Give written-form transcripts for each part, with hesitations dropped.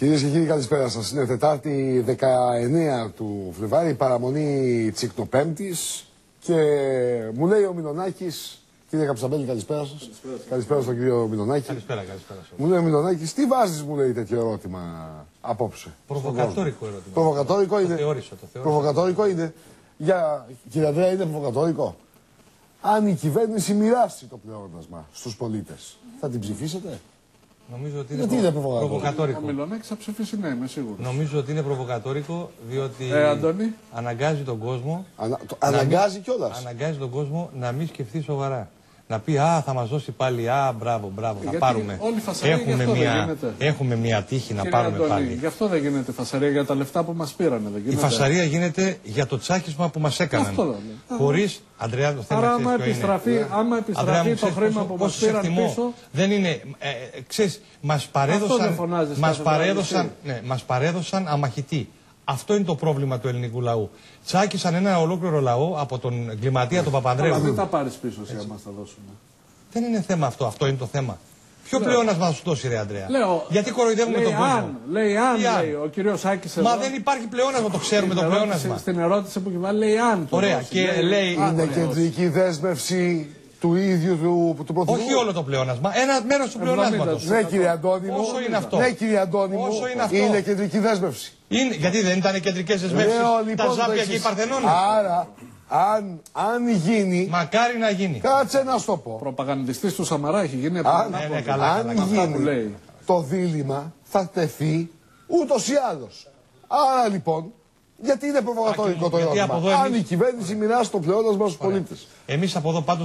Κυρίες και κύριοι, καλησπέρα σας. Είναι Τετάρτη 19 του Φλεβάρη, παραμονή Τσικτοπέμπτης και μου λέει ο Μινονάκης, κύριε Καψαμπέλη, καλησπέρα σας. Καλησπέρα στον κύριο Μινονάκη. Καλησπέρα. Μου λέει ο Μινονάκης, τι βάζεις, μου λέει, τέτοιο ερώτημα απόψε. Προβοκατόρικο ερώτημα. Προβοκατόρικο είναι. Το θεώρησα. Προβοκατόρικο είναι. Για, κύριε Ανδρέα, είναι προβοκατόρικο. Αν η κυβέρνηση μοιράσει το πλεόνασμα στους πολίτες, θα την ψηφίσετε? Νομίζω ότι είναι προβοκατόρικο. Ο Μιλονάκης θα ψηφίσει ναι, είμαι σίγουρος. Νομίζω ότι είναι προβοκατόρικο, διότι Αντώνη. αναγκάζει τον κόσμο. Αναγκάζει κιόλας. Αναγκάζει τον κόσμο να μην σκεφτεί σοβαρά. Να πει, α, θα μας δώσει πάλι, α, μπράβο, να πάρουμε. Έχουμε μια τύχη να πάρουμε Αντώνη, πάλι. Γι' αυτό δεν γίνεται φασαρία για τα λεφτά που μας πήρανε. Η φασαρία γίνεται για το τσάκισμα που μας έκαναν. Χωρίς, Ανδρέα, το θέμα άρα, άμα επιστραφεί το χρήμα που μας πήραν πίσω. Δεν είναι. Ξέρεις, μας παρέδωσαν αμαχητή. Αυτό είναι το πρόβλημα του ελληνικού λαού. Τσάκισαν ένα ολόκληρο λαό από τον εγκληματία τον Παπανδρέου. Αλλά μην τα πάρεις πίσω εσύ αν μας τα δώσουμε. Δεν είναι θέμα αυτό. Αυτό είναι το θέμα. Ποιο πλεόνασμα θα σου δώσει, ρε Ανδρέα? Γιατί κοροϊδεύουμε τον κόσμο? Λέει ο κύριος Άκης εδώ. Μα δεν υπάρχει πλεόνασμα, το ξέρουμε το πλεόνασμα. Στην ερώτηση που έχει βάλει λέει αν. Ωραία, και λέει. Είναι κεντρική δέσμευση του ίδιου του Πρωθυπουργού. Όχι όλο το πλεόνασμα, ένα μέρος του πλεονάσματος. Ναι, κύριε Αντώνη μου. Όσο είναι αυτό. Ναι, κύριε Αντώνη μου. Είναι κεντρική δέσμευση. Γιατί δεν ήταν κεντρικές δεσμεύσεις τα Ζάπια και η Παρθενώνα? Άρα, αν γίνει. Μακάρι να γίνει. Κάτσε να σου το πω. Προπαγανδιστής του Σαμαρά έχει γίνει. Αν γίνει το δίλημμα θα τεθεί ούτως ή άλλως. Άρα λοιπόν, γιατί είναι προβοκατόρικο το ερώτημα? Αν η κυβέρνηση μοιράσει το πλεόνασμα στους πολίτες. Εμείς από εδώ πάντως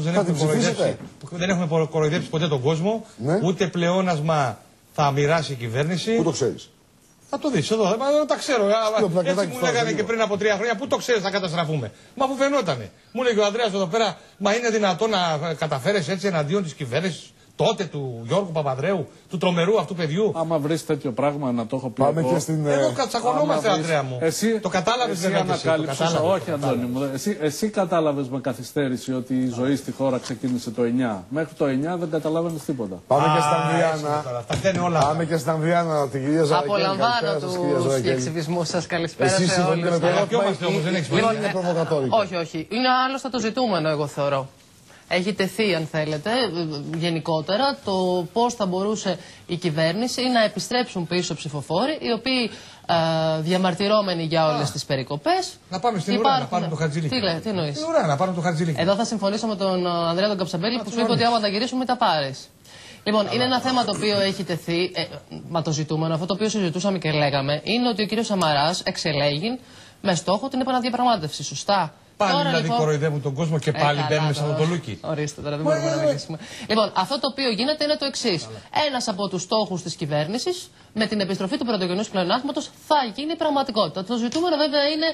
δεν έχουμε κοροϊδέψει ποτέ τον κόσμο. Ούτε πλεόνασμα θα μοιράσει η κυβέρνηση. Πού το ξέρεις? Θα το δεις εδώ, δεν τα ξέρω. Έτσι μου λέγανε και πριν από 3 χρόνια. Πού το ξέρεις θα καταστραφούμε? Μα αφού φαινότανε. Μου λέγει ο Ανδρέας εδώ πέρα, μα είναι δυνατόν να καταφέρεις έτσι εναντίον της κυβέρνησης τότε του Γιώργου Παπανδρέου, του τρομερού αυτού παιδιού? Άμα βρεις τέτοιο πράγμα να το έχω πει. Πάμε και στην. Εγώ τσακωνόμαστε, Ανδρέα μου. Το κατάλαβες δεν ανακάλυψες? Όχι, Αντώνη μου. Εσύ κατάλαβες με καθυστέρηση ότι η ζωή στη χώρα ξεκίνησε το 9. Μέχρι το 9 δεν καταλάβαινες τίποτα. Πάμε και στην Ανδριάνα. Πάμε και στην Ανδριάνα, την κυρία Ζαρακέλη. Απολαμβάνω τους διεξιβισμούς σας. Καλησπέρα σε όλους. Εσείς συμφωνείτε με το ερώτημα? Είναι προβοκατόρικο. Όχι. Είναι άλλωστε το ζητούμενο, εγώ θεωρώ. Έχει τεθεί, αν θέλετε, γενικότερα το πώς θα μπορούσε η κυβέρνηση να επιστρέψουν πίσω ψηφοφόροι, οι οποίοι διαμαρτυρώμενοι για όλες τις περικοπές. Να πάμε στην ουρά, να πάρουμε το Χατζηλίκη. Τι εννοείς? Στην ουρά, να πάρουμε το Χατζηλίκη. Εδώ θα συμφωνήσω με τον Ανδρέα τον Καψαμπέλη που σου είπε ότι άμα τα γυρίσουμε τα πάρεις. Λοιπόν, είναι ένα θέμα το οποίο έχει τεθεί, μα το ζητούμενο, αυτό το οποίο συζητούσαμε και λέγαμε, είναι ότι ο κύριος Σαμαράς εξελέγει με στόχο την επαναδιαπραγμάτευση. Σωστά? Πάλι τώρα, δηλαδή λοιπόν, κοροϊδεύουν τον κόσμο και πάλι μπαίνουμε σαν το Λούκι. Ορίστε, τώρα δεν μπορούμε να μιλήσουμε. Λοιπόν, αυτό το οποίο γίνεται είναι το εξής. Ένας από τους στόχους της κυβέρνησης με την επιστροφή του πρωτογενούς πλεονάσματος θα γίνει πραγματικότητα. Το ζητούμενο βέβαια είναι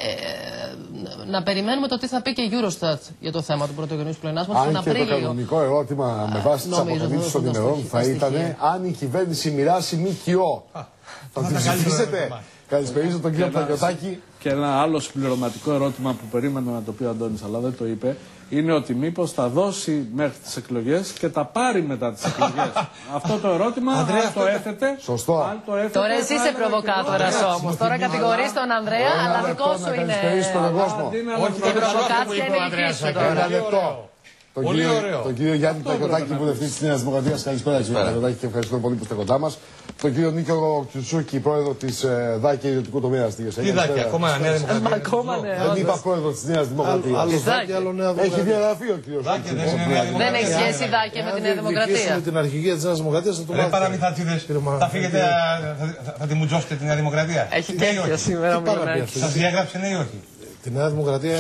να περιμένουμε το τι θα πει και η Eurostat για το θέμα του πρωτογενούς πλεονάσματος τον Απρίλιο. Αν και το κανονικό ερώτημα με βάση τις αποκαλύψεις των ημερών θα ήταν αν η κυβέρνηση μοιράσει ΜΚΟ. Θα την ψηφίσετε? Καλησπέριζω τον κύριο Πλακιωτάκη. Και ένα άλλο συμπληρωματικό ερώτημα που περίμενα να το πει ο Αντώνης, αλλά δεν το είπε, είναι ότι μήπως θα δώσει μέχρι τις εκλογές και τα πάρει μετά τις εκλογές. Αυτό το ερώτημα, αν το έθετε. Σωστό. Τώρα εσύ είσαι προβοκάτορας όμως. Τώρα κατηγορείς τον Ανδρέα, αλλά δικό σου είναι. Όχι, η προβοκάτσια είναι δική σου τώρα. Τον κύριο Γιάννη Πλακιωτάκη, βουλευτή τη Νέα Δημοκρατία. Καλησπέρα, κύριε Πλακιωτάκη, και ευχαριστώ πολύ που είστε κοντά μα. Τον κύριο Νίκο Κιουσούκη, πρόεδρο τη ΔΑΚΕ ιδιωτικού τομέα στη Γεσσαγία. Τι ΔΑΚΕ, ακόμα Νέα Δημοκρατία? Δεν είπα πρόεδρο τη Νέα Δημοκρατία. Έχει διαγραφεί ο κύριο Κιουσούκη. Δεν έχει σχέση η ΔΑΚΕ με τη Νέα Δημοκρατία. Με την αρχηγία τη Νέα Δημοκρατία θα το μάθετε. Παραμυθάτσιδες, θα φύγετε, θα τη μουτζώσετε τη Νέα Δημοκρατία? Έχει και σήμερα. Σας διαγράψε ναι ή όχι? Τη Νέα Δημοκρατία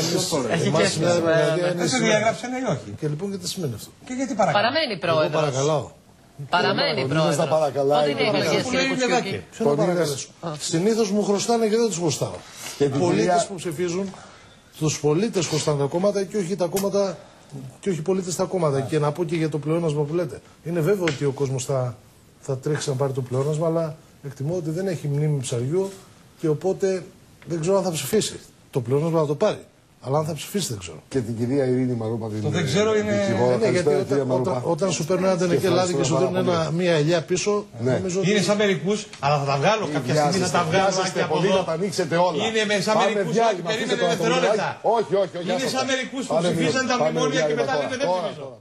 δεν σε διαγράψε ναι ή όχι? Και λοιπόν γιατί σημαίνει αυτό? Και γιατί παρακαλώ? Παραμένει πρόεδρος. Παρακαλώ. Παραμένει πρόεδρος. Πότε είναι οι εκλογές, κύριε Κουτσιούκη? Συνήθως μου χρωστάνε και δεν τους χρωστάω. Οι πολίτες που ψηφίζουν, τους πολίτες χρωστάνε τα κόμματα και όχι τα κόμματα και όχι οι πολίτες τα κόμματα. Και να πω και για το πλεόνασμα που λέτε. Είναι βέβαιο ότι ο κόσμος θα τρέξει να πάρει το πλεόνασμα, αλλά εκτιμώ ότι δεν έχει μνήμη ψαριού και οπότε δεν ξέρω αν θα ψηφίσει. Το πλεόνασμα θα το πάρει. Αλλά αν θα ψηφίσει δεν ξέρω. Και την κυρία Ειρήνη Μαρούπα. Το δεν ξέρω είναι. Ναι, γιατί όταν σου παίρνουν ένα τενεκελάδι και σου δίνουν μία ελιά πίσω. Νομίζω είναι σαν μερικούς, αλλά θα τα βγάλω κάποια στιγμή. Θα τα βγάλω και από εδώ. Θα τα ανοίξετε όλα. Είναι σαν μερικούς. Περίμενε δευτερόλεπτα. Όχι. Είναι σαν μερικούς που ψηφίζαν τα μνημόνια και μετά λένε δεν ψηφίζω.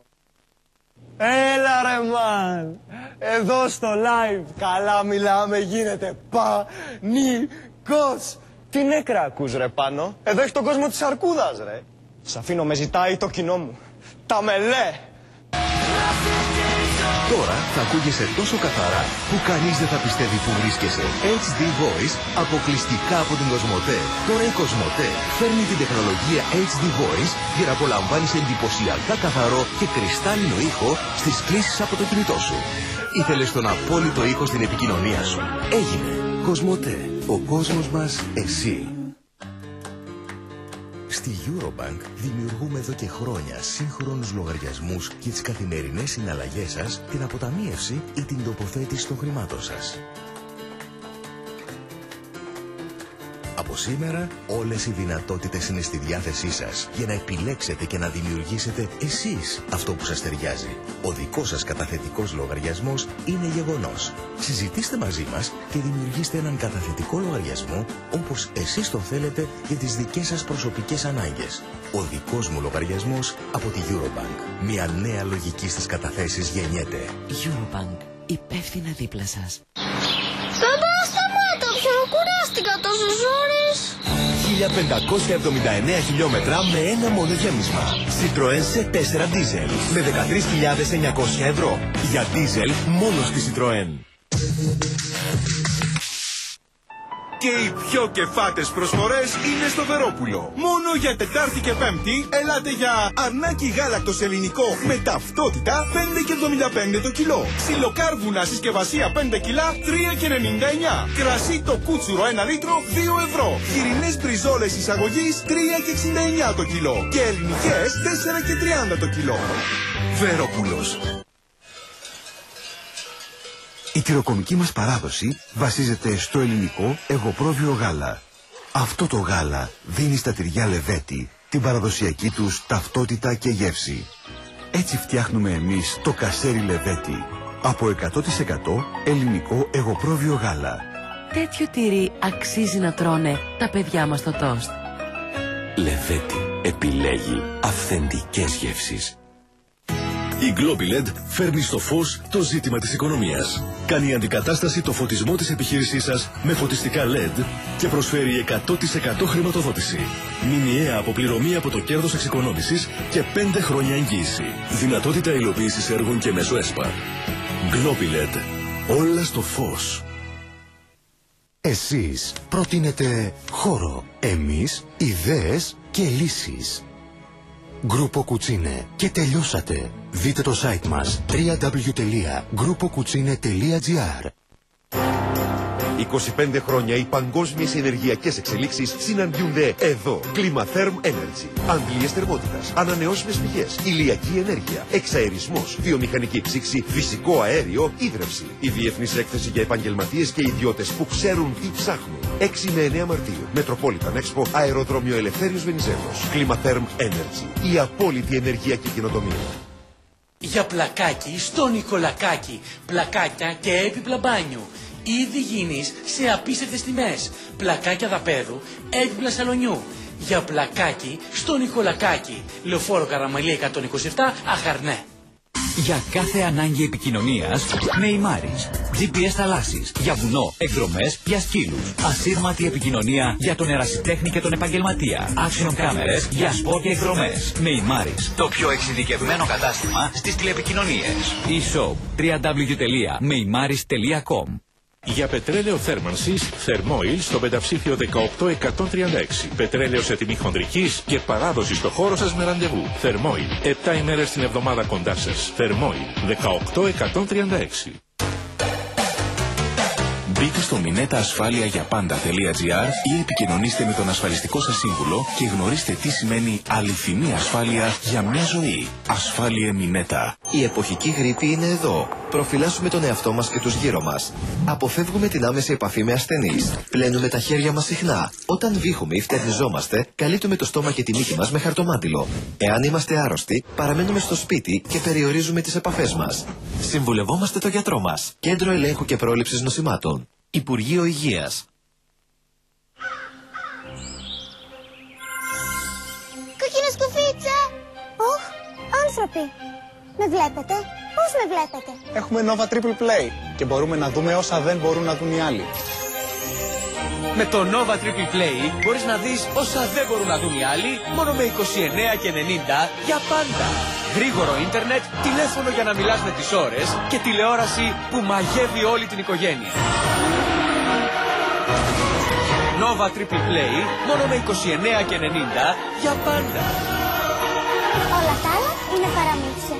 Έλα ρε μαν, εδώ στο live καλά μιλάμε, γίνεται πανικός. Τι νέκρα ακούς ρε πάνω, εδώ έχει τον κόσμο της αρκούδας ρε. Σ' αφήνω, με ζητάει το κοινό μου, τα μελέ. Τώρα θα ακούγεσαι τόσο καθαρά που κανείς δεν θα πιστεύει που βρίσκεσαι. HD Voice αποκλειστικά από την Κοσμοτέ. Τώρα η Κοσμοτέ φέρνει την τεχνολογία HD Voice για να απολαμβάνεις εντυπωσιακά καθαρό και κρυστάλλινο ήχο στις κλήσεις από το κινητό σου. Ήθελες τον απόλυτο ήχο στην επικοινωνία σου. Έγινε. Κοσμοτέ. Ο κόσμος μας εσύ. Στη Eurobank δημιουργούμε εδώ και χρόνια σύγχρονους λογαριασμούς για τις καθημερινές συναλλαγές σας, την αποταμίευση ή την τοποθέτηση των χρημάτων σας. Από σήμερα όλες οι δυνατότητες είναι στη διάθεσή σας για να επιλέξετε και να δημιουργήσετε εσείς αυτό που σας ταιριάζει. Ο δικός σας καταθετικός λογαριασμός είναι γεγονός. Συζητήστε μαζί μας και δημιουργήστε έναν καταθετικό λογαριασμό όπως εσείς το θέλετε για τις δικές σας προσωπικές ανάγκες. Ο δικός μου λογαριασμός από τη Eurobank. Μια νέα λογική στις καταθέσεις γεννιέται. Eurobank. Υπεύθυνα δίπλα σας. Σταμάτα πια, κουράστηκα τόσες ώρες. 1579 χιλιόμετρα με ένα μόνο γέμισμα. Citroën C4 Diesel με 13.900 ευρώ. Για Diesel μόνο στη Citroën. Και οι πιο κεφάτες προσφορές είναι στο Βερόπουλο. Μόνο για Τετάρτη και Πέμπτη ελάτε για αρνάκι γάλακτος ελληνικό με ταυτότητα 5,75 το κιλό. Ξυλοκάρβουνα συσκευασία 5 κιλά 3,99. Κρασί το κούτσουρο 1 λίτρο 2 ευρώ. Χοιρινές μπριζόλες εισαγωγής 3,69 το κιλό. Και ελληνικές 4,30 το κιλό. Βερόπουλος. Η τυροκομική μας παράδοση βασίζεται στο ελληνικό εγωπρόβιο γάλα. Αυτό το γάλα δίνει στα τυριά Λεβέτη την παραδοσιακή τους ταυτότητα και γεύση. Έτσι φτιάχνουμε εμείς το κασέρι Λεβέτη. Από 100% ελληνικό εγωπρόβιο γάλα. Τέτοιο τυρί αξίζει να τρώνε τα παιδιά μας στο τόστ. Λεβέτη επιλέγει αυθεντικές γεύσεις. Η Globyled φέρνει στο φως το ζήτημα της οικονομίας. Κάνει αντικατάσταση το φωτισμό της επιχείρησής σας με φωτιστικά LED και προσφέρει 100% χρηματοδότηση. Μηνιαία αποπληρωμή από το κέρδος εξοικονόμησης και 5 χρόνια εγγύηση. Δυνατότητα υλοποίησης έργων και μέσω ΕΣΠΑ. Globyled. Όλα στο φως. Εσείς προτείνετε χώρο. Εμείς ιδέες και λύσεις. Γκρούπο Κουτσίνε. Και τελειώσατε. Δείτε το site μας www.groupocucine.gr. 25 χρόνια οι παγκόσμιες ενεργειακές εξελίξεις συναντιούνται εδώ. Climatherm Energy. Αντλίες θερμότητας, ανανεώσιμες πηγές, ηλιακή ενέργεια, εξαερισμός, βιομηχανική ψήξη, φυσικό αέριο, ίδρυυση. Η διεθνής έκθεση για επαγγελματίες και ιδιώτες που ξέρουν τι ψάχνουν. 6 με 9 Μαρτίου. Metropolitan Expo, αεροδρόμιο Ελευθέριος Βενιζέλος. Climatherm Energy. Η απόλυτη ενεργειακή καινοτομία. Για πλακάκι στο Νικολακάκι. Πλακάκια και έπιπλα μπάνιου. Ήδη γίνεις σε απίστευτες τιμές. Πλακάκια δαπέδου, έπιπλα σαλονιού. Για πλακάκι στο Νικολακάκι. Λεωφόρο Καραμαλία 127, Αχαρνέ. Για κάθε ανάγκη επικοινωνίας, Νεϊμάρης. GPS θαλάσσης, για βουνό, εκδρομές, για σκύλους. Ασύρματη επικοινωνία για τον ερασιτέχνη και τον επαγγελματία. Action κάμερες για σπορ και εκδρομές. Νεϊμάρης, το πιο εξειδικευμένο κατάστημα στις τηλεπικοινωνίες. E-shop www.neymaris.com. Για πετρέλαιο θέρμανσης, Thermoil στο πενταψήφιο 18136. Πετρέλαιο σε τιμή χονδρικής και παράδοση στο χώρο σας με ραντεβού. Thermoil, 7 ημέρες την εβδομάδα κοντά σας. Thermoil, 18136. Μπείτε στο minetaasfalia-για-πάντα.gr ή επικοινωνήστε με τον ασφαλιστικό σας σύμβουλο και γνωρίστε τι σημαίνει αληθινή ασφάλεια για μια ζωή. Ασφάλεια Mineta. Η εποχική γρίπη είναι εδώ. Προφυλάσσουμε τον εαυτό μας και τους γύρω μας. Αποφεύγουμε την άμεση επαφή με ασθενείς. Πλένουμε τα χέρια μας συχνά. Όταν βήχουμε ή φτερνιζόμαστε, καλύπτουμε το στόμα και τη μύτη μας με χαρτομάτιλο. Εάν είμαστε άρρωστοι, παραμένουμε στο σπίτι και περιορίζουμε τις επαφές μας. Συμβουλευόμαστε τον γιατρό μας. Κέντρο Ελέγχου και Πρόληψης Νοσημάτων. Υπουργείο Υγείας. Κόκκινο σκουφίτσα! Ωχ, άνθρωποι! Με βλέπετε? Πώς με βλέπετε? Έχουμε Nova Triple Play και μπορούμε να δούμε όσα δεν μπορούν να δουν οι άλλοι. Με το Nova Triple Play μπορείς να δεις όσα δεν μπορούν να δουν οι άλλοι μόνο με 29 και 90 για πάντα. Γρήγορο ίντερνετ, τηλέφωνο για να μιλάς με τις ώρες και τηλεόραση που μαγεύει όλη την οικογένεια. Nova Triple Play μόνο με 29 και 90 για πάντα. Όλα τα άλλα είναι παραμύθια.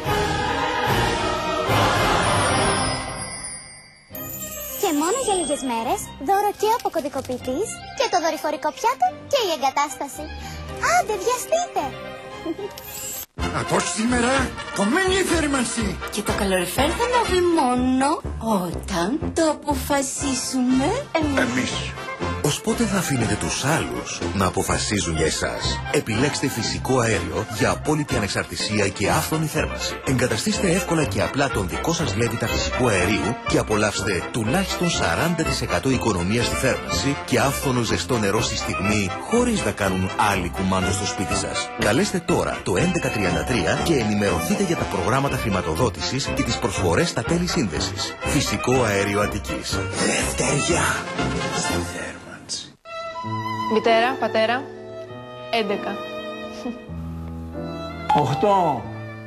Και μόνο για λίγες μέρες, δώρο και ο αποκωδικοποιητής και το δορυφορικό πιάτο και η εγκατάσταση. Άντε, βιαστείτε! Από σήμερα, κομμένη η θέρμανση. Και το καλοριφέρ θα ανάβει μόνο όταν το αποφασίσουμε εμείς. Ως πότε θα αφήνετε τους άλλους να αποφασίζουν για εσάς? Επιλέξτε φυσικό αέριο για απόλυτη ανεξαρτησία και άφθονη θέρμανση. Εγκαταστήστε εύκολα και απλά τον δικό σας λέβητα φυσικού αερίου και απολαύστε τουλάχιστον 40% οικονομία στη θέρμανση και άφθονο ζεστό νερό στη στιγμή, χωρίς να κάνουν άλλη κουμάντο στο σπίτι σας. Καλέστε τώρα το 1133 και ενημερωθείτε για τα προγράμματα χρηματοδότησης και τις προσφορές στα τέλη σύνδεσης. Φυσικό αέριο Αττικής. Λευτεριά στη θέρμανση. Μητέρα, πατέρα, 11. 8.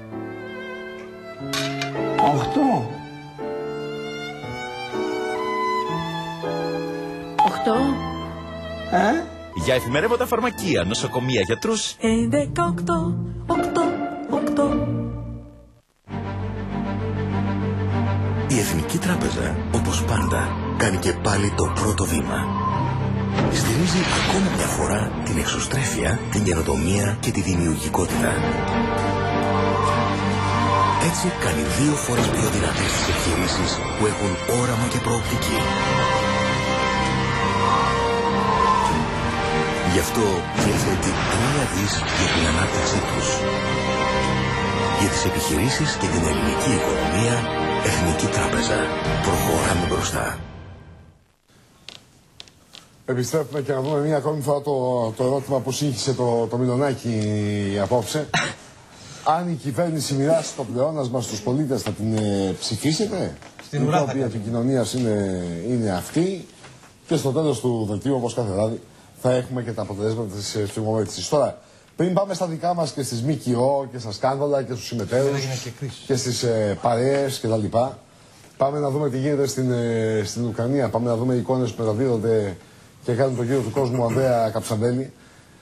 8. 8. Για εφημερεύοντα φαρμακεία, νοσοκομεία, γιατρούς. 11, 8, 8, 8. Η Εθνική Τράπεζα, όπως πάντα, κάνει και πάλι το πρώτο βήμα. Στηρίζει ακόμα μια φορά την εξωστρέφεια, την καινοτομία και τη δημιουργικότητα. Έτσι κάνει 2 φορές πιο δυνατές τις επιχειρήσεις που έχουν όραμα και προοπτική. Γι' αυτό διαθέτει 3 δις για την ανάπτυξή τους. Για τις επιχειρήσεις και την ελληνική οικονομία, Εθνική Τράπεζα. Προχωράμε μπροστά. Επιστρέφουμε και να δούμε μία ακόμη φορά το ερώτημα που σύγχυσε το Μινονάκι απόψε. Αν η κυβέρνηση μοιράσει το πλεόνασμα στους πολίτες, θα την ψηφίσετε? Στην ουρά η επικοινωνία είναι αυτή. Και στο τέλος του δελτίου, όπως κάθε βράδυ, θα έχουμε και τα αποτελέσματα της φημομέτρησης. Τώρα, πριν πάμε στα δικά μας και στις ΜΚΟ και στα σκάνδαλα και στους συμμετέχους και στις παρέες κτλ. Πάμε να δούμε τι γίνεται στην Ουκρανία. Πάμε να δούμε εικόνες που μεταδίδονται και κάνουν τον γύρο του κόσμου, Ανδρέα Καψαμπέλη.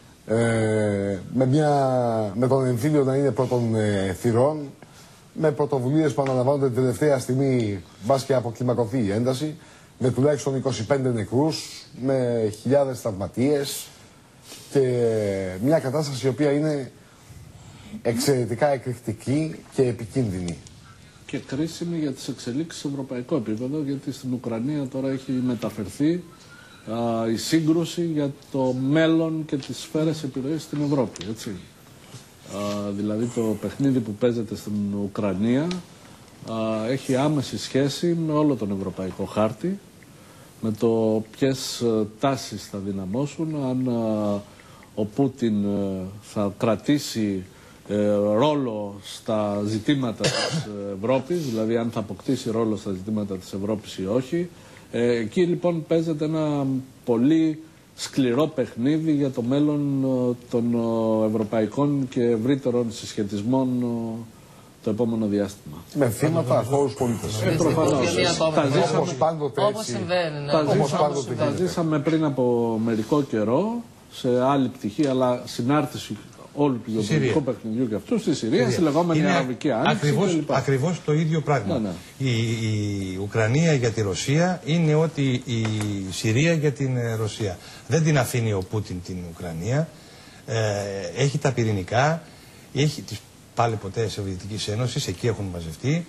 Με τον εμφύλιο να είναι πρώτων θυρών, με πρωτοβουλίες που αναλαμβάνονται την τελευταία στιγμή, μπας και αποκλιμακωθεί η ένταση, με τουλάχιστον 25 νεκρούς, με χιλιάδες τραυματίες και μια κατάσταση η οποία είναι εξαιρετικά εκρηκτική και επικίνδυνη. Και κρίσιμη για τις εξελίξεις σε ευρωπαϊκό επίπεδο, γιατί στην Ουκρανία τώρα έχει μεταφερθεί η σύγκρουση για το μέλλον και τις σφαίρες επιρροής στην Ευρώπη, έτσι. Δηλαδή το παιχνίδι που παίζεται στην Ουκρανία έχει άμεση σχέση με όλο τον ευρωπαϊκό χάρτη, με το ποιες τάσεις θα δυναμώσουν, αν ο Πούτιν θα κρατήσει ρόλο στα ζητήματα της Ευρώπης, δηλαδή αν θα αποκτήσει ρόλο στα ζητήματα της Ευρώπης ή όχι. Εκεί λοιπόν παίζεται ένα πολύ σκληρό παιχνίδι για το μέλλον των ευρωπαϊκών και ευρύτερων συσχετισμών το επόμενο διάστημα. Με θύματα χώρους πολίτες. Προφανώς. Όπως πάντοτε έτσι. Τα ζήσαμε πριν από μερικό καιρό, σε άλλη πτυχή, αλλά συνάρτηση όλου του γεωπολιτικού παιχνιδιού και αυτού στη Συρία, στη λεγόμενη Αραβική Άνοιξη. Ακριβώς το ίδιο πράγμα. Ναι. Η Ουκρανία για τη Ρωσία είναι ότι η Συρία για την Ρωσία. Δεν την αφήνει ο Πούτιν την Ουκρανία. Έχει τα πυρηνικά, έχει τις πάλι ποτέ της Σοβιετικής Ένωσης, εκεί έχουν μαζευτεί.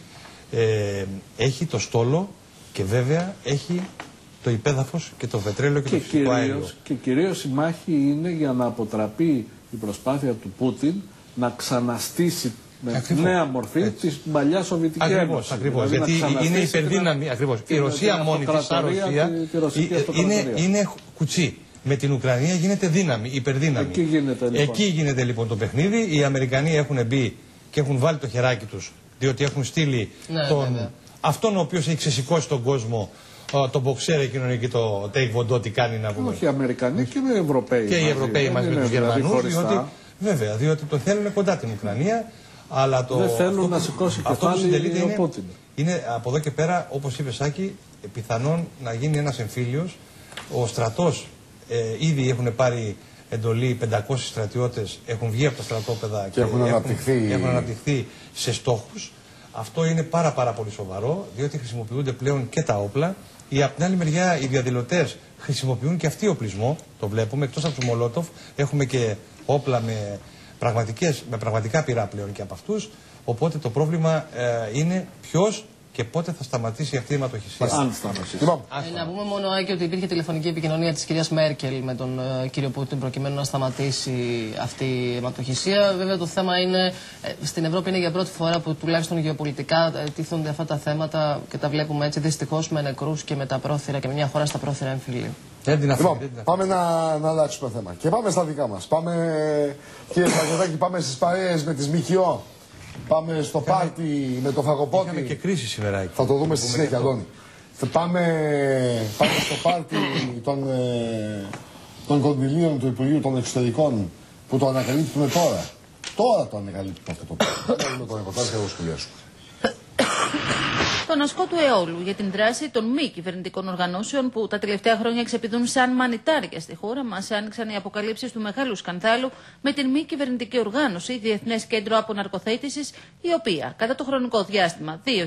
έχει το στόλο και βέβαια έχει το υπέδαφος και το πετρέλαιο και το φυσικό αέριο. Και κυρίως η μάχη είναι για να αποτραπεί η προσπάθεια του Πούτιν να ξαναστήσει με νέα μορφή τη παλιά Σοβιετική Ένωση. Ακριβώς. Δηλαδή γιατί είναι υπερδύναμη. Ακριβώς. Η Ρωσία μόνη της, σαν Ρωσία, είναι κουτσί. Με την Ουκρανία γίνεται δύναμη, υπερδύναμη. Εκεί γίνεται λοιπόν το παιχνίδι. Οι Αμερικανοί έχουν μπει και έχουν βάλει το χεράκι τους, διότι έχουν στείλει αυτόν ο οποίος έχει ξεσηκώσει τον κόσμο, τον μποξέρ εκείνον εκεί, το Τέικβοντό, τι κάνει να πούμε. Όχι οι Αμερικανοί και οι Ευρωπαίοι. Και οι Ευρωπαίοι μαζί με τους Γερμανούς, διότι το θέλουν κοντά την Ουκρανία. Αλλά δεν θέλουν να σηκώσει κεφάλι ο Πούτιν. Είναι από εδώ και πέρα, όπως είπε Σάκη, πιθανόν να γίνει ένας εμφύλιος. Ο στρατός, ήδη έχουν πάρει εντολή 500 στρατιώτες, έχουν βγει από τα στρατόπεδα και έχουν αναπτυχθεί σε στόχους. Αυτό είναι πάρα πολύ σοβαρό, διότι χρησιμοποιούνται πλέον και τα όπλα. Από την άλλη μεριά, οι διαδηλωτές χρησιμοποιούν και αυτοί οπλισμό, το βλέπουμε, εκτός από τους Μολότοφ, έχουμε και όπλα με πραγματικά πυρά πλέον και από αυτούς. Οπότε το πρόβλημα είναι ποιος και πότε θα σταματήσει αυτή η αιματοχυσία. Να πούμε μόνο, Άκη, ότι υπήρχε τηλεφωνική επικοινωνία της κυρίας Μέρκελ με τον κύριο Πούτιν προκειμένου να σταματήσει αυτή η αιματοχυσία. Βέβαια το θέμα είναι, στην Ευρώπη είναι για πρώτη φορά που τουλάχιστον γεωπολιτικά τίθονται αυτά τα θέματα και τα βλέπουμε έτσι δυστυχώς με νεκρούς και με τα πρόθυρα και με μια χώρα στα πρόθυρα εμφυλίου. Πάμε να αλλάξουμε θέμα. Και πάμε στα δικά μας. Πάμε, κύριε Παγκοτάκη, πάμε στις παρέες με τις ΜΚΟ. Πάμε στο πάρτι με το φαγοπότη. Είχαμε και κρίση σήμερα. Θα το δούμε στη συνέχεια, Αντώνη. Πάμε στο πάρτι των κονδυλίων του Υπουργείου των Εξωτερικών που το ανακαλύπτουμε τώρα. Τώρα το ανακαλύπτουμε αυτό το πράγμα. Δεν το ρεπορτάζ και θα το σχολιάσουμε. Τον ασκό του αιώλου για την δράση των μη κυβερνητικών οργανώσεων που τα τελευταία χρόνια εξεπηδούν σαν μανιτάρια στη χώρα μας, άνοιξαν οι αποκαλύψεις του μεγάλου σκανδάλου με την μη κυβερνητική οργάνωση Διεθνές Κέντρο Αποναρκοθέτησης, η οποία κατά το χρονικό διάστημα 2000-2004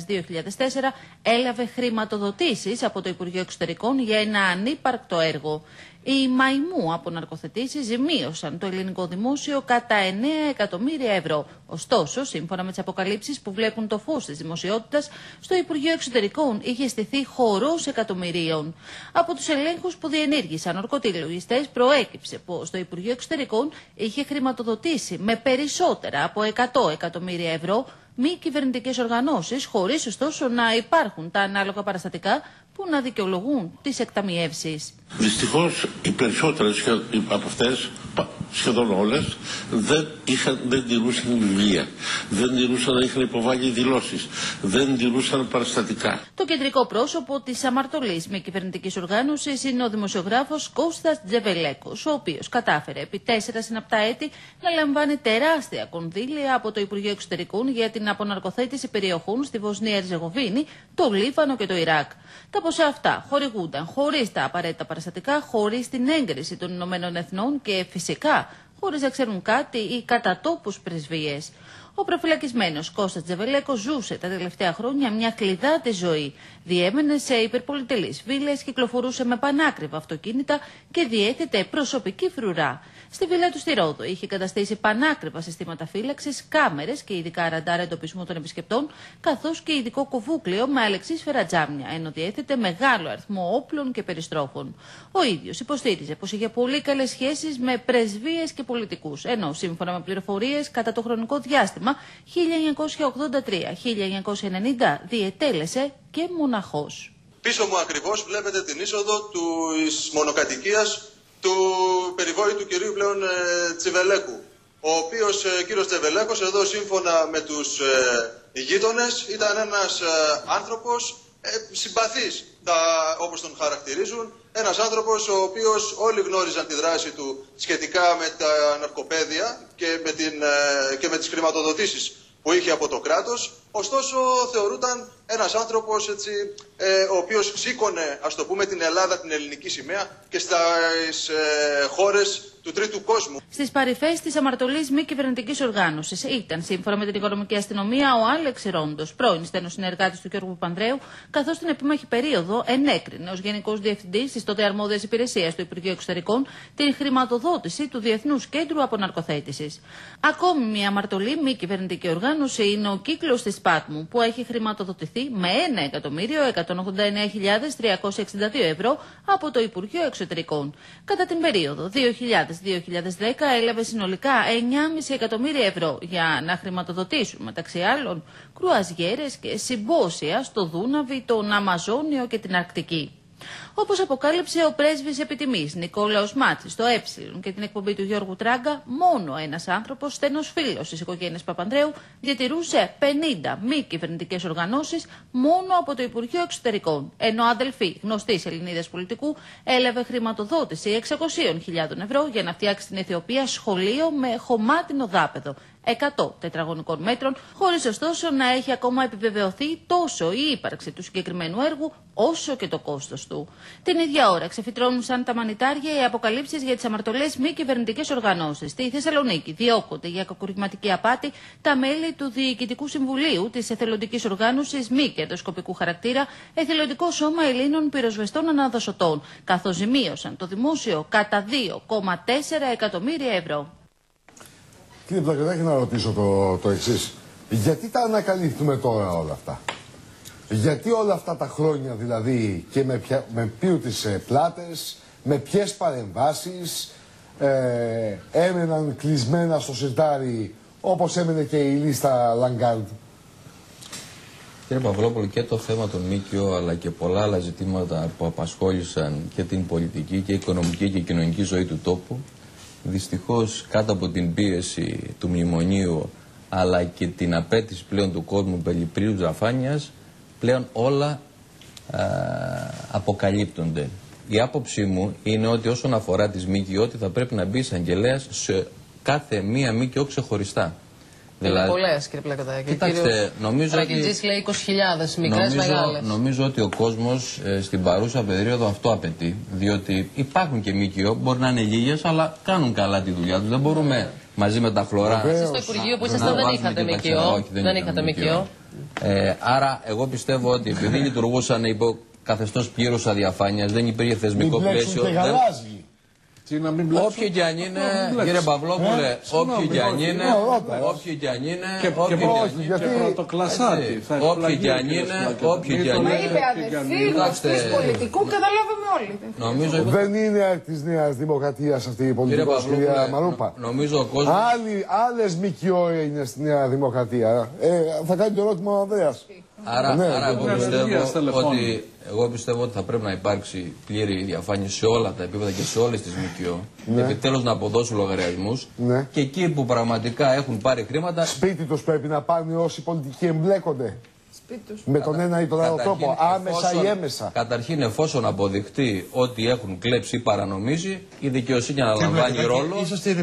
έλαβε χρηματοδοτήσεις από το Υπουργείο Εξωτερικών για ένα ανύπαρκτο έργο. Οι μαϊμού αποναρκοθετήσεις ζημίωσαν το ελληνικό δημόσιο κατά 9 εκατομμύρια ευρώ. Ωστόσο, σύμφωνα με τις αποκαλύψεις που βλέπουν το φως της δημοσιότητας, στο Υπουργείο Εξωτερικών είχε στηθεί χορός εκατομμυρίων. Από τους ελέγχους που διενήργησαν ορκωτηλογιστές προέκυψε πως το Υπουργείο Εξωτερικών είχε χρηματοδοτήσει με περισσότερα από 100 εκατομμύρια ευρώ μη κυβερνητικές οργανώσεις, χωρίς ωστόσο να υπάρχουν τα ανάλογα παραστατικά που να δικαιολογούν τις εκταμιεύσεις. Δυστυχώς οι περισσότερες από αυτές, σχεδόν όλες, δεν τηρούσαν βιβλία, δεν τηρούσαν να είχαν υποβάλει δηλώσεις, δεν τηρούσαν παραστατικά. Το κεντρικό πρόσωπο της αμαρτωλής μη κυβερνητικής οργάνωσης είναι ο δημοσιογράφος Κώστας Τζεβελέκος, ο οποίος κατάφερε επί 4 συναπτά έτη να λαμβάνει τεράστια κονδύλια από το Υπουργείο Εξωτερικών για την αποναρκοθέτηση περιοχών στη Βοσνία Ερζεγοβίνη, το Λίβανο και το Ιράκ. Τα ποσά αυτά χορηγούνταν χωρίς τα απαραίτητα παραστατικά, χωρίς την έγκριση των Ηνωμένων Εθνών και φυσικά χωρίς να ξέρουν κάτι οι κατά τόπους πρεσβείες. Ο προφυλακισμένος Κώστας Τζεβελέκος ζούσε τα τελευταία χρόνια μια κλειδάτη ζωή. Διέμενε σε υπερπολιτελείς βίλες, κυκλοφορούσε με πανάκριβα αυτοκίνητα και διέθετε προσωπική φρουρά. Στη βίλα του στη Ρόδο είχε καταστήσει πανάκριβα συστήματα φύλαξης, κάμερες και ειδικά ραντάρ εντοπισμού των επισκεπτών, καθώς και ειδικό κουβούκλιο με αλεξίσφαιρα τζάμια, ενώ διέθετε μεγάλο αριθμό όπλων και περιστρόφων. Ο ίδιος υποστήριζε πως είχε πολύ καλές σχέσεις με πρεσβείες και πολιτικούς, ενώ σύμφωνα με πληροφορίες κατά το χρονικό διάστημα 1983-1990 διετέλεσε και μοναχός. Πίσω μου ακριβώς βλέπετε την είσοδο της μονοκατοικίας του περιβόητου κυρίου πλέον Τσιβελέκου, ο οποίος κύριος Τσιβελέκος εδώ σύμφωνα με τους γείτονες ήταν ένας άνθρωπος συμπαθής, όπως τον χαρακτηρίζουν, ένας άνθρωπος ο οποίος όλοι γνώριζαν τη δράση του σχετικά με τα ναρκοπαίδια και με τις χρηματοδοτήσεις που είχε από το κράτος, ωστόσο θεωρούταν ένας άνθρωπος ο οποίος σήκωνε, ας το πούμε, την Ελλάδα, την ελληνική σημαία και στις χώρες του τρίτου κόσμου. Στις παρυφές της αμαρτωλής μη κυβερνητικής οργάνωσης ήταν, σύμφωνα με την οικονομική αστυνομία, ο Άλεξ Ρόντος, πρώην στενός συνεργάτης του Γιώργου Παπανδρέου, καθώς την επίμαχη περίοδο ενέκρινε ως Γενικός Διευθυντής της τότε αρμόδιας υπηρεσίας του Υπουργείου Εξωτερικών την χρηματοδότηση του Διεθνούς Κέντρου Αποναρκοθέτησης. Ακόμη μια αμαρτωλή μη κυβερνητική οργάνωση είναι ο κύκλος της Πάτμου, που έχει χρηματοδοτηθεί με 1.189.362 ευρώ από το Υπουργείο Εξωτερικών. Κατά την περίοδο 2000-2010 έλαβε συνολικά 9,5 εκατομμύρια ευρώ για να χρηματοδοτήσουν μεταξύ άλλων κρουαζιέρες και συμπόσια στο Δούναβι, τον Αμαζόνιο και την Αρκτική. Όπως αποκάλυψε ο πρέσβης επιτιμής Νικόλαος Μάτσης στο και την εκπομπή του Γιώργου Τράγκα, μόνο ένας άνθρωπος, στενός φίλος της οικογένειας Παπανδρέου, διατηρούσε 50 μη κυβερνητικές οργανώσεις μόνο από το Υπουργείο Εξωτερικών, ενώ αδελφή γνωστής Ελληνίδας πολιτικού έλαβε χρηματοδότηση 600.000 ευρώ για να φτιάξει στην Αιθιοπία σχολείο με χωμάτινο δάπεδο 100 τετραγωνικών μέτρων, χωρίς ωστόσο να έχει ακόμα επιβεβαιωθεί τόσο η ύπαρξη του συγκεκριμένου έργου, όσο και το κόστος του. Την ίδια ώρα ξεφυτρώνουν σαν τα μανιτάρια οι αποκαλύψεις για τις αμαρτωλές μη κυβερνητικές οργανώσεις. Στη Θεσσαλονίκη διώκονται για κακουργηματική απάτη τα μέλη του Διοικητικού Συμβουλίου της εθελοντικής οργάνωσης μη κερδοσκοπικού χαρακτήρα Εθελοντικό Σώμα Ελλήνων Πυροσβεστών Αναδοσωτών, καθώς ζημίωσαν το δημόσιο κατά 2,4 εκατομμύρια ευρώ. Κύριε Πλακιωτάκη, να ρωτήσω το εξής. Γιατί τα ανακαλύπτουμε τώρα όλα αυτά? Γιατί όλα αυτά τα χρόνια δηλαδή και με ποιους πλάτες, με ποιες παρεμβάσεις έμεναν κλεισμένα στο σιρτάρι όπως έμενε και η λίστα Λαγκάρντ? Κύριε Παυλόπουλο, και το θέμα των ΜΚΟ αλλά και πολλά άλλα ζητήματα που απασχόλησαν και την πολιτική και οικονομική και κοινωνική ζωή του τόπου, δυστυχώς κάτω από την πίεση του μνημονίου αλλά και την απέτηση πλέον του κόσμου περί πλήρους διαφάνειας, πλέον όλα αποκαλύπτονται. Η άποψή μου είναι ότι όσον αφορά τις ΜΚΟ, ότι θα πρέπει να μπει εισαγγελέας σε κάθε μία ΜΚΟ ξεχωριστά. Δηλαδή, πολλές, κύριε Πλακιωτάκη. Κοιτάξτε, νομίζω ότι λέει 20.000 μικρές, μεγάλες. Νομίζω ότι ο κόσμος στην παρούσα περίοδο αυτό απαιτεί. Διότι υπάρχουν και ΜΚΟ, μπορεί να είναι λίγες, αλλά κάνουν καλά τη δουλειά τους. Δεν μπορούμε μαζί με τα χλωρά. Εσείς στο Υπουργείο που ήσασταν δεν είχατε ΜΚΟ. Δεν είχατε ΜΚΟ. Άρα, εγώ πιστεύω ότι επειδή λειτουργούσαν υπό καθεστώς πλήρους αδιαφάνειας, δεν υπήρχε θεσμικό πλαίσιο. Όποιοι κι αν είναι, κύριε Παυλόπουλε, όποιοι κι αν είναι, όποιοι κι αν είναι, και πρωτοκλασάτη. Όποιοι κι αν είναι, όποιοι κι αν είναι. Μα είπε αδερφή γνωστής πολιτικού, καταλάβαμε όλοι. Δεν είναι της Νέας Δημοκρατίας αυτή η πολιτικός, κυρία Μαρούπα. Νομίζω ο κόσμος. Άλλες ΜΚΟ είναι στη Νέα Δημοκρατία. Θα κάνει το ερώτημα ο Ανδρέας. Άρα εγώ πιστεύω ότι θα πρέπει να υπάρξει πλήρη διαφάνεια σε όλα τα επίπεδα και σε όλες τις ΜΚΟ. Επιτέλους να αποδώσουν λογαριασμούς και εκεί που πραγματικά έχουν πάρει χρήματα. Σπίτι τους πρέπει να πάνε όσοι πολιτικοί εμπλέκονται. Με τον ένα ή τον άλλο τρόπο, άμεσα ή έμεσα. Καταρχήν, εφόσον αποδειχτεί ότι έχουν κλέψει ή παρανομήσει, η δικαιοσύνη αναλαμβάνει ρόλο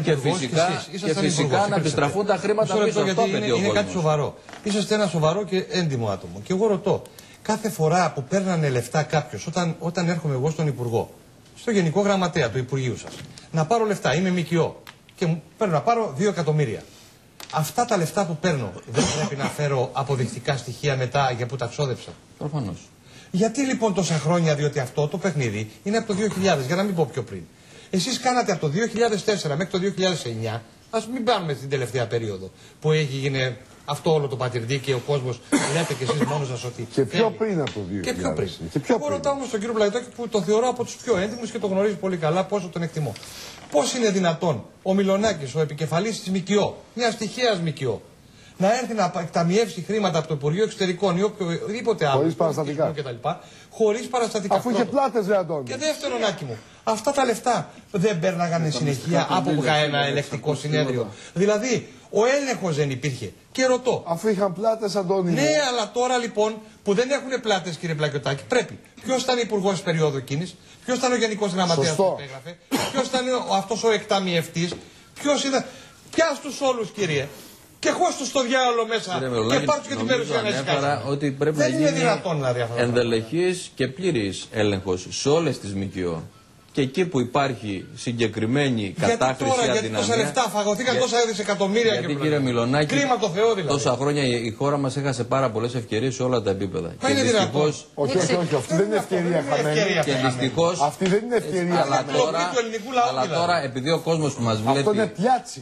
και φυσικά να επιστραφούν τα χρήματα πίσω. Αυτό είναι κάτι σοβαρό. Είσαστε ένα σοβαρό και έντιμο άτομο. Και εγώ ρωτώ, κάθε φορά που παίρνανε λεφτά κάποιος, όταν έρχομαι εγώ στον Υπουργό, στο Γενικό Γραμματέα του Υπουργείου σας, να πάρω λεφτά, είμαι ΜΚΟ και μου παίρνω να πάρω 2 εκατομμύρια. Αυτά τα λεφτά που παίρνω δεν πρέπει να φέρω αποδεικτικά στοιχεία μετά για που τα ξόδεψα? Προφανώς. Γιατί λοιπόν τόσα χρόνια, διότι αυτό το παιχνίδι είναι από το 2000, για να μην πω πιο πριν. Εσείς κάνατε από το 2004 μέχρι το 2009, ας μην πάρουμε την τελευταία περίοδο, που έγινε αυτό όλο το πατηρντή και ο κόσμος λέτε και εσείς μόνος σας ότι. Και πιο πριν από το 2000. Και πιο πριν. Εγώ ρωτάω όμως τον κύριο Πλακιωτάκη που το θεωρώ από τους πιο έντιμους και το γνωρίζει πολύ καλά πόσο τον εκτιμώ. Πώς είναι δυνατόν ο Μιλονάκης, ο επικεφαλής της ΜΚΟ, μιας τυχαίας ΜΚΟ, να έρθει να εκταμιεύσει χρήματα από το Υπουργείο Εξωτερικών ή οποιοδήποτε άλλο. Χωρίς παραστατικά. Χωρίς παραστατικά. Αφού είχε πλάτες, ρε Αντώνη. Και δεύτερον, Άκη μου, αυτά τα λεφτά δεν παίρναγαν συνεχεία από ένα ελεκτικό συνέδριο? Δηλαδή, ο έλεγχος δεν υπήρχε. Και ρωτώ. Αφού είχαν πλάτες, Αντώνη. Ναι, αλλά τώρα λοιπόν που δεν έχουν πλάτες, κύριε Πλακιωτάκη, πρέπει. Ποιος ήταν υπουργός της περίοδου εκείνης, ποιος ήταν ο γενικός γραμματέας που υπέγραφε, ποιος ήταν αυτός ο εκταμιευτής, ποιος ήταν. Πιάσ' τους όλους, κύριε. Και χώσ' τους στο διάολο μέσα. Και πάρ' τους και την περιουσία να ανέφερα ότι πρέπει να γίνει ενδελεχής και πλήρης έλεγχος σε όλες τις ΜΚΟ. Και εκεί που υπάρχει συγκεκριμένη κατάχρηση αδυναμία. Γιατί τόσα λεφτά φαγωθήκαν, τόσα δισεκατομμύρια. Γιατί, κύριε Μιλονάκη, κρίμα το Θεό δηλαδή. Τόσα χρόνια η χώρα μας έχασε πάρα πολλές ευκαιρίες σε όλα τα επίπεδα. Μα είναι δυνατόν? Όχι, αυτή δεν είναι ευκαιρία χαμένη. Και δυστυχώς. Αυτή δεν είναι ευκαιρία χαμένη. Αλλά τώρα, επειδή ο κόσμος που μας βλέπει. Αυτό είναι πιάτσικο.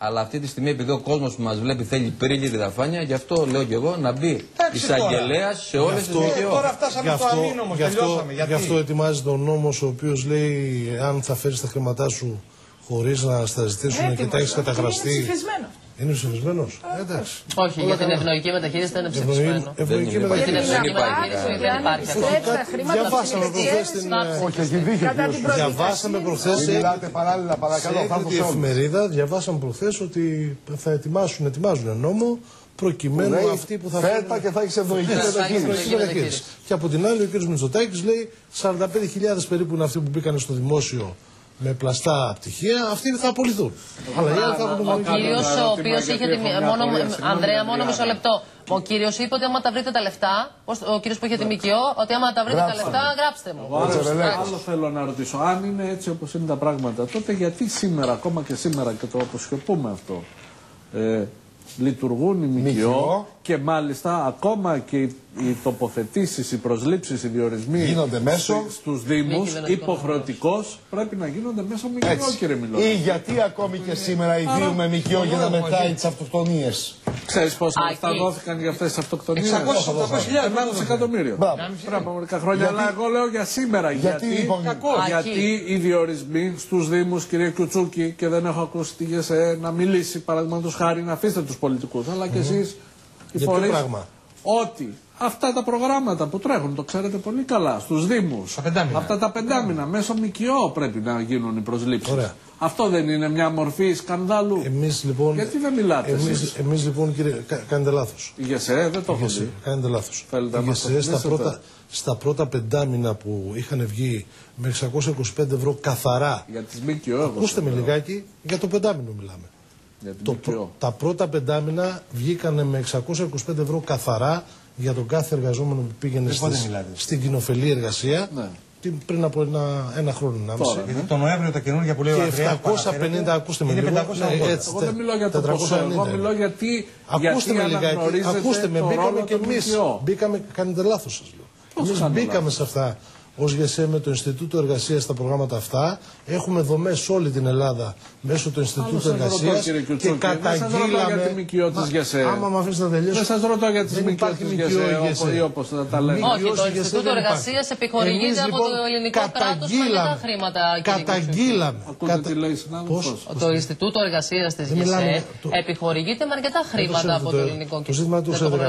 Αλλά αυτή τη στιγμή, επειδή ο κόσμος που μας βλέπει θέλει πρίληρη δαφάνεια, γι' αυτό λέω και εγώ να μπει εισαγγελέας σε όλες τις ΜΚΟ. Τώρα φτάσαμε στο αμήνομος, τελειώσαμε. Γι' αυτό ετοιμάζεται ο νόμος ο οποίος λέει αν θα φέρεις τα χρήματά σου χωρίς να στα ζητήσουν και τα έχεις καταγραφεί. Είναι ψηφισμένος. Εντάξει. Όχι, για την ευνοϊκή μεταχείριση δεν είναι ψηφισμένο. Ευνοϊκή μεταχείριση δεν υπάρχει. Διαβάσαμε προχθές σε έκρητη εφημερίδα, διαβάσαμε προχθές ότι θα ετοιμάζουν νόμο προκειμένου αυτοί που θα φέρουν και θα έχει ευνοϊκή μεταχείριση. Και από την άλλη ο κ. Μητσοτάκης λέει 45.000 περίπου είναι αυτοί που μπήκαν στο δημόσιο με πλαστά πτυχία, αυτοί θα απολυθούν. Ο κύριος ο οποίος είχε Ανδρέα, μόνο μισό λεπτό. Ο κύριος είπε ότι άμα τα βρείτε τα λεφτά, ο κύριος που είχε τη ΜΚΟ, ότι άμα τα βρείτε τα λεφτά, γράψτε μου. Άλλο θέλω να ρωτήσω. Αν είναι έτσι όπως είναι τα πράγματα, τότε γιατί σήμερα, ακόμα και σήμερα, και το αποσιωπούμε αυτό, λειτουργούν οι ΜΚΟ και μάλιστα ακόμα και οι τοποθετήσεις, οι προσλήψεις, οι διορισμοί γίνονται μέσω στους Δήμους υποχρεωτικώς πρέπει να γίνονται μέσω ΜΚΟ, κύριε Μιλώνα. Ή γιατί ακόμη και σήμερα ιδρύουμε ΜΚΟ για να μετράει τις αυτοκτονίες. Ξέρεις πόσα λεφτά δόθηκαν για αυτές τις αυτοκτονίες? 600.000 εκατομμύριο. Πριν από μερικά χρόνια. Αλλά εγώ λέω για σήμερα. Γιατί οι διορισμοί στους Δήμους, κύριε Κιουτσούκη, και δεν έχω ακούσει τη ΓΕΣΕ να μιλήσει, παραδείγματος χάρη, να αφήσετε τους πολιτικούς, αλλά και εσείς οι φορείς, ότι αυτά τα προγράμματα που τρέχουν, το ξέρετε πολύ καλά, στους Δήμους, αυτά τα πεντάμινα, μέσω ΜΚΟ πρέπει να γίνουν οι προσλήψεις. Ωραία. Αυτό δεν είναι μια μορφή σκανδάλου? Εμείς λοιπόν. Γιατί δεν μιλάτε? Εμείς λοιπόν, κύριε, κάνετε λάθος. Η ΓΕΣΕ δεν το έχω δει. Κάνετε λάθος. Η ΓΕΣΕ στα πρώτα πεντάμινα που είχαν βγει με 625 ευρώ καθαρά. Για τις ΜΚΟ. Ακούστε με λιγάκι, για το πεντάμινο μιλάμε. Τα πρώτα πεντάμινα βγήκανε με 625 ευρώ καθαρά για τον κάθε εργαζόμενο που πήγαινε στην κοινοφελή εργασία. Ναι. Πριν από ένα χρόνο. Γιατί το Νοέμβριο τα καινούργια που λέει ο Ανδρέας. Και 750, ακούστε με λίγο. Εγώ δεν μιλώ για το ποσό, εγώ μιλώ γιατί. Ακούστε με λιγάκι. Ακούστε με, μπήκαμε και εμείς. Κάνετε λάθος σας λέω. Εμείς μπήκαμε σε αυτά ως ΓΕΣΕ με το Ινστιτούτο Εργασίας στα προγράμματα αυτά. Έχουμε δομές σε όλη την Ελλάδα μέσω του Ινστιτούτου Εργασίας και καταγγείλαμε. Άμα με αφήσετε να τελειώσω. Δεν σας ρωτώ για τις ΜΚΟ της ΓΕΣΕ ή όπως θα τα λέμε. Όχι, το Ινστιτούτο Εργασίας επιχορηγείται από το ελληνικό κράτος με αρκετά χρήματα. Καταγγείλαμε. Ακούτε τι λέει συνάδελφος? Το Ινστιτούτο Εργασίας της ΓΕΣΕ επιχορηγείται με αρκετά χρήματα από το ελληνικό κράτος. Το ζήτημα του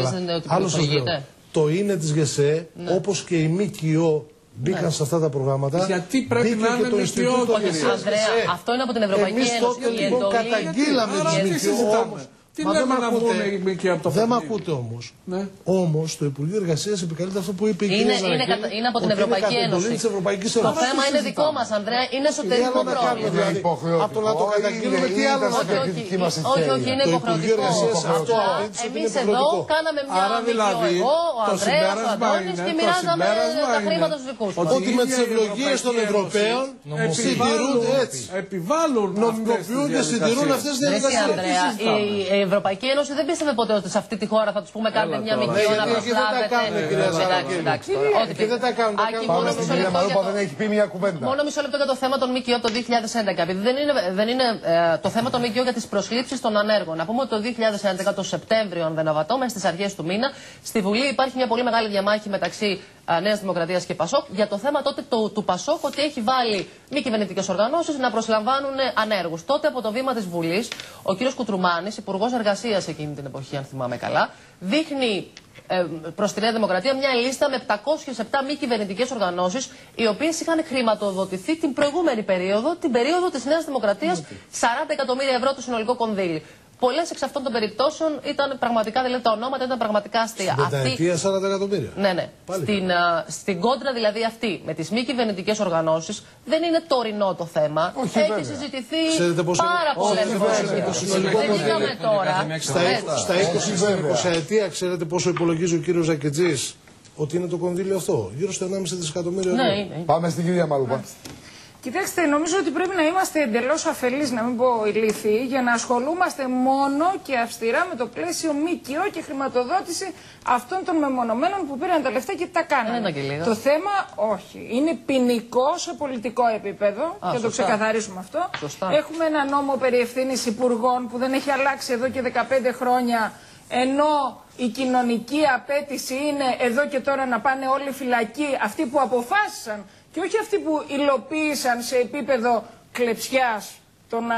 ξέρετε. Το είναι της ΓΕΣΕ, όπως και η ΜΚΟ μπήκαν σε αυτά τα προγράμματα. Γιατί πρέπει να είναι το Ινστιτούτο Εργασίας. Αυτό είναι από την Ευρωπαϊκή Ένωση. Εμείς τότε λοιπόν καταγγείλαμε τις ΜΚΟ. Τι λέμε να βγουν οι ΜΚΟ από το Δεν με ακούτε όμως. Όμως το Υπουργείο Εργασίας επικαλείται αυτό που είπε η κυρία Ζανακή. Είναι από την Ευρωπαϊκή Ένωση. Το θέμα είναι δικό μας, Ανδρέα. Είναι εσωτερικό πρόβλημα. Από το να το καταγγείλουμε, τι άλλο να κάνουμε? Όχι, είναι υποχρεωτικό. Εμείς εδώ κάναμε μια ΜΚΟ, εγώ, ο Ανδρέας, ο Αντώνης, και μοιράζαμε τα χρήματα στους δικούς μας. Ότι με τις ευλογίες των Ευρωπαίων συντηρούνται έτσι. Νομιμοποιούν και συντηρούν αυτές τις διαδικασίες. Η Ευρωπαϊκή Ένωση δεν πίστευε ποτέ ότι σε αυτή τη χώρα θα τους πούμε κάντε μια ΜΚΟ να προσλάβετε. Εντάξει, και δεν τα κάνουν. Πάμε στην κυρία Μαρούπα, δεν έχει πει μια κουβέντα. Μόνο μισό λεπτό για το θέμα των ΜΚΟ από το 2011. Επειδή δεν είναι το θέμα των ΜΚΟ για τις προσλήψεις των ανέργων. Να πούμε ότι το 2011, το Σεπτέμβριο, αν δεν αβατώμε, στις αρχές του μήνα, στη Βουλή υπάρχει μια πολύ μεγάλη διαμάχη μεταξύ Νέας Δημοκρατίας και Πασόκ για το θέμα τότε του Πασόκ ότι έχει βάλει μη κυβερνητικές οργανώσεις να προσλαμβάνουν ανέργους. Τότε από το βήμα της Βουλής, ο κ. Κουτρουμάνης, Υπουργός Εργασίας εκείνη την εποχή, αν θυμάμαι καλά, δείχνει προς τη Νέα Δημοκρατία μια λίστα με 707 μη κυβερνητικές οργανώσεις, οι οποίες είχαν χρηματοδοτηθεί την προηγούμενη περίοδο, την περίοδο της Νέας Δημοκρατίας, 40 εκατομμύρια ευρώ το συνολικό κονδύλι. Πολλές εξ αυτών των περιπτώσεων ήταν πραγματικά, δηλαδή τα ονόματα ήταν πραγματικά αστεία. Στην πενταετία 40 εκατομμύρια. Ναι. Στην κόντρα δηλαδή αυτή με τις μη κυβερνητικές οργανώσεις δεν είναι τωρινό το θέμα. Έχει συζητηθεί πάρα πολλές φορές. Δεν είχαμε τώρα. Στα 20 ετία ξέρετε πόσο υπολογίζει ο κύριος Ζακετζής ότι είναι το κονδύλιο αυτό? Γύρω στο 1,5 δισεκατομμύριο ευρώ. Πάμε στην κυρία Μαρούπα. Κοιτάξτε, νομίζω ότι πρέπει να είμαστε εντελώς αφελείς, να μην πω ηλίθιοι, για να ασχολούμαστε μόνο και αυστηρά με το πλαίσιο ΜΚΟ και χρηματοδότηση αυτών των μεμονωμένων που πήραν τα λεφτά και τα κάνανε. Το θέμα, όχι. Είναι ποινικό σε πολιτικό επίπεδο, και το ξεκαθαρίσουμε αυτό. Έχουμε ένα νόμο περί ευθύνης υπουργών που δεν έχει αλλάξει εδώ και 15 χρόνια, ενώ η κοινωνική απέτηση είναι εδώ και τώρα να πάνε όλοι φυλακοί, αυτοί που αποφάσισαν και όχι αυτοί που υλοποίησαν σε επίπεδο κλεψιάς το να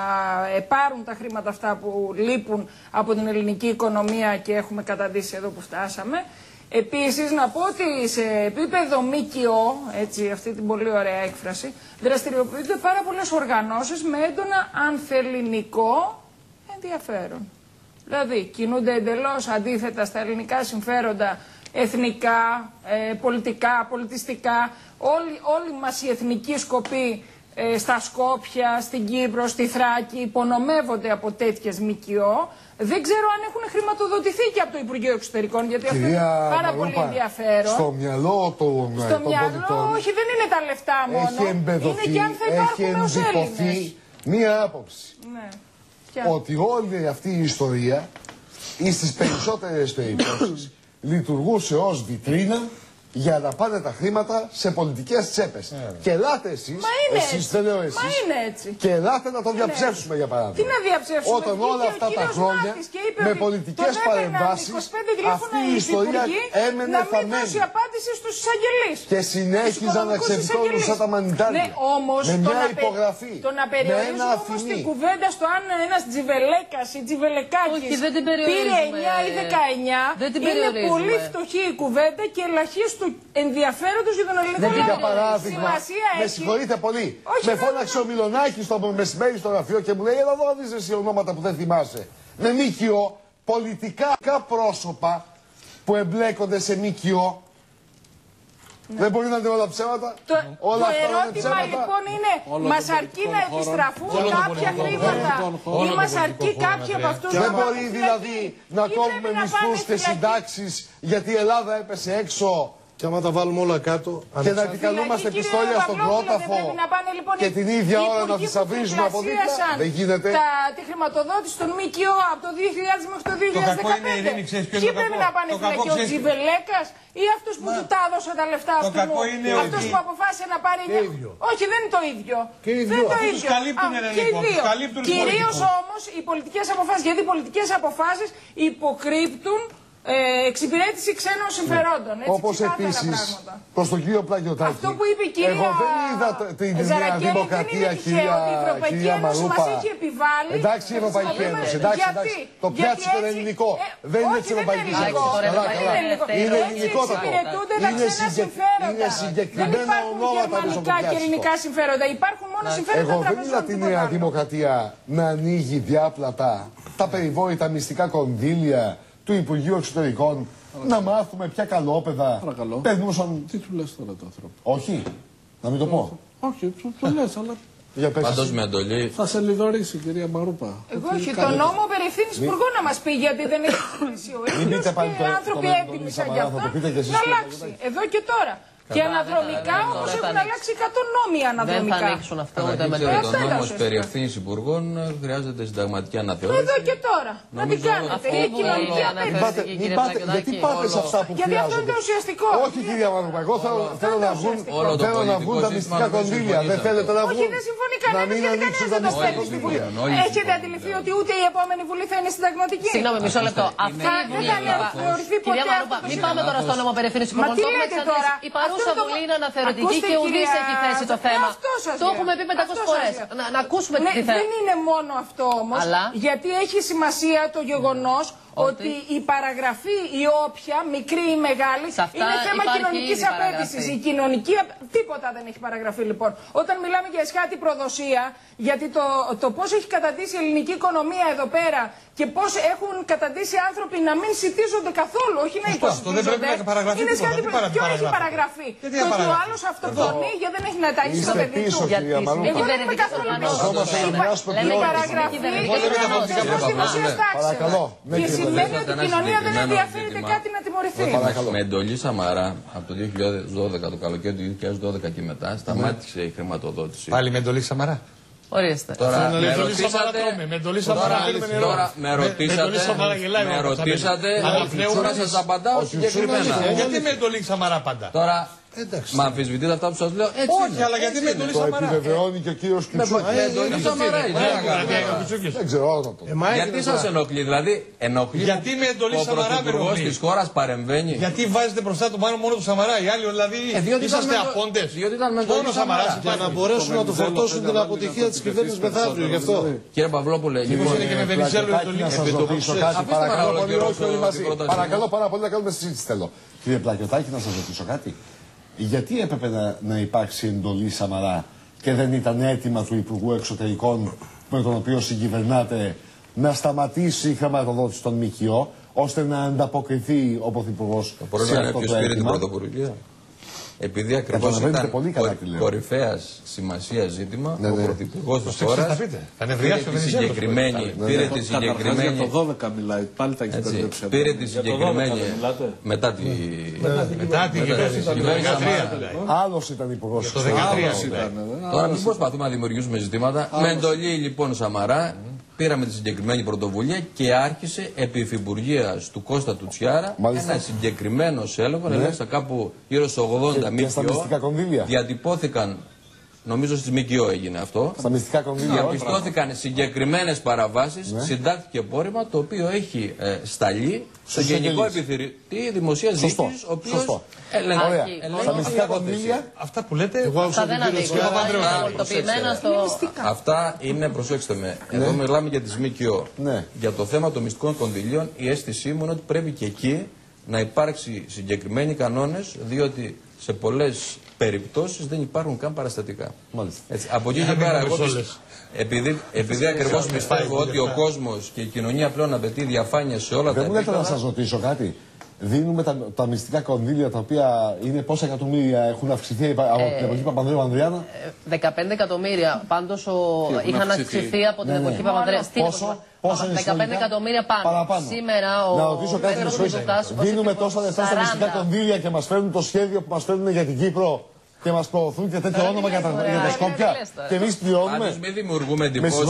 πάρουν τα χρήματα αυτά που λείπουν από την ελληνική οικονομία και έχουμε καταντήσει εδώ που φτάσαμε. Επίσης να πω ότι σε επίπεδο ΜΚΟ, έτσι αυτή την πολύ ωραία έκφραση, δραστηριοποιούνται πάρα πολλές οργανώσεις με έντονα ανθελληνικό ενδιαφέρον. Δηλαδή κινούνται εντελώς αντίθετα στα ελληνικά συμφέροντα, εθνικά, πολιτικά, πολιτιστικά. Όλοι μας οι εθνικοί σκοποί στα Σκόπια, στην Κύπρο, στη Θράκη υπονομεύονται από τέτοιες ΜΚΟ. Δεν ξέρω αν έχουν χρηματοδοτηθεί και από το Υπουργείο Εξωτερικών, γιατί αυτό είναι πάρα πολύ ενδιαφέρον. Στο μυαλό των πολιτών. Όχι, δεν είναι τα λεφτά μόνο. Είναι και αν θα υπάρχουμε ως Έλληνες. Μία άποψη. Ναι. Ότι όλη αυτή η ιστορία, ή στις περισσότερες περιπτώσεις, λειτουργούσε ως βιτρίνα για να πάνε τα χρήματα σε πολιτικές τσέπες. Και ελάτε εσείς, δεν λέω εσείς, και ελάτε να το διαψεύσουμε για παράδειγμα. Τι να διαψεύσουμε? Όταν όλα αυτά τα χρόνια με πολιτικές παρεμβάσεις αυτή η ιστορία έμενε θα μένει. Να μην δώσει απάντηση στους εισαγγελείς. Και συνέχιζαν να ξεβιτώνουν σαν τα μανιτάρια. Ναι, όμως με μια υπογραφή. Το να περιορίζουμε όμως την κουβέντα στο αν ένας Τζιβελέκας ή Τζιβελεκάκης πήρε 9 ή 19, είναι πολύ φτωχή η κουβέντα και ελαχίστου του ενδιαφέροντος για τον ελληνικό λαό. Για παράδειγμα, με συγχωρείτε πολύ. Με φώναξε ο Μιλονάκης το μεσημέρι στο γραφείο και μου λέει: έλα εδώ να δεις εσύ ονόματα που δεν θυμάσαι. Με ΜΚΟ, πολιτικά πρόσωπα που εμπλέκονται σε ΜΚΟ. Δεν μπορεί να είναι όλα ψέματα. Το ερώτημα λοιπόν είναι, μας αρκεί να επιστραφούν κάποια χρήματα ή μας αρκεί κάποιοι από αυτούς να Δεν μπορεί δηλαδή να κόβουμε μισθούς και συντάξεις γιατί η Ελλάδα έπεσε έξω. Και άμα τα βάλουμε όλα κάτω, και να επικαλούμαστε πιστόλια στον κρόταφο και την ίδια ώρα να θησαυρίζουμε από δίπλα. Δεν γίνεται. Τη χρηματοδότηση των ΜΚΟ από το 2000 μέχρι το 2015. Ποιοι πρέπει να πάνε φυλακή, ο Τζιβελέκας ή αυτός που του τα έδωσε τα λεφτά αυτού, αυτός που αποφάσισε να πάρει. Όχι, δεν είναι το ίδιο. Δεν είναι το ίδιο. Και οι δύο. Κυρίως όμως οι πολιτικές αποφάσεις, γιατί οι πολιτικές αποφάσεις υποκρύπτουν εξυπηρέτηση ξένων συμφερόντων. Όπως επίσης προς τον κύριο Πλαγιωτάκη. Αυτό που είπε η κυρία εγώ δεν είδα την Νέα Δημοκρατία, κυρία Μαρούπα. Εντάξει η Ευρωπαϊκή Ένωση. Εντάξει, το πιάτσι είναι ελληνικό. Δεν είναι της Ευρωπαϊκής Ένωσης. Είναι ελληνικό το Είναι συγκεκριμένα ονόματα πίσω από το πιάτσι. ελληνικά συμφέροντα. Υπάρχουν μόνο συμφέροντα Εγώ δεν είδα τη Νέα Δημοκρατία να ανοίγει διάπλατα τα περιβόητα μυστικά κονδύλια του Υπουργείου Εξωτερικών. Να μάθουμε ποια καλόπαιδα παίρνουν σαν... Τι του λες τώρα το άνθρωπο? Όχι, να μην το πω. Όχι, το λες, αλλά... Πάντως με εντολή. Θα σε λιδωρήσει, κυρία Μαρούπα. Εγώ όχι, το νόμο περί ευθύνης υπουργών να μας πει, γιατί δεν έχει συμφωνήσει ο ίδιος και οι άνθρωποι έτοιμοι σαν γι' αυτό να αλλάξει, εδώ και τώρα. Και αναδρομικά όμως έχουν αλλάξει 100 νόμοι αναδρομικά. Δεν θα ανοίξουν αυτό ούτε με το νόμο περί ευθύνης υπουργών χρειάζεται συνταγματική αναθεώρηση. Εδώ και τώρα. Να την κάνετε. Η κοινωνική απέτηση. Γιατί πάτε σε αυτά που γιατί αυτό είναι το ουσιαστικό. Όχι κυρία Μαρούπα, εγώ θέλω να βγουν τα μυστικά κονδύλια. Δεν θέλετε να βγουν. Όχι, δεν συμφωνεί κανένας γιατί κανένας δεν το στέλνει στη Βουλή. Έχετε αντιληφθεί ότι ούτε η επόμενη Βουλή θα είναι συνταγματική? Συγγνώμη, μισό λεπτό. Αυτή δεν θα θεωρηθεί ποτέ. Κυρία Μαρούπα, μην πάμε τώρα στο νόμο περί ευθύνης υπουργών. Η παρούσα Βουλή είναι αναθεωρητική και ουδής έχει θέσει το θέμα. Το έχουμε πει 500 φορές. Να ακούσουμε τι θέλει. Δεν είναι μόνο αυτό όμως, γιατί έχει σημασία το γεγονός ότι η παραγραφή, η όποια, μικρή ή μεγάλη, είναι θέμα κοινωνικής απέτησης. Η κοινωνική τίποτα δεν έχει παραγραφεί λοιπόν. Όταν μιλάμε για εσχάτη προδοσία, γιατί το πώς έχει καταντήσει η ελληνική οικονομία εδώ πέρα και πώς έχουν καταντήσει άνθρωποι να μην σιτίζονται καθόλου, όχι να υποσιτίζονται. Είναι σκάτη προδοσία. Ποιο έχει παραγραφεί? Το ότι ο άλλος αυτοκτονεί γιατί δεν έχει να ταΐσει το παιδί του. Εγώ δεν είμαι καθόλου πίσω. Η παραγραφή είναι δημοσίας τάξης. σημαίνει ότι η κοινωνία δεν ενδιαφέρεται κάτι να τιμωρηθεί. Με εντολή Σαμαρά από το 2012, το καλοκαίρι του 2012 και μετά, σταμάτησε η χρηματοδότηση. Πάλι με εντολή Σαμαρά. Ορίστε. Τώρα με ρωτήσατε, τώρα σας απαντάω συγκεκριμένα. Γιατί με εντολή Σαμαρά πάντα. Τώρα, μα αμφισβητείτε αυτά που σας λέω, έτσι όχι, είναι. αλλά γιατί με εντολή Το Σαμαρά. επιβεβαιώνει και ο κύριος Κιουτσούκης. Με εντολή Σαμαρά είναι. Δεν ξέρω άλλο το. Γιατί σας ενοχλεί, δηλαδή ενοχλεί γιατί με εντολή ο Σαμαρά πρωθυπουργός της χώρας παρεμβαίνει. Γιατί βάζετε μπροστά του μόνο του Σαμαρά, οι άλλοι δηλαδή είσαστε απόντες. Μόνο Σαμαράς για να μπορέσουν να του φορτώσουν την αποτυχία της κυβέρνησης μεθαύριο, γι' αυτό. Κύριε Παυλόπουλε, λοιπόν, είναι και με Βενιζέλο να σας ρωτήσω κάτι. Παρακαλώ πάρα πολύ να κάνουμε συζήτηση θέλω. Κύριε Πλακιωτάκη, να σας ρωτήσω κάτι. Γιατί έπρεπε να υπάρξει εντολή Σαμαρά και δεν ήταν αίτημα του Υπουργού Εξωτερικών με τον οποίο συγκυβερνάτε να σταματήσει η χρηματοδότηση των ΜΚΟ ώστε να ανταποκριθεί ο Πρωθυπουργός σε αυτό το αίτημα? Επειδή ακριβώς ήταν κορυφαίας σημασία ζήτημα, ο Πρωθυπουργός της χώρας πήρε τη συγκεκριμένη. Για το 12 μιλάει, πάλι τα έχεις μπερδέψει. Πήρε τη συγκεκριμένη. Μετά τη κυβέρνηση. Άλλος ήταν υπουργός. Τώρα μην προσπαθούμε να δημιουργήσουμε ζητήματα. Με εντολή λοιπόν Σαμαρά. Πήραμε τη συγκεκριμένη πρωτοβουλία και άρχισε επί υφυπουργείας του Κώστα Τουτσιάρα ένα συγκεκριμένο έλεγχο. Ελέγξα κάπου γύρω στους 80 ΜΚΟ. Διατυπώθηκαν, νομίζω στις ΜΚΟ έγινε αυτό. Στα μυστικά κονδύλια. Διαπιστώθηκαν συγκεκριμένες παραβάσεις. Συντάχθηκε πόρημα το οποίο έχει σταλεί στο Γενικό Επιθεωρητή Δημοσίας Διοίκησης, ο οποίος ελέγχει. Στα μυστικά κονδύλια. Αυτά που λέτε. Αυτά δεν ανήκουν. Αυτά είναι, προσέξτε με, εδώ μιλάμε για τις ΜΚΟ. Για το θέμα των μυστικών κονδυλίων, η αίσθησή μου είναι ότι πρέπει και εκεί να υπάρξει συγκεκριμένοι κανόνες, διότι σε πολλές περιπτώσεις δεν υπάρχουν καν παραστατικά. Έτσι, από εκεί και πέρα, εγώ επειδή ακριβώς πιστεύω ότι ο κόσμος και η κοινωνία πλέον απαιτεί διαφάνεια σε όλα τα επίπεδα. Δεν μου λέτε να σας ρωτήσω κάτι. Δίνουμε τα μυστικά κονδύλια τα οποία είναι πόσα εκατομμύρια έχουν αυξηθεί από την εποχή Παπανδρέου Ανδριάνα? 15 εκατομμύρια πάντως είχαν αυξηθεί από την εποχή Παπανδρέου. Πόσο 15 εκατομμύρια πάνω. Σήμερα να ρωτήσω κάτι δίνουμε τόσα λεφτά στα μυστικά κονδύλια και μας φέρνουν το σχέδιο που μας φέρνουν για την Κύπρο και μας προωθούν και τέτοιο όνομα για τα Σκόπια και εμείς πληρώνουμε. Πάντως μην δημιουργούμε εντυπώσεις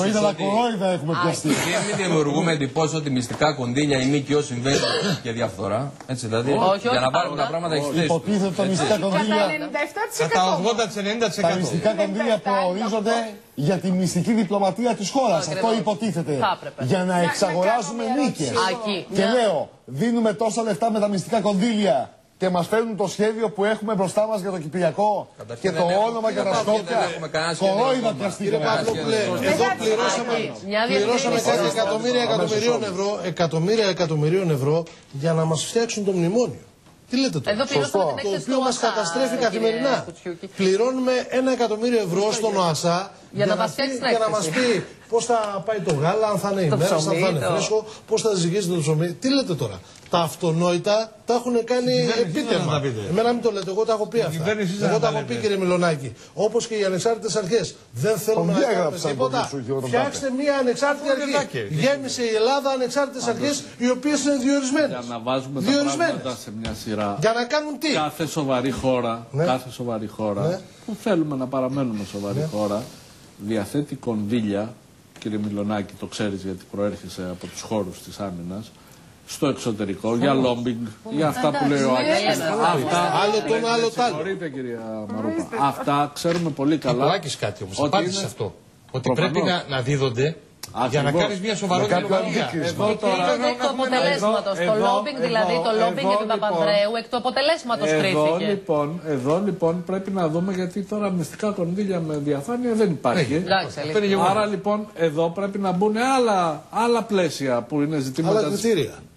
μην δημιουργούμε εντυπώσεις ότι μυστικά κονδύλια ή ΜΚΟ συμβαίνει και διαφθορά. Έτσι δηλαδή, για να πάρουμε τα πράγματα εξής. Υποτίθεται τα μυστικά κονδύλια. Κατά 80-90%. Τα μυστικά κονδύλια προορίζονται για τη μυστική διπλωματία της χώρας. Αυτό υποτίθεται. Για να εξαγοράζουμε νίκες. Και λέω, δίνουμε τόσα λεφτά με τα μυστικά κονδύλια και μας φέρνουν το σχέδιο που έχουμε μπροστά μας για το Κυπριακό και το όνομα για τα Σκόπια. Κορόιδα πιαστήκαμε. Εδώ πληρώσαμε κάποια εκατομμύρια εκατομμυρίων ευρώ για να μας φτιάξουν το μνημόνιο. Τι λέτε τώρα? Το οποίο μας καταστρέφει καθημερινά. Πληρώνουμε 1 εκατομμύριο ευρώ στον ΟΑΣΑ για να μας πει πώς θα πάει το γάλα, αν θα είναι ημέρας, αν θα είναι φρέσκο, πώς θα ζυγίζεται το ψωμί. Τι λέτε τώρα? Τα αυτονόητα τα έχουν κάνει επίτευγμα. Εμένα μην το λέτε, εγώ τα έχω πει αυτά. Εγώ τα έχω πει, κύριε Μιλονάκη. Όπως και οι ανεξάρτητες αρχές. Δεν θέλουμε να κάνουμε τίποτα. Φτιάξτε μια ανεξάρτητη αρχή. Γέμισε η Ελλάδα ανεξάρτητες αρχές οι οποίες είναι διορισμένες. Για να βάζουμε τα πράγματα σε μια σειρά. Για να κάνουν τι? Κάθε σοβαρή χώρα που θέλουμε να παραμένουμε σοβαρή χώρα διαθέτει κονδύλια. Κύριε Μιλονάκη, το ξέρεις γιατί προέρχεσαι από τους χώρους της άμυνας, στο εξωτερικό, για λόμπινγκ, για αυτά που λέει ο Άκης. Άλλο το άλλο το άλλο. Συγχωρείτε, κυρία Μαρούπα. Αυτά ξέρουμε πολύ καλά. Ο Άκης κάτι όμως, απάντησε αυτό. Ότι πρέπει να δίδονται για να κάνεις μια σοβαρή κοινωνία. Εκ του αποτελέσματος. Το λόμπινγκ, δηλαδή το λόμπινγκ επί Παπανδρέου, εκ του αποτελέσματος κρίθηκε. Εδώ λοιπόν πρέπει να δούμε, γιατί τώρα μυστικά κονδύλια με διαφάνεια δεν υπάρχει. Άρα λοιπόν εδώ πρέπει να μπουν άλλα πλαίσια που είναι ζητήματα. Άλλα κριτήρια.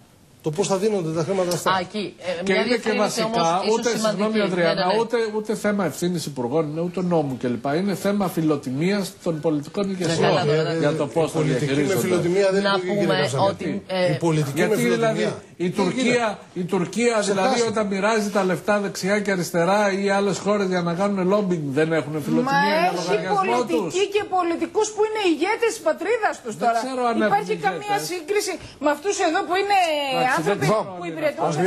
το πώς θα δίνονται τα χρήματα αυτά. Και είναι και βασικά, συγγνώμη Ανδριάννα, ούτε θέμα ευθύνης υπουργών, είναι ούτε νόμου κλπ. Είναι θέμα φιλοτιμίας των πολιτικών ηγεσιών για το πώς θα διαχειρίζονται. Η πολιτική με φιλοτιμία δεν είναι η πολιτική με φιλοτιμία. Η Τουρκία δηλαδή όταν μοιράζει τα λεφτά δεξιά και αριστερά ή άλλες χώρες για να κάνουν lobbying δεν έχουν φιλοτιμία για λογαριασμό τους. Μα έχει πολιτική και πολιτικούς που είναι ηγέτες της πατρίδας τους τώρα. Υπάρχει καμία σύγκριση με αυτούς εδώ που είναι άνθρωποι που υπηρετούν σε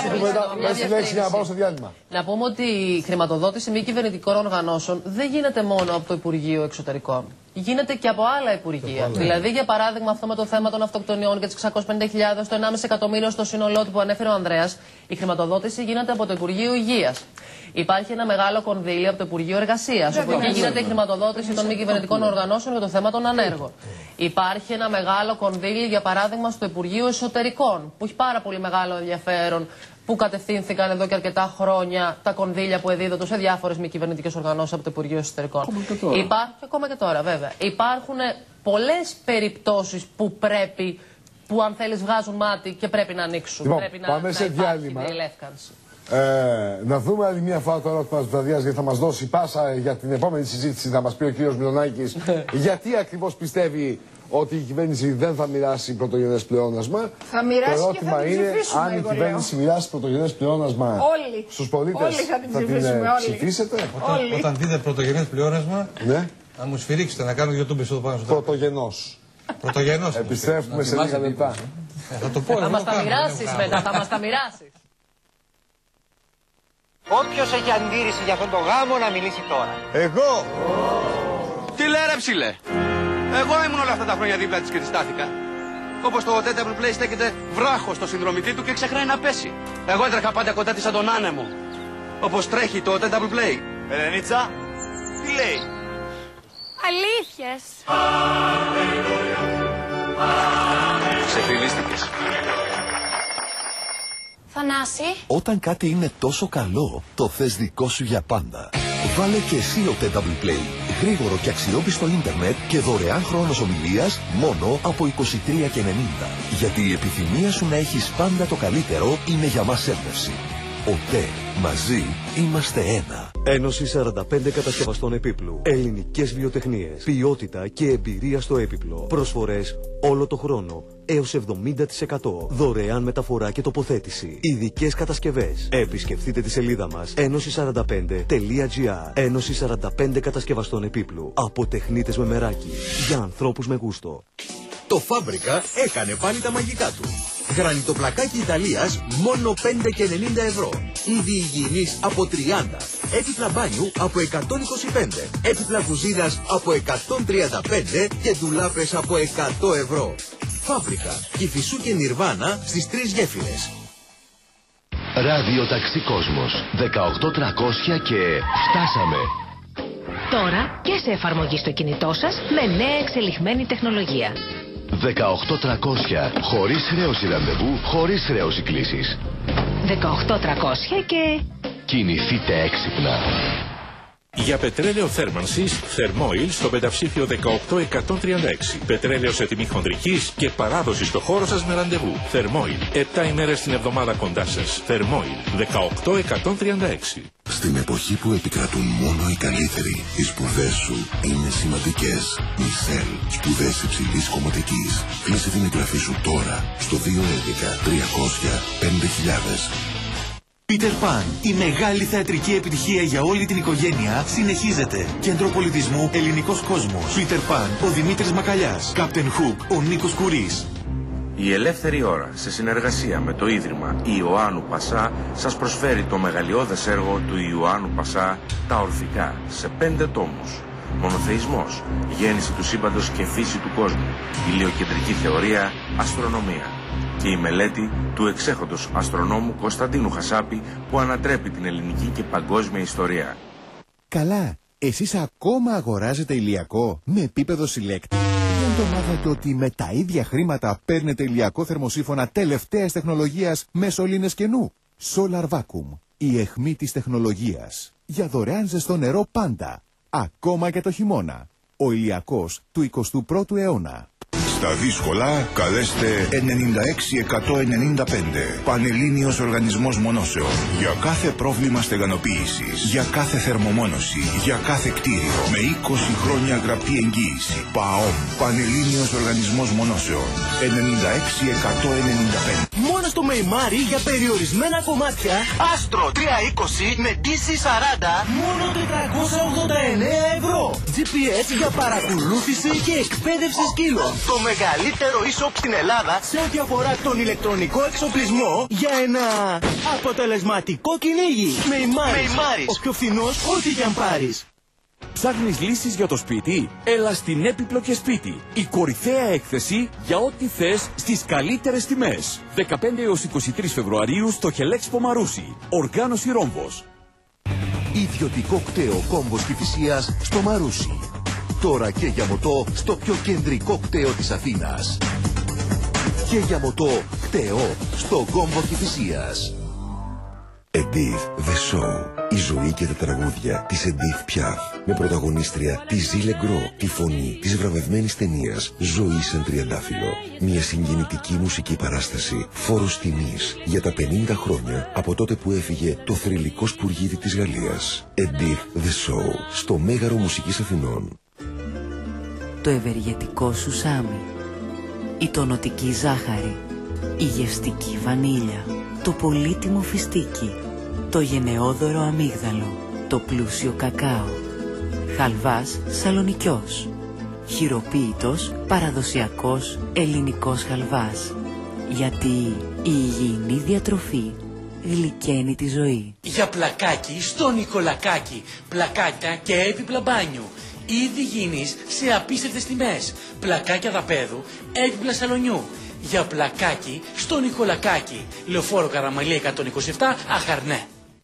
Να πούμε ότι η χρηματοδότηση μη κυβερνητικών οργανώσεων δεν γίνεται μόνο από το Υπουργείο Εξωτερικών. Γίνεται και από άλλα υπουργεία. Δηλαδή, για παράδειγμα, αυτό με το θέμα των αυτοκτονιών και τις 650.000, το 1,5 εκατομμύριο στο σύνολό του που ανέφερε ο Ανδρέας, η χρηματοδότηση γίνεται από το Υπουργείο Υγείας. Υπάρχει ένα μεγάλο κονδύλι από το Υπουργείο Εργασίας, όπου εκεί γίνεται η χρηματοδότηση των μη κυβερνητικών οργανώσεων για το θέμα των ανέργων. Υπάρχει ένα μεγάλο κονδύλι, για παράδειγμα, στο Υπουργείο Εσωτερικών, που έχει πάρα πολύ μεγάλο ενδιαφέρον, που κατευθύνθηκαν εδώ και αρκετά χρόνια τα κονδύλια που εδίδονται σε διάφορες μη κυβερνητικές οργανώσεις από το Υπουργείο Εσωτερικών. Ακόμα και τώρα, βέβαια. Υπάρχουν πολλές περιπτώσεις που αν θέλεις βγάζουν μάτι και πρέπει να ανοίξουν. Λοιπόν, πρέπει πάμε σε διάλειμμα. Να δούμε άλλη μια φορά το ερώτημα της Βραδίας, γιατί θα μας δώσει πάσα για την επόμενη συζήτηση. Θα μας πει ο κύριος Μιλονάκης γιατί ακριβώς πιστεύει ότι η κυβέρνηση δεν θα μοιράσει πρωτογενές πλεόνασμα. Θα μοιράσει. Το ερώτημα είναι αν η κυβέρνηση μοιράσει πρωτογενές πλεόνασμα στους πολίτες. Θα την ψηφίσετε. Όταν δείτε πρωτογενές πλεόνασμα, να μου σφυρίξετε να κάνω YouTube στο πάνω στο πρωτογενός. Πρωτογενός. Επιστρέφουμε σε λίγα λεπτά. Θα το πω. Θα μας τα μοιράσεις μετά, θα μας τα μοιράσεις. Όποιος έχει αντίρρηση για αυτόν τον γάμο να μιλήσει τώρα. Εγώ! Τι λέει ρε ψηλέ! Εγώ ήμουν όλα αυτά τα χρόνια δίπλα της και τη στάθηκα. Όπως το TWPlay στέκεται βράχος στο συνδρομητή του και ξεχνάει να πέσει. Εγώ έτρεχα πάντα κοντά της σαν τον άνεμο. Όπως τρέχει το TWPlay. Ελενίτσα, τι λέει? Αλήθειες. Ξεφυλίστηκες. Θανάση. Όταν κάτι είναι τόσο καλό, το θες δικό σου για πάντα. Βάλε και εσύ ο TWPlay. Γρήγορο και αξιόπιστο ίντερνετ και δωρεάν χρόνος ομιλίας μόνο από 23,90. Γιατί η επιθυμία σου να έχεις πάντα το καλύτερο είναι για μας έμπνευση. ΟΤΕ. Μαζί είμαστε ένα. Ένωση 45 κατασκευαστών επίπλου. Ελληνικές βιοτεχνίες. Ποιότητα και εμπειρία στο έπιπλο. Προσφορές όλο το χρόνο. Έως 70%. Δωρεάν μεταφορά και τοποθέτηση. Ειδικές κατασκευές. Επισκεφτείτε τη σελίδα μας ένωση45.gr. Ένωση 45 κατασκευαστών επίπλου. Από τεχνίτες με μεράκι. Για ανθρώπους με γούστο. Το Φάμπρικα έκανε πάλι τα μαγικά του. Γρανιτοπλακάκι Ιταλίας μόνο 5,90 ευρώ. Είδη υγιεινής από 30. Έπιπλα μπάνιου από 125. Έπιπλα κουζίνας από 135 και ντουλάπες από 100 ευρώ. Φάμπρικα. Κηφισού και Νιρβάνα στις 3 γέφυρες. Ραδιοταξί Κόσμος 18300 και φτάσαμε. Τώρα και σε εφαρμογή στο κινητό σας με νέα εξελιγμένη τεχνολογία. 18300. Χωρίς χρέωση ραντεβού, χωρίς χρέωση κλήσης. 18300 και... κινηθείτε έξυπνα. Για πετρέλαιο θέρμανσης, Thermoil στο πενταψήφιο 18136. Πετρέλαιο σε τιμή χονδρικής και παράδοση στο χώρο σας με ραντεβού. Thermoil. 7 ημέρες την εβδομάδα κοντά σας. Thermoil 18136. Στην εποχή που επικρατούν μόνο οι καλύτεροι, οι σπουδές σου είναι σημαντικές. Μισελ, σπουδές υψηλής κομματικής. Κλείσε την εγγραφή σου τώρα στο 211 300 5000. Peter Pan, η μεγάλη θεατρική επιτυχία για όλη την οικογένεια, συνεχίζεται. Κέντρο Πολιτισμού Ελληνικός Κόσμος. Peter Pan, ο Δημήτρης Μακαλιάς. Captain Hook, ο Νίκος Κουρής. Η Ελεύθερη Ώρα, σε συνεργασία με το Ίδρυμα Ιωάννου Πασά, σας προσφέρει το μεγαλειώδες έργο του Ιωάννου Πασά, «Τα Ορφικά», σε 5 τόμους. Μονοθεϊσμός, γέννηση του σύμπαντος και φύση του κόσμου, ηλιοκεντρική θεωρία, αστρονομία. Και η μελέτη του εξέχοντος αστρονόμου Κωνσταντίνου Χασάπη που ανατρέπει την ελληνική και παγκόσμια ιστορία. Καλά, εσείς ακόμα αγοράζετε ηλιακό με επίπεδο συλλέκτη. Δεν το μάθατε ότι με τα ίδια χρήματα παίρνετε ηλιακό θερμοσύφωνα τελευταίας τεχνολογίας με σωλήνες καινού. Solar Vacuum, η αιχμή της τεχνολογίας. Για δωρεάν ζεστό νερό πάντα, ακόμα και το χειμώνα. Ο ηλιακός του 21ου αιώνα. Στα δύσκολα καλέστε 96-195. Πανελλήνιος Οργανισμός Μονώσεων. Για κάθε πρόβλημα στεγανοποίησης, για κάθε θερμομόνωση, για κάθε κτίριο. Με 20 χρόνια γραπτή εγγύηση. ΠΑΟΜ. Πανελλήνιος Οργανισμός Μονώσεων. 96-195. Μόνο στο Μεϊμάρι για περιορισμένα κομμάτια. Άστρο 320 με DC40. Μόνο 489 ευρώ. GPS για παρακολούθηση και εκπαίδευση σκύλων. Το μεγαλύτερο e-shop στην Ελλάδα σε ό,τι αφορά τον ηλεκτρονικό εξοπλισμό για ένα αποτελεσματικό κυνήγι. Μεϊμάρι. Ο πιο φθηνός ό,τι και αν πάρεις. Ψάχνεις λύσεις για το σπίτι? Έλα στην Έπιπλο και Σπίτι. Η κορυφαία έκθεση για ό,τι θες στις καλύτερες τιμές. 15 έως 23 Φεβρουαρίου στο Χελέξπο Μαρούσι. Οργάνωση Ρόμβος. Ιδιωτικό κτέο Κόμβος Κηφισίας στο Μαρούσι. Τώρα και για μοτό στο πιο κεντρικό κτέο της Αθήνας. Και για μοτό κτέο στο Κόμβο Κηφισίας. Edith The Show. Η ζωή και τα τραγούδια της Edith Piaf. Με πρωταγωνίστρια τη Ζήλε Γκρό, τη φωνή της βραβευμένης ταινίας Ζωή σαν τριαντάφυλλο. Μια συγκινητική μουσική παράσταση φόρος τιμής για τα 50 χρόνια από τότε που έφυγε το θρυλικό σπουργίτι της Γαλλίας. Edith The Show. Στο Μέγαρο Μουσικής Αθηνών. Το ευεργετικό σουσάμι. Η τονωτική ζάχαρη. Η γευστική βανίλια. Το πολύτιμο φιστίκι. Το γενναιόδωρο αμύγδαλο. Το πλούσιο κακάο. Χαλβάς σαλονικιός. Χειροποίητος παραδοσιακός ελληνικός χαλβάς. Γιατί η υγιεινή διατροφή γλυκαίνει τη ζωή. Για πλακάκι στο Νικολακάκι. Πλακάκια και έπιπλα μπάνιου. Ήδη γίνεις σε απίστευτες τιμές. Πλακάκια δαπέδου, έπιπλα σαλονιού. Για πλακάκι στο Νικολακάκι. Λεωφόρο Καραμαλία 127, Αχαρνέ.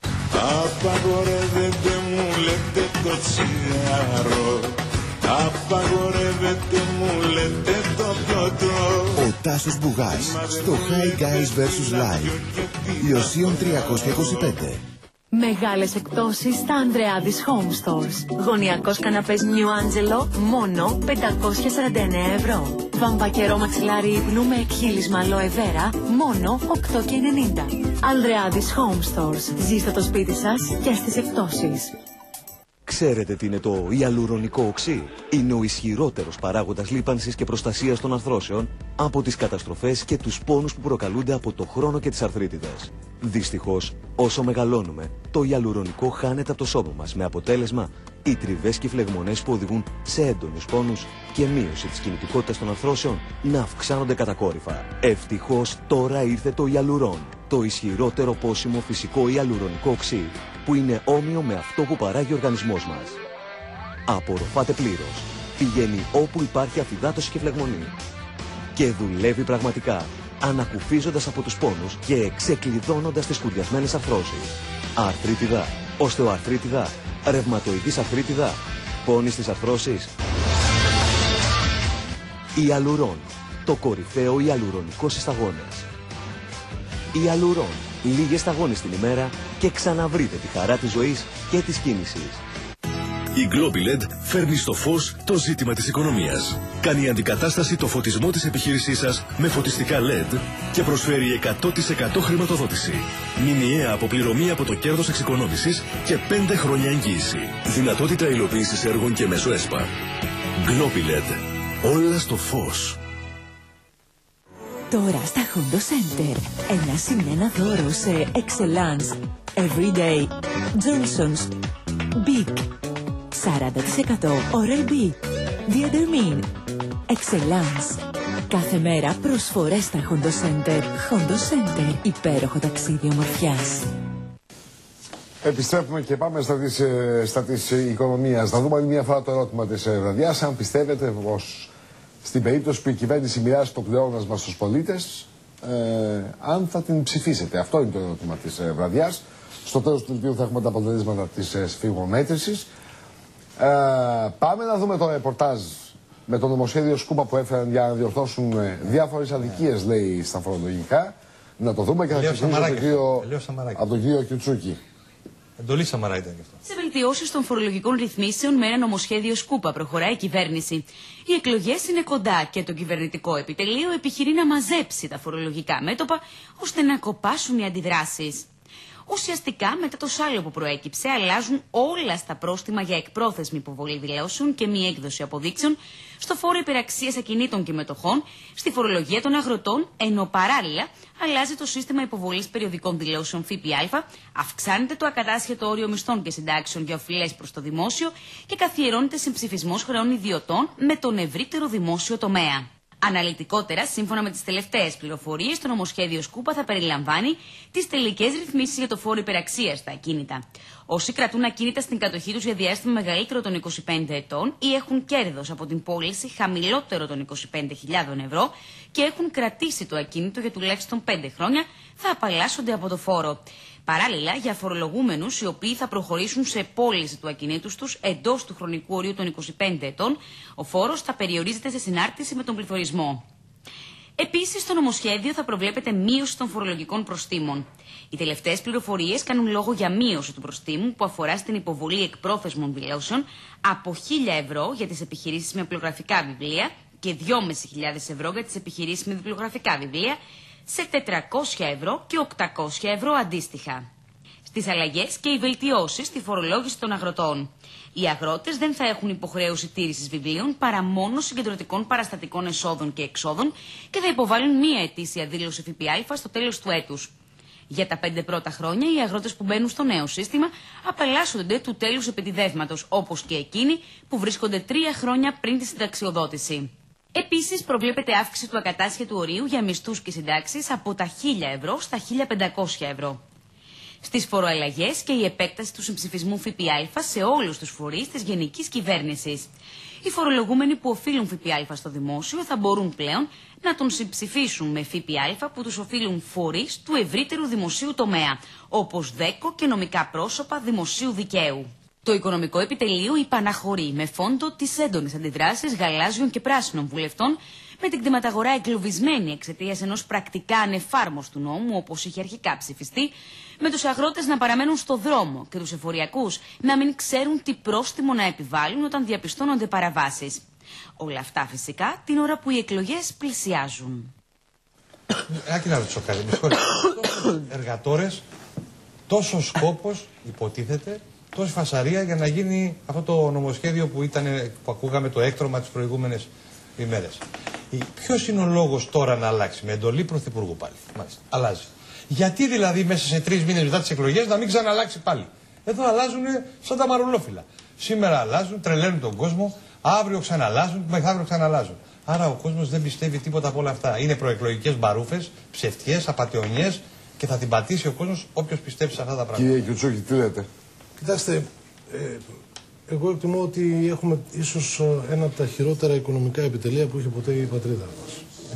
Απαγορεύεται μου λέτε το τσιγάρο. Απαγορεύεται μου λέτε το πιωτό. Ο Τάσος Μπουγάς στο High Guys vs Live. Λιωσίων 325. Μεγάλες εκπτώσεις στα Ανδρεάδης Home Stores. Γωνιακός καναπές New Angelo μόνο 549 ευρώ. Βαμβακερό μαξιλάρι ύπνου με εκχύλισμα aloe vera μόνο 8,90. Ανδρεάδης Home Stores. Ζήστε το σπίτι σας και στις εκπτώσεις. Ξέρετε τι είναι το ιαλουρονικό οξύ? Είναι ο ισχυρότερος παράγοντας λίπανσης και προστασίας των αρθρώσεων από τις καταστροφές και τους πόνους που προκαλούνται από το χρόνο και τις αρθρίτιδες. Δυστυχώς, όσο μεγαλώνουμε, το ιαλουρονικό χάνεται από το σώμα μας, με αποτέλεσμα οι τριβές και οι φλεγμονές που οδηγούν σε έντονους πόνους και μείωση της κινητικότητας των αρθρώσεων να αυξάνονται κατακόρυφα. Ευτυχώς τώρα ήρθε το ιαλουρόν, το ισχυρότερο πόσιμο φυσικό ιαλουρονικό οξύ, που είναι όμοιο με αυτό που παράγει ο οργανισμός μας. Απορροφάται πλήρως, πηγαίνει όπου υπάρχει αφυδάτωση και φλεγμονή και δουλεύει πραγματικά, ανακουφίζοντας από τους πόνους και ξεκλειδώνοντας τις σκουριασμένες αρθρώσεις. Αρθρίτιδα, οστεοαρθρίτιδα, ρευματοειδής αρθρίτιδα, πόνοι στις αρθρώσεις. Ιαλουρόν, το κορυφαίο ιαλουρονικό στις σταγόνες. Ιαλουρόν, λίγες σταγόνες την ημέρα και ξαναβρείτε τη χαρά της ζωής και της κίνησης. Η Globyled φέρνει στο φως το ζήτημα της οικονομίας. Κάνει αντικατάσταση το φωτισμό της επιχείρησής σας με φωτιστικά LED και προσφέρει 100% χρηματοδότηση. Μηνιαία αποπληρωμή από το κέρδος εξοικονόμησης και 5 χρόνια εγγύηση. Δυνατότητα υλοποίησης έργων και μέσω ΕΣΠΑ. Globyled. Όλα στο φως. Τώρα στα Hondo Center, 1+1 δώρο σε Excellence, Everyday, Johnson's, Big, 40% Oral-B, Diadermin, Excellence. Κάθε μέρα προσφορές στα Hondo Center. Hondo Center, υπέροχο ταξίδι ομορφιάς. Επιστρέφουμε και πάμε στα της οικονομίας. Να δούμε άλλη μια φορά το ερώτημα της βραδιάς. Αν πιστεύετε πως στην περίπτωση που η κυβέρνηση μοιράσει το πλεόνασμα στους πολίτες, αν θα την ψηφίσετε? Αυτό είναι το ερώτημα της βραδιάς. Στο τέλος του δελτίου θα έχουμε τα αποτελέσματα της σφιγμομέτρησης. Πάμε να δούμε το ρεπορτάζ με το νομοσχέδιο Σκούπα που έφεραν για να διορθώσουν διάφορες αδικίες, λέει, στα φορολογικά. Να το δούμε και θα ξεκινήσουμε από τον κύριο Κιουτσούκη. Εντολή Σαμαρά ήταν και αυτό. Σε βελτιώσεις των φορολογικών ρυθμίσεων με ένα νομοσχέδιο Σκούπα προχωράει η κυβέρνηση. Οι εκλογές είναι κοντά και το κυβερνητικό επιτελείο επιχειρεί να μαζέψει τα φορολογικά μέτωπα ώστε να κοπάσουν οι αντιδράσεις. Ουσιαστικά, μετά το σάλιο που προέκυψε, αλλάζουν όλα στα πρόστιμα για εκπρόθεσμη υποβολή δηλώσεων και μη έκδοση αποδείξεων, στο φόρο υπεραξίας ακινήτων και μετοχών, στη φορολογία των αγροτών, ενώ παράλληλα αλλάζει το σύστημα υποβολής περιοδικών δηλώσεων ΦΠΑ, αυξάνεται το ακατάσχετο όριο μισθών και συντάξεων για οφειλές προς το δημόσιο και καθιερώνεται συμψηφισμός χρεών ιδιωτών με τον ευρύτερο δημόσιο τομέα. Αναλυτικότερα, σύμφωνα με τις τελευταίες πληροφορίες, το νομοσχέδιο Σκούπα θα περιλαμβάνει τις τελικές ρυθμίσεις για το φόρο υπεραξίας στα ακίνητα. Όσοι κρατούν ακίνητα στην κατοχή τους για διάστημα μεγαλύτερο των 25 ετών ή έχουν κέρδος από την πώληση χαμηλότερο των 25.000 ευρώ και έχουν κρατήσει το ακίνητο για τουλάχιστον 5 χρόνια, θα απαλλάσσονται από το φόρο. Παράλληλα, για φορολογούμενους οι οποίοι θα προχωρήσουν σε πώληση του ακινήτους τους εντός του χρονικού ορίου των 25 ετών, ο φόρος θα περιορίζεται σε συνάρτηση με τον πληθωρισμό. Επίσης, στο νομοσχέδιο θα προβλέπεται μείωση των φορολογικών προστίμων. Οι τελευταίες πληροφορίες κάνουν λόγο για μείωση του προστίμου που αφορά στην υποβολή εκπρόθεσμων δηλώσεων από 1.000 ευρώ για τις επιχειρήσεις με απλογραφικά βιβλία και 2.500 ευρώ για τις επιχειρήσεις με διπλογραφικά βιβλία, σε 400 ευρώ και 800 ευρώ αντίστοιχα. Στις αλλαγές και οι βελτιώσεις στη φορολόγηση των αγροτών. Οι αγρότες δεν θα έχουν υποχρέωση τήρησης βιβλίων παρά μόνο συγκεντρωτικών παραστατικών εσόδων και εξόδων και θα υποβάλουν μία ετήσια δήλωση ΦΠΑ στο τέλος του έτους. Για τα 5 πρώτα χρόνια, οι αγρότες που μπαίνουν στο νέο σύστημα απαλλάσσονται του τέλους επιτιδεύματος, όπως και εκείνοι που βρίσκονται 3 χρόνια πριν τη συνταξιοδότηση. Επίσης, προβλέπεται αύξηση του ακατάσχετου ορίου για μισθούς και συντάξεις από τα 1.000 ευρώ στα 1.500 ευρώ. Στις φοροαλλαγές και η επέκταση του συμψηφισμού ΦΠΑ σε όλους τους φορείς της γενικής κυβέρνησης. Οι φορολογούμενοι που οφείλουν ΦΠΑ στο δημόσιο θα μπορούν πλέον να τον συμψηφίσουν με ΦΠΑ που τους οφείλουν φορείς του ευρύτερου δημοσίου τομέα, όπως ΔΕΚΟ και νομικά πρόσωπα δημοσίου δικαίου. Το Οικονομικό Επιτελείο υπαναχωρεί με φόντο τις έντονες αντιδράσεις γαλάζιων και πράσινων βουλευτών, με την κτηματαγορά εγκλωβισμένη εξαιτίας ενός πρακτικά ανεφάρμοστου νόμου, όπως είχε αρχικά ψηφιστεί, με τους αγρότες να παραμένουν στο δρόμο και τους εφοριακούς να μην ξέρουν τι πρόστιμο να επιβάλλουν όταν διαπιστώνονται παραβάσεις. Όλα αυτά φυσικά την ώρα που οι εκλογές πλησιάζουν. Άκη να ρωτήσω κάτι, με συγχωρείτε. Εργατόρες, τόσο σκόπος υποτίθεται, τόση φασαρία για να γίνει αυτό το νομοσχέδιο που ακούγαμε το έκτρωμα τις προηγούμενες ημέρες. Ποιος είναι ο λόγος τώρα να αλλάξει, με εντολή πρωθυπουργού πάλι? Μάλιστα, αλλάζει. Γιατί δηλαδή μέσα σε 3 μήνες μετά τις εκλογές να μην ξαναλλάξει πάλι? Εδώ αλλάζουν σαν τα μαρουλόφυλλα. Σήμερα αλλάζουν, τρελαίνουν τον κόσμο, αύριο ξαναλλάζουν, μεθαύριο ξαναλλάζουν. Άρα ο κόσμος δεν πιστεύει τίποτα από όλα αυτά. Είναι προεκλογικές μπαρούφες, ψευτιές, απατεωνιές και θα την πατήσει ο κόσμος όποιος πιστεύει σε αυτά τα πράγματα. Κύριε Κιουτσούκη, τι λέτε? Κοιτάξτε, εγώ εκτιμώ ότι έχουμε ίσως ένα από τα χειρότερα οικονομικά επιτελεία που είχε ποτέ η πατρίδα μας.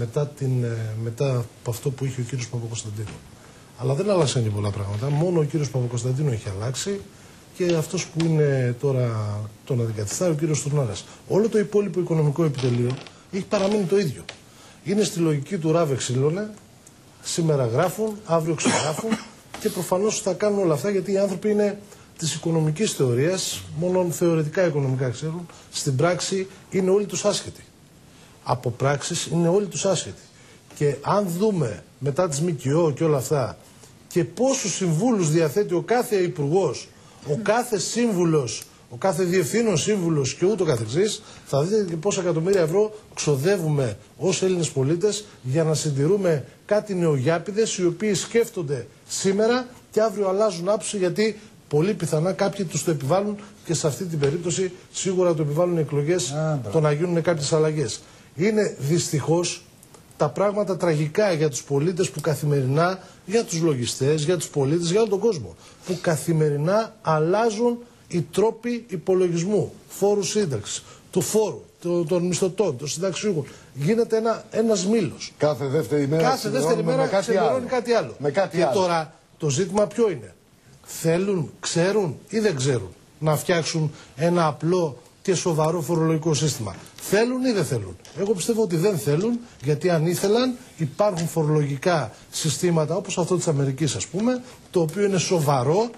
Μετά από αυτό που είχε ο κύριος Παπακοσταντίνου. Αλλά δεν άλλαξαν και πολλά πράγματα. Μόνο ο κύριος Παπακοσταντίνου έχει αλλάξει και αυτός που είναι τώρα τον αντικαθιστά, ο κύριος Τουρνάρας. Όλο το υπόλοιπο οικονομικό επιτελείο έχει παραμείνει το ίδιο. Είναι στη λογική του ράβε ξύλωνε, σήμερα γράφουν, αύριο ξεγράφουν και προφανώς θα κάνουν όλα αυτά γιατί οι άνθρωποι είναι της οικονομικής θεωρίας, μόνο θεωρητικά οικονομικά ξέρουν, στην πράξη είναι όλοι τους άσχετοι. Από πράξεις είναι όλοι τους άσχετοι. Και αν δούμε μετά τις ΜΚΟ και όλα αυτά και πόσους συμβούλους διαθέτει ο κάθε υπουργός, ο κάθε σύμβουλος, ο κάθε διευθύνων σύμβουλος και ούτω καθεξής, θα δείτε και πόσα εκατομμύρια ευρώ ξοδεύουμε ως Έλληνες πολίτες για να συντηρούμε κάτι νεογιάπηδες οι οποίοι σκέφτονται σήμερα και αύριο αλλάζουν άποψη γιατί πολύ πιθανά κάποιοι τους το επιβάλλουν και σε αυτή την περίπτωση σίγουρα το επιβάλλουν οι εκλογές το να γίνουν κάποιες αλλαγές. Είναι δυστυχώς τα πράγματα τραγικά για τους πολίτες που καθημερινά, για τους λογιστές, για τους πολίτες, για όλο τον κόσμο, που καθημερινά αλλάζουν οι τρόποι υπολογισμού, φόρου σύνταξης, του φόρου, των μισθωτών, των συνταξιούχων. Γίνεται ένας μήλος. Κάθε δεύτερη μέρα ξεβερώνει κάτι άλλο. Και τώρα το ζήτημα ποιο είναι? Θέλουν, ξέρουν ή δεν ξέρουν να φτιάξουν ένα απλό και σοβαρό φορολογικό σύστημα? Θέλουν ή δεν θέλουν? Εγώ πιστεύω ότι δεν θέλουν, γιατί αν ήθελαν υπάρχουν φορολογικά συστήματα όπως αυτό της Αμερικής ας πούμε, το οποίο είναι σοβαρό,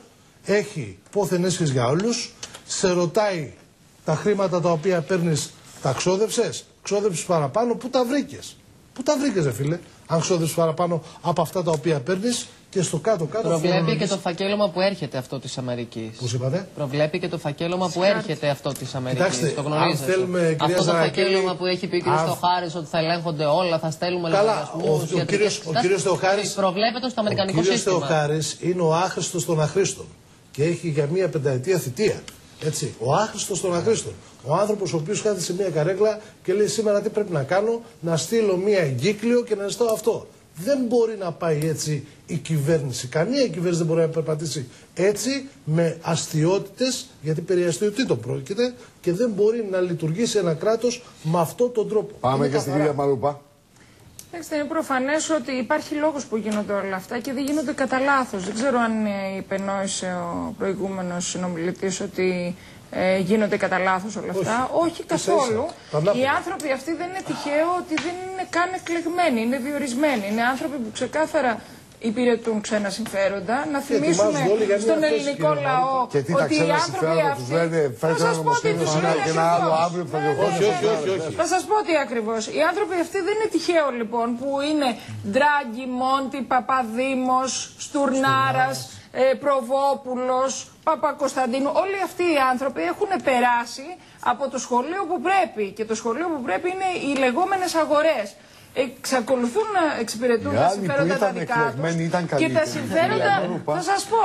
έχει πόθεν έσχες για όλους, σε ρωτάει τα χρήματα τα οποία παίρνεις, τα ξόδευσες, ξόδεψες παραπάνω, πού τα βρήκες. Πού τα βρήκες, ρε φίλε, αν ξόδεψες παραπάνω από αυτά τα οποία παίρνεις. Και στο κάτω-κάτω. Προβλέπει και το φακέλωμα που έρχεται αυτό της Αμερικής. Πώς είπατε? Προβλέπει και το φακέλωμα που έρχεται αυτό της Αμερικής. Κοιτάξτε, το γνωρίζετε. Αυτό το φακέλωμα που έχει πει ο κ. Θεοχάρης ότι θα ελέγχονται όλα, θα στέλνουμε λογαριασμούς. Ο κ. Θεοχάρης. Προβλέπεται στο αμερικανικό σύστημα. Ο κ. Θεοχάρης είναι ο άχρηστος των αχρήστων. Και έχει για μία πενταετία θητεία. Έτσι. Ο άχρηστος των αχρήστων. Ο άνθρωπος ο οποίος κάθεται σε μία καρέκλα και λέει: σήμερα τι πρέπει να κάνω, να στείλω μία εγκύκλιο και να ζητάω αυτό. Δεν μπορεί να πάει έτσι η κυβέρνηση. Καμία κυβέρνηση δεν μπορεί να περπατήσει έτσι με αστιότητες, γιατί περί αστιοτήτων πρόκειται, και δεν μπορεί να λειτουργήσει ένα κράτος με αυτόν τον τρόπο. Πάμε και στην κυρία Μαρούπα. Είναι προφανές ότι υπάρχει λόγος που γίνονται όλα αυτά και δεν γίνονται κατά λάθος. Δεν ξέρω αν υπενόησε ο προηγούμενος συνομιλητής ότι γίνονται κατά λάθος όλα αυτά. Όχι καθόλου. Οι άνθρωποι αυτοί δεν είναι τυχαίο ότι δεν είναι καν εκλεγμένοι, είναι διορισμένοι. Είναι άνθρωποι που ξεκάθαρα υπηρετούν ξένα συμφέροντα. Να θυμίσουμε στον ελληνικό λαό ότι οι άνθρωποι αυτοί. Θα σας πω τι τους Θα σας πω τι ακριβώς. Οι άνθρωποι αυτοί δεν είναι τυχαίο λοιπόν που είναι Ντράγκη, Μόντι, Παπαδήμος, Στουρνάρας, Προβόπουλος, Παπακοσταντίνου. Όλοι αυτοί οι άνθρωποι έχουν περάσει από το σχολείο που πρέπει. Και το σχολείο που πρέπει είναι οι λεγόμενες αγορές. Εξακολουθούν να εξυπηρετούν τα συμφέροντα τα δικά τους. Και τα συμφέροντα, θα σας πω,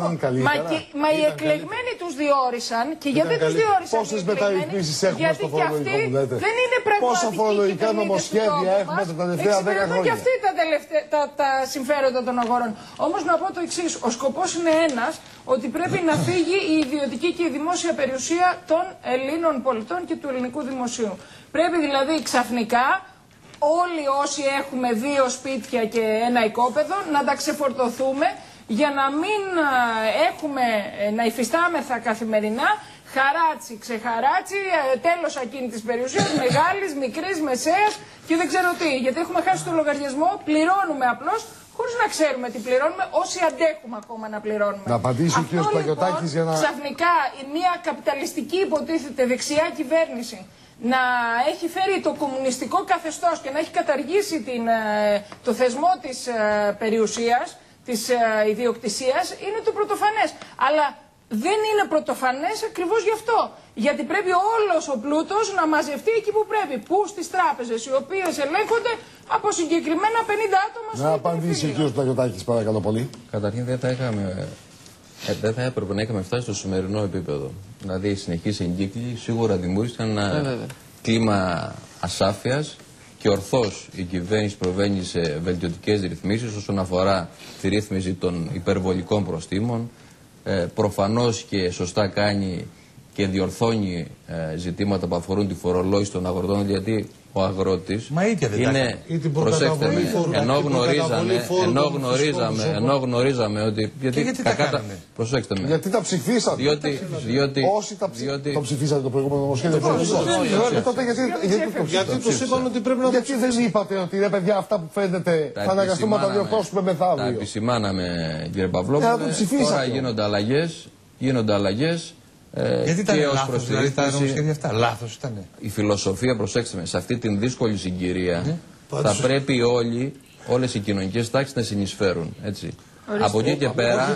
μα οι εκλεγμένοι τους διόρισαν. Και γιατί τους διόρισαν? Πόσες μεταρρυθμίσεις έχουμε στο φορολογικό που λέτε? Δεν είναι πραγματικοί. Πόσα φορολογικά νομοσχέδια έχουμε τα τελευταία 10 χρόνια? Και αυτοί τα συμφέροντα των αγορών. Όμως να πω το εξής: ο σκοπός είναι ένας, ότι πρέπει να φύγει η ιδιωτική και η δημόσια περιουσία των Ελλήνων πολιτών και του ελληνικού δημοσίου. Πρέπει δηλαδή ξαφνικά όλοι όσοι έχουμε 2 σπίτια και ένα οικόπεδο να τα ξεφορτωθούμε για να μην έχουμε να υφιστάμεθα καθημερινά χαράτσι, ξεχαράτσι, τέλος ακίνητης περιουσίας, μεγάλης, μικρής, μεσαίας και δεν ξέρω τι. Γιατί έχουμε χάσει το λογαριασμό, πληρώνουμε απλώς χωρίς να ξέρουμε τι πληρώνουμε, όσοι αντέχουμε ακόμα να πληρώνουμε. Να απαντήσει ο κ. Παγιωτάκης για να. Ξαφνικά μια καπιταλιστική υποτίθεται δεξιά κυβέρνηση να έχει φέρει το κομμουνιστικό καθεστώς και να έχει καταργήσει το θεσμό της περιουσίας, της ιδιοκτησίας, είναι το πρωτοφανές. Αλλά δεν είναι πρωτοφανές ακριβώς γι' αυτό. Γιατί πρέπει όλος ο πλούτος να μαζευτεί εκεί που πρέπει. Πού? Στις τράπεζες, οι οποίες ελέγχονται από συγκεκριμένα 50 άτομα. Να απαντήσει ο κ. Παγιωτάκης, παρακαλώ πολύ. Καταρχήν δεν θα έπρεπε να είχαμε φτάσει στο σημερινό επίπεδο. Δηλαδή οι συνεχείς εγκύκλοι σίγουρα δημιούργησαν ένα κλίμα ασάφειας και ορθώς η κυβέρνηση προβαίνει σε βελτιωτικές ρυθμίσεις όσον αφορά τη ρύθμιση των υπερβολικών προστίμων. Προφανώς και σωστά κάνει και διορθώνει ζητήματα που αφορούν τη φορολόγηση των αγροτών, γιατί ο αγρότης είναι, προσέξτε με, ενώ γνωρίζαμε ότι, προσέξτε με, γιατί τα ψηφίσατε, όσοι το ψηφίσατε το προηγούμενο νομοσχέδιο, γιατί τους είπαν ότι πρέπει να το ψηφίσετε? Γιατί δεν είπατε ότι ρε παιδιά αυτά που φαίνεται θα αναγκαστούμε να τα διορθώσουμε μεθαύριο? Τα επισημάναμε, κύριε Παυλόπουλε, τώρα γίνονται αλλαγές. Γιατί ήταν λάθος, δηλαδή τα νομοσχέδια αυτά? Λάθος ήταν. Η φιλοσοφία, προσέξτε με, σε αυτή την δύσκολη συγκυρία θα πρέπει όλες οι κοινωνικές τάξεις να συνεισφέρουν. Έτσι. Από εκεί και πέρα,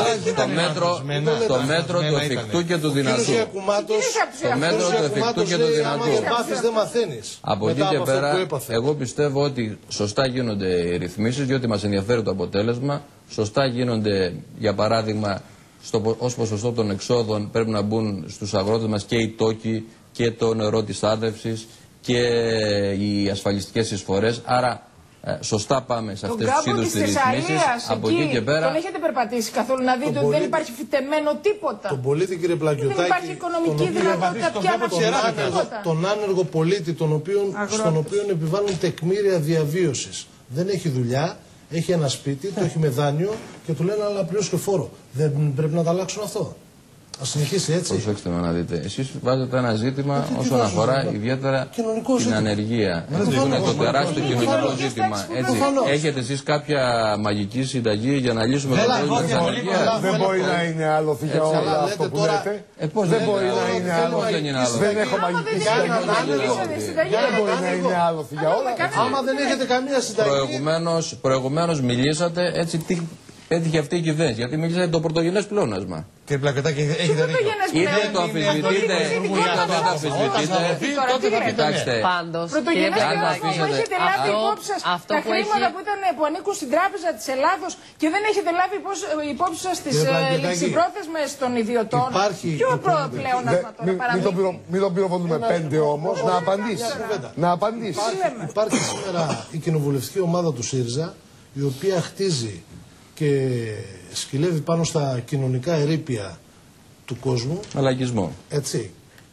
το μέτρο του εφικτού και του δυνατού. Το μέτρο του εφικτού και του δυνατού. Από εκεί και πέρα, εγώ πιστεύω ότι σωστά γίνονται οι ρυθμίσεις, διότι μας ενδιαφέρει το αποτέλεσμα. Σωστά γίνονται, για παράδειγμα, ως ποσοστό των εξόδων πρέπει να μπουν στους αγρότες μας και οι τόκοι και το νερό της άρδευσης και οι ασφαλιστικές εισφορές. Άρα σωστά πάμε σε αυτές τις είδους τις ρυθμίσεις. Από εκεί και πέρα. Τον έχετε περπατήσει καθόλου να δείτε ότι δεν υπάρχει φυτεμένο τίποτα? Τον πολίτη, κύριε Πλακιωτάκη, δεν υπάρχει οικονομική δυνατότητα πια να φτιάξει τίποτα. Τον άνεργο πολίτη, στον οποίο επιβάλλουν τεκμήρια διαβίωσης. Δεν έχει δουλειά. Έχει ένα σπίτι, το έχει με δάνειο και του λένε αλλά πλήρωσε και φόρο. Δεν πρέπει να τα αλλάξουν αυτό? Να συνεχίσει έτσι. Προσέξτε με να δείτε. Εσείς βάζετε ένα ζήτημα όσον αφορά ιδιαίτερα την ανεργία. Είναι το τεράστιο κοινωνικό ζήτημα. Έχετε εσείς κάποια μαγική συνταγή για να λύσουμε το πρόβλημα της ανεργίας? Δεν μπορεί να είναι άλοθη για όλα αυτό που λέτε. Δεν μπορεί να είναι άλοθη. Δεν έχω μαγική συνταγή. Δεν μπορεί να είναι άλοθη για όλα. Άμα δεν έχετε καμία συνταγή. Προηγουμένως μιλήσατε έτσι τι πέτυχε αυτή η κυβέρνηση. Γιατί μιλήσατε για το πρωτογενές πλεόνασμα. Και πλακετάκι έχετε δίκιο. Είτε το αμφισβητείτε, είτε το αμφισβητείτε. Κοιτάξτε. Πάντως, έχετε λάβει υπόψη σας τα χρήματα που ανήκουν στην Τράπεζα της Ελλάδος και δεν έχετε λάβει υπόψη σας τις ληξιπρόθεσμες των ιδιωτών. Ποιο πλεόνασμα τώρα παραμύθι? Μην τον πυροβολούμε 5 όμως, να απαντήσει. Υπάρχει σήμερα η κοινοβουλευτική ομάδα του ΣΥΡΙΖΑ, η οποία χτίζει και σκυλεύει πάνω στα κοινωνικά ερείπια του κόσμου. Με λαϊκισμό. Έτσι.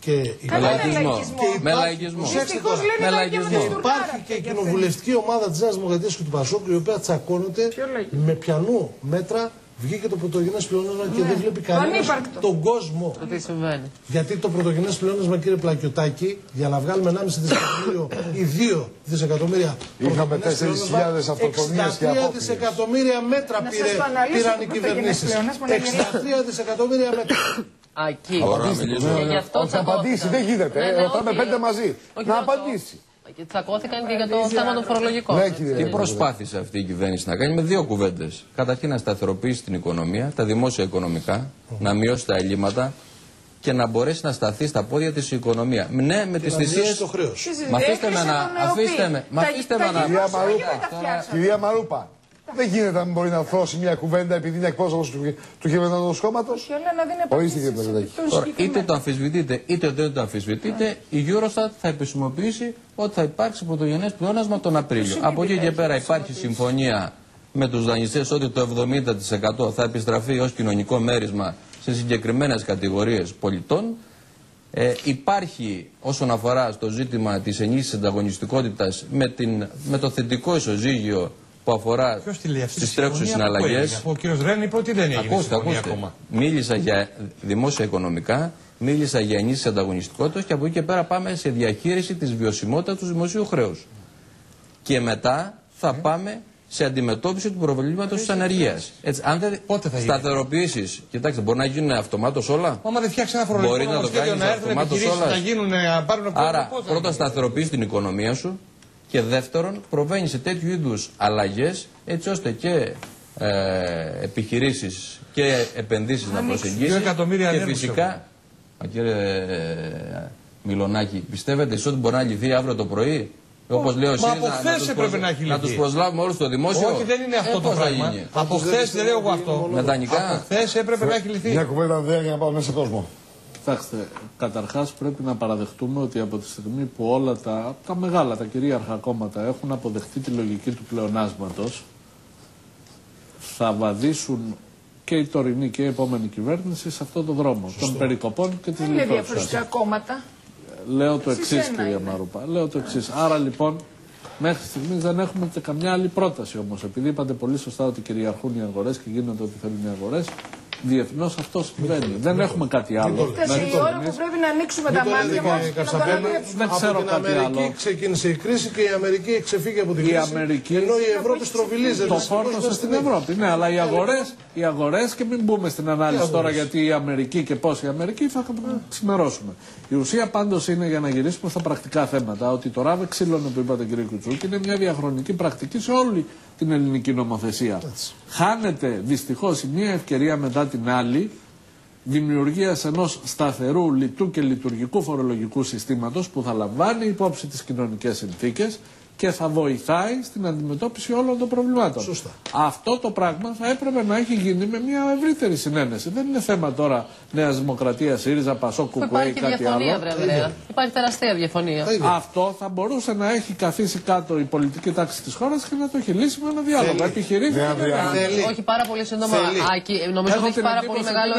Με λαϊκισμό. Υπάρχει και η κοινοβουλευτική ομάδα της Νέας Δημοκρατίας και του Πασόκ, η οποία τσακώνεται με πιανού μέτρα. Βγήκε το πρωτογενές πλεόνασμα και δεν βλέπει κανένας τον κόσμο. Γιατί το πρωτογενές πλεόνασμα, κύριε Πλακιωτάκη, για να βγάλουμε 1,5 δισεκατομμύριο ή 2 δισεκατομμύρια. Είχαμε 4.000 αυτοκτονίες και 63 δισεκατομμύρια μέτρα πήραν οι κυβερνήσεις. 63 δισεκατομμύρια μέτρα. Θα απαντήσει, δεν γίνεται. Ρωτάμε 5 μαζί. Να απαντήσει. Και τσακώθηκαν και για το θέμα των φορολογικών. Τι προσπάθησε αυτή η κυβέρνηση να κάνει με 2 κουβέντες. Καταρχήν να σταθεροποιήσει την οικονομία, τα δημόσια οικονομικά, να μειώσει τα ελλείμματα και να μπορέσει να σταθεί στα πόδια της η οικονομία. Ναι, με τις θυσίες. Αφήστε με να. Κυρία Μαρούπα, δεν γίνεται να μην μπορεί να θρώσει μια κουβέντα επειδή είναι εκπρόσωπος του κυβερνώντος κόμματος. Ορίστε, κύριε Πλακιωτάκη. Είτε το αμφισβητείτε είτε δεν το αμφισβητείτε, η Eurostat θα επισημοποιήσει ότι θα υπάρξει πρωτογενές πλεόνασμα τον Απρίλιο. Από εκεί και πέρα υπάρχει συμφωνία με τους δανειστές ότι το 70% θα επιστραφεί ως κοινωνικό μέρισμα σε συγκεκριμένες κατηγορίες πολιτών. Υπάρχει όσον αφορά στο ζήτημα της ενίσχυσης ανταγωνιστικότητας με το θετικό ισοζύγιο που αφορά στις τρέχουσες συναλλαγές. Ο κύριος Ρέν είπε ότι δεν έγινε συμφωνία ακόμα. Μίλησα για δημόσια οικονομικά, μίλησα για ενίσχυση ανταγωνιστικότητας και από εκεί και πέρα πάμε σε διαχείριση της βιωσιμότητας του δημοσίου χρέους. Και μετά θα πάμε σε αντιμετώπιση του προβλήματος της ανεργίας. Έτσι, αν δεν σταθεροποιήσεις, κοιτάξτε, μπορεί να γίνουν αυτομάτως όλα. Άμα δεν φτιάξει ένα φορολογικό νομοσχέδιο να έρθουν επιχειρήσεις να γίνουν, να πάρουν. Άρα, πρώτα σταθεροποιείς την οικονομία σου. Και δεύτερον, προβαίνει σε τέτοιου είδους αλλαγές έτσι ώστε και επιχειρήσεις και επενδύσεις να προσεγγίσει. Και φυσικά, κύριε Μιλονάκη, πιστεύετε εσείς ότι μπορεί να λυθεί αύριο το πρωί? Όπως λέω εσείς, να τους προσλάβουμε όλους στο δημόσιο? Όχι, δεν είναι αυτό το πράγμα. Από χθες δεν λέω εγώ αυτό. Μετανικά. Από χθες έπρεπε να έχει λυθεί. Μια κουβέντα για να πάω μέσα στον κόσμο. Κοιτάξτε, καταρχάς πρέπει να παραδεχτούμε ότι από τη στιγμή που όλα τα μεγάλα, τα κυρίαρχα κόμματα έχουν αποδεχτεί τη λογική του πλεονάσματος, θα βαδίσουν και η τωρινή και η επόμενη κυβέρνηση σε αυτό το δρόμο των περικοπών και της λιτότητας. Δεν είναι διαφορετικά κόμματα. Λέω το εξής, κυρία Μαρούπα. Λέω το εξής. Άρα λοιπόν, μέχρι στιγμής δεν έχουμε και καμιά άλλη πρόταση όμως. Επειδή είπατε πολύ σωστά ότι κυριαρχούν οι αγορές και γίνονται ό,τι θέλουν οι αγορές, διεθνώς αυτό συμβαίνει. Δεν έχουμε κάτι άλλο. Φτάσει η ώρα που πρέπει να ανοίξουμε τα μάτια μας και να παραδείξουμε. Δεν ξέρω από την Αμερική ξεκίνησε η κρίση και η Αμερική ξεφύγει από την κρίση. Ενώ η Ευρώπη στροβιλίζεται. Το φόρτωσε στην Ευρώπη. Ναι, αλλά οι αγορές και μην μπούμε στην ανάλυση τώρα γιατί η Αμερική και πώς η Αμερική θα ξημερώσουμε. Η ουσία πάντως είναι, για να γυρίσουμε στα πρακτικά θέματα, ότι το ράβε ξύλωνε που είπατε κύριε Κουτσούκη είναι μια διαχρονική πρακτική σε όλη την ελληνική νομοθεσία. Χάνεται δυστυχώς η μία ευκαιρία μετά την άλλη δημιουργίας ενός σταθερού, λιτού και λειτουργικού φορολογικού συστήματος που θα λαμβάνει υπόψη τις κοινωνικές συνθήκες και θα βοηθάει στην αντιμετώπιση όλων των προβλημάτων. Σωστά. Αυτό το πράγμα θα έπρεπε να έχει γίνει με μια ευρύτερη συνένεση. Δεν είναι θέμα τώρα Νέας Δημοκρατίας, ΣΥΡΙΖΑ, ΠΑΣΟΚ, ΚΚΕ ή κάτι άλλο. Υπάρχει τεράστια διαφωνία. Αυτό θα μπορούσε να έχει καθίσει κάτω η πολιτική τάξη της χώρας και να το έχει λύσει με ένα διάλογο. Επιχειρήσει. Όχι, πάρα πολύ σύντομα. Νομίζω ότι έχει πάρα πολύ μεγάλο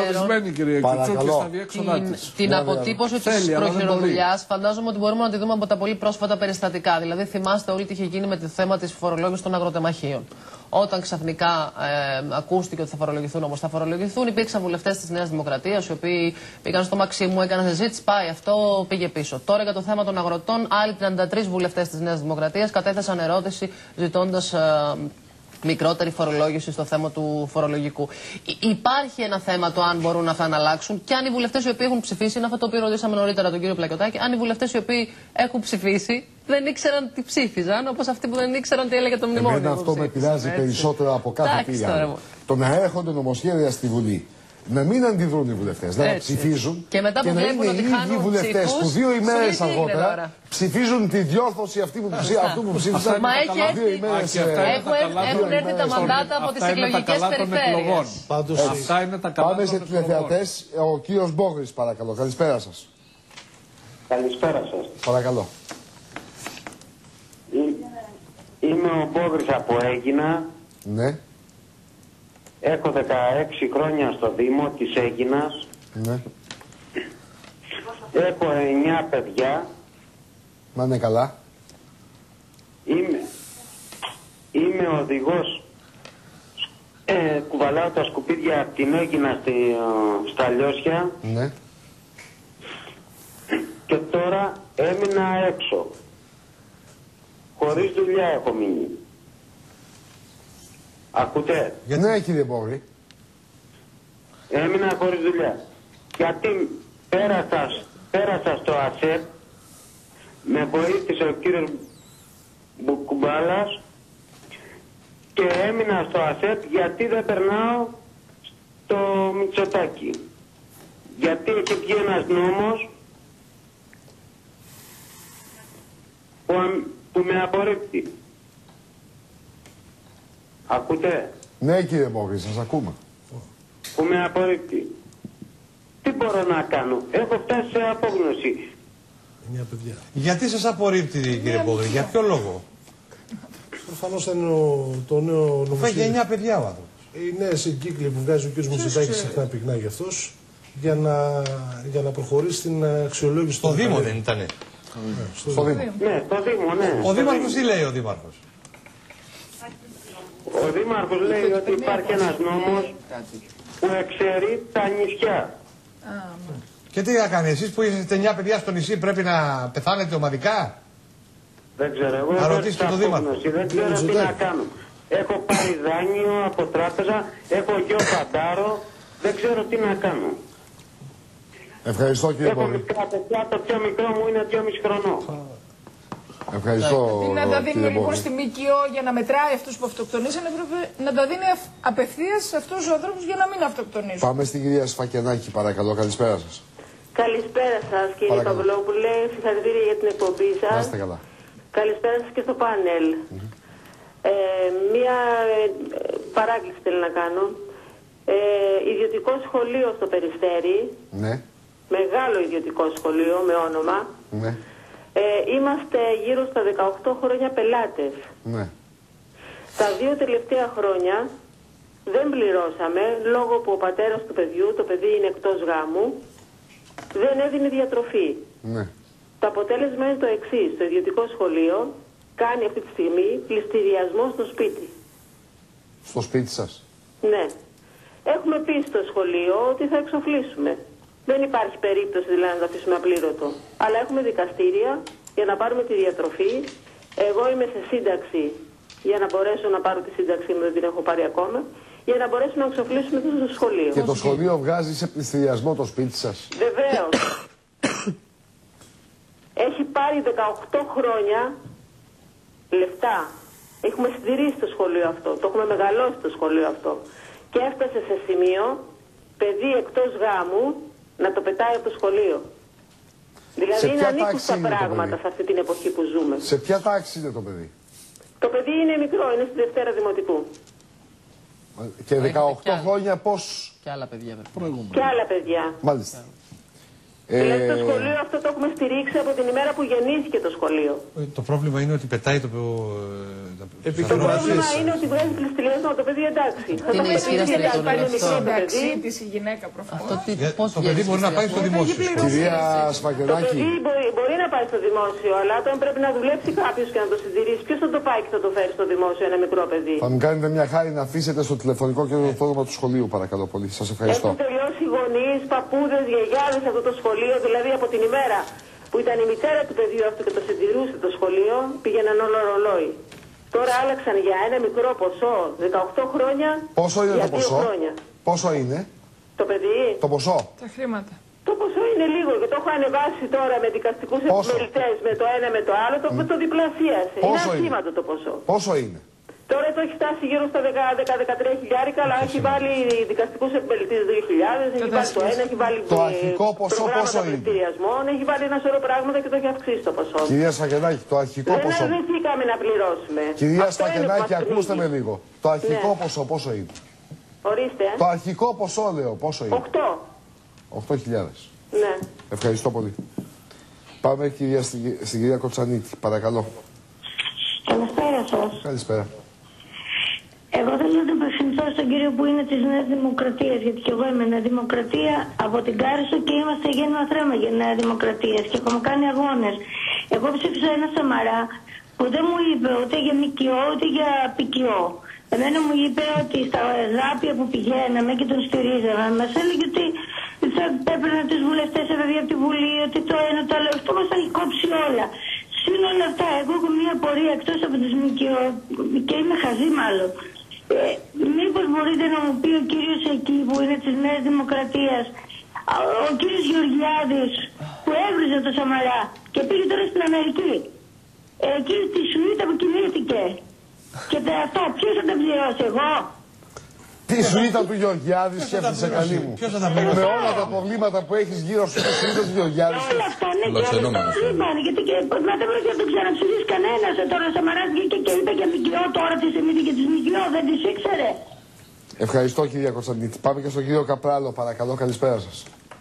ενδιαφέρον την αποτύπωση της προχειροδουλειάς. Φαντάζομαι ότι μπορούμε να τη δούμε από τα πολύ πρόσφατα περιστατικά. Δηλαδή, θυμάστε όλοι τι είχε γίνει με το θέμα της φορολόγησης των αγροτεμαχίων. Όταν ξαφνικά ακούστηκε ότι θα φορολογηθούν όπως θα φορολογηθούν, υπήρξαν βουλευτές της Νέας Δημοκρατίας, οι οποίοι πήγαν στο Μαξίμου, έκαναν συζήτηση, πάει αυτό, πήγε πίσω. Τώρα για το θέμα των αγροτών, άλλοι 33 βουλευτές της Νέας Δημοκρατίας κατέθεσαν ερώτηση ζητώντας μικρότερη φορολόγηση στο θέμα του φορολογικού. Υπάρχει ένα θέμα το αν μπορούν αυτά να αλλάξουν και αν οι βουλευτές οι οποίοι έχουν ψηφίσει, είναι αυτό το οποίο ρωτήσαμε νωρίτερα τον κύριο Πλακιωτάκη, αν οι βουλευτές οι οποίοι έχουν ψηφίσει δεν ήξεραν τι ψήφιζαν, όπως αυτοί που δεν ήξεραν τι έλεγε το μνημόνιο. Εμένα αυτό με πειράζει περισσότερο από κάθε τι άλλο. Το να έρχονται νομοσχέδια στη Βουλή, να μην αντιδρούν οι βουλευτές, να ψηφίζουν και μετά που βλέπουν ότι χάνουν οι βουλευτές που 2 ημέρες αργότερα ψηφίζουν τη διόρθωση αυτού που ψήφισαν. Μα έχουν έρθει τα μαντάτα από τις εκλογικές περιφέρειες. Αυτά είναι τα καλά. Πάμε σε τηλεθεατές. Ο κύριος Μπόγρης, παρακαλώ. Καλησπέρα σας. Καλησπέρα σας. Παρακαλώ. Είμαι ο Μπόγρης από Αίγινα. Ναι. Έχω 16 χρόνια στο Δήμο της Αίγινας. Ναι. Έχω 9 παιδιά. Να είναι καλά. Είμαι οδηγός. Κουβαλάω τα σκουπίδια από την Αίγινα στα Λιώσια. Ναι. Και τώρα έμεινα έξω. Χωρίς δουλειά έχω μείνει. Ακούτε? Ναι, κύριε Μπόγρη. Έμεινα χωρίς δουλειά. Γιατί πέρασα στο ΑΣΕΠ, με βοήθησε ο κύριος Μπουκουμπάλας και έμεινα στο ΑΣΕΠ γιατί δεν περνάω στο Μητσοτάκι. Γιατί έχει βγει ένας νόμος που με απορρίπτει. Ακούτε? Ναι, κύριε Μπόγρη, σας ακούμε. Που με απορρίπτει. Τι μπορώ να κάνω? Έχω φτάσει σε απόγνωση. Γιατί σας απορρίπτει, κύριε Μπόγρη, για ποιο λόγο? Προφανώς ήταν το νέο νομοσχέδιο. Φάγε 9 παιδιά ο άνθρωπος. Οι νέες εγκύκλοι που βγάζει ο κ. Μητσοτάκης συχνά πυκνά για αυτός, για να προχωρήσει στην αξιολόγηση. Στο Δήμο δεν ήτανε? Στο Δήμο. Ναι, στο Δήμο, ναι. Ο Δήμαρχος τι λέει ο Δήμαρχος? Ο Δήμαρχος λέει ότι υπάρχει ένας νόμος που εξαιρεί τα νησιά. Και τι θα κάνει, εσείς που είστε 9 παιδιά στο νησί πρέπει να πεθάνετε ομαδικά? Δεν ξέρω, εγώ να ρωτήσετε τον Δήμαρχο. Δεν ξέρω τι να κάνω. Έχω πάρει δάνειο από τράπεζα, έχω γιο φαντάρο, δεν ξέρω τι να κάνω. Ευχαριστώ κύριε Μπόγρη. Έχω μικρά παιδιά, το πιο μικρό μου είναι 2,5 χρονών. Ευχαριστώ. Να τα δίνει λοιπόν στη ΜΚΟ για να μετράει αυτούς που αυτοκτονήσαν, έπρεπε να τα δίνει απευθείας σε αυτούς τους ανθρώπους για να μην αυτοκτονήσουν. Πάμε στην κυρία Σφακιανάκη, παρακαλώ. Καλησπέρα σας. Καλησπέρα σας, κύριε Παυλόπουλε. Συγχαρητήρια για την εκπομπή σας. Να είστε καλά. Καλησπέρα σας και στο πάνελ. Μία παράκληση θέλω να κάνω. Ιδιωτικό σχολείο στο Περιστέρι. Ναι. Μεγάλο ιδιωτικό σχολείο με όνομα. Ναι. Είμαστε γύρω στα 18 χρόνια πελάτες. Ναι. Τα 2 τελευταία χρόνια δεν πληρώσαμε λόγω που ο πατέρας του παιδιού, το παιδί είναι εκτός γάμου, δεν έδινε διατροφή. Ναι. Το αποτέλεσμα είναι το εξής. Το ιδιωτικό σχολείο κάνει αυτή τη στιγμή πληστηριασμό στο σπίτι. Στο σπίτι σας? Ναι. Έχουμε πει στο σχολείο ότι θα εξοφλήσουμε. Δεν υπάρχει περίπτωση δηλαδή να το αφήσουμε απλήρωτο. Αλλά έχουμε δικαστήρια για να πάρουμε τη διατροφή. Εγώ είμαι σε σύνταξη για να μπορέσω να πάρω τη σύνταξή μου, δεν την έχω πάρει ακόμα, για να μπορέσουμε να εξοφλήσουμε το σχολείο. Και το σχολείο βγάζει σε πληστηριασμό το σπίτι σας? Βεβαίως. Έχει πάρει 18 χρόνια λεφτά. Έχουμε συντηρήσει το σχολείο αυτό. Το έχουμε μεγαλώσει το σχολείο αυτό. Και έφτασε σε σημείο παιδί εκτός γάμου να το πετάει από το σχολείο. Δηλαδή είναι ανήκουστα πράγματα σε αυτή την εποχή που ζούμε. Σε ποια τάξη είναι το παιδί? Το παιδί είναι μικρό, είναι στη Δευτέρα Δημοτικού. Και 18 χρόνια πώς? Και άλλα παιδιά. Και άλλα παιδιά. Μάλιστα. Δηλαδή το σχολείο αυτό το έχουμε στηρίξει από την ημέρα που γεννήθηκε το σχολείο. Το πρόβλημα είναι ότι πετάει το. Το πρόβλημα είναι ότι βγάζει πληστηριασμό το παιδί, εντάξει. Θα το εντάξει, της η γυναίκα προφανώς. Το παιδί μπορεί να πάει στο δημόσιο. Κυρία Σφακεδάκη. Το παιδί μπορεί να πάει στο δημόσιο, αλλά όταν πρέπει να δουλέψει κάποιο και να το συντηρήσει, ποιο θα το πάει και θα το φέρει στο δημόσιο ένα μικρό παιδί. Θα μου κάνετε μια χάρη να αφήσετε στο τηλεφωνικό και το όνομα του σχολείου, παρακαλώ πολύ. Σας ευχαριστώ. Έχουν τελειώσει γονείς, παππούδες, γιαγιάδες αυτό το σχολείο, δηλαδή από την ημέρα που ήταν η μητέρα του παιδιού αυτού και το συντηρούσε το σχολείο, πήγαιναν όλο ρολόι. Τώρα άλλαξαν για ένα μικρό ποσό, 18 χρόνια. Πόσο είναι για το ποσό? 2 χρόνια. Πόσο είναι? Το παιδί. Το ποσό. Τα χρήματα. Το ποσό είναι λίγο και το έχω ανεβάσει τώρα με δικαστικούς επιμελητές, με το ένα με το άλλο, το διπλασίασε. Είναι ασήμαντο το ποσό. Πόσο είναι? Τώρα το έχει φτάσει γύρω στα 10-13 χιλιάρικα, αλλά έχει βάλει δικαστικούς επιμελητές 2.000, έχει βάλει το ένα, έχει βάλει το αρχικό ποσό πόσο είναι? Έχει βάλει ένα σωρό πράγματα και το έχει αυξήσει το ποσό. Κυρία Σφακεδάκη, το αρχικό ποσό. Δεν αρνηθήκαμε να πληρώσουμε. Κυρία Σφακεδάκη, ακούστε με λίγο. Το αρχικό ποσό πόσο είναι? Ορίστε. Το αρχικό ποσό λέω πόσο είναι? 8. 8.000. Ναι. Ευχαριστώ πολύ. Πάμε στην κυρία Κοτσανίτη, παρακαλώ. Καλησπέρα σας. Καλησπέρα. Εγώ θέλω να απευθυνθώ στον κύριο που είναι της Νέας Δημοκρατίας, γιατί και εγώ είμαι Νέα Δημοκρατία από την Κάρισο και είμαστε γέννημα θρέμα για Νέα Δημοκρατία και έχουμε κάνει αγώνες. Εγώ ψήφισα ένα Σαμαρά που δεν μου είπε ούτε για ΜΚΟ ούτε για ΠΚΟ. Εμένα μου είπε ότι στα δάπια που πηγαίναμε και τον στηρίζαμε, μας έλεγε ότι θα έπαιρναν τους βουλευτές από τη Βουλή, ότι το ένα το άλλο, αυτό μας θα έχει κόψει όλα. Συν όλα αυτά, εγώ έχω μια πορεία εκτός από τις ΜΚΟ και είμαι χαζή μάλλον. Μήπως μπορείτε να μου πει ο κύριος εκεί που είναι της Νέας Δημοκρατίας, ο κύριος Γεωργιάδης που έβριζε το Σαμαρά και πήγε τώρα στην Αμερική, εκεί στη Σουήτα που κοιμήθηκε και αυτά ποιος θα τα πληρώσει, εγώ? Τι σουίτα του Γεωργιάδη σκέφτεσαι, καλή μου? Με όλα τα προβλήματα που έχεις γύρω σου, τη σουίτα του Γεωργιάδη. Όλα αυτά είναι και όλα τα προβλήματα. Γιατί και δεν μπορεί να το ξαναψηφίσει κανένας. Τώρα ο Σαμαράς βγήκε και είπε για ΜΚΟ, τώρα τη θυμήθηκε και τη ΜΚΟ, δεν τη ήξερε. Ευχαριστώ κυρία Κωνσταντίτη. Πάμε και στον κύριο Καπράλο, παρακαλώ, καλησπέρα σας.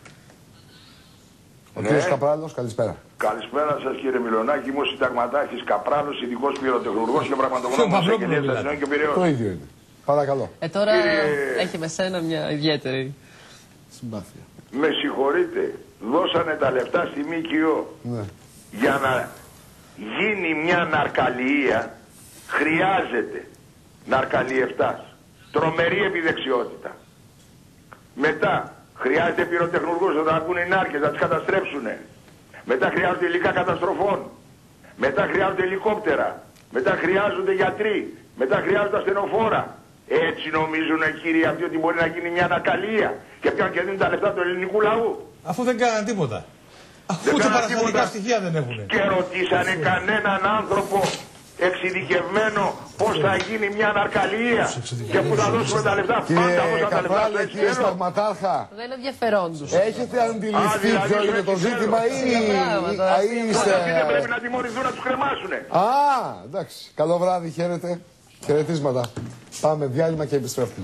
Ο κύριος Καπράλος, καλησπέρα. Καλησπέρα σας κύριε Μιλονάκη, είμαι ο συνταγματάρχης Καπράλος, ειδικός πυροτεχνουργός και πραγματογνώμονας Αγγελίας Αθηνών και Πειραιώς. Το ίδιο είναι. Παρακαλώ. Τώρα έχει με σένα μια ιδιαίτερη συμπάθεια. Με συγχωρείτε, δώσανε τα λεφτά στη ΜΚΟ. Ναι. Για να γίνει μια ναρκαλιεία χρειάζεται ναρκαλιευτάς. Τρομερή επιδεξιότητα. Μετά χρειάζεται πυροτεχνουργούς να τα ακούν οι νάρκες, να τις καταστρέψουν. Μετά χρειάζονται υλικά καταστροφών. Μετά χρειάζονται ελικόπτερα. Μετά χρειάζονται γιατροί. Μετά χρειάζονται ασθενοφόρα. Έτσι νομίζουν οι κύριοι αυτοί ότι μπορεί να γίνει μια ανακαλία και πιάνουν και δίνουν τα λεφτά του ελληνικού λαού. Αφού δεν κάναν τίποτα. Αφού ούτε παραστατικά στοιχεία δεν έχουν. Και ρωτήσανε κανέναν άνθρωπο εξειδικευμένο πώς θα γίνει μια ανακαλία και που θα δώσουμε τα λεφτά. Πάντα δώσαν τα λεφτά. Κύριε Σταγματάρχα, δεν είναι ενδιαφερόν τους. Έχετε αντιληφθεί ποιο είναι το ζήτημα ή είστε... Δεν πρέπει να τιμωρηθούν, να τους κρεμάσουνε. Α, εντάξει. Καλό βράδυ, χαίρετε. Χαιρετίσματα. Πάμε διάλειμμα και επιστρέφουμε.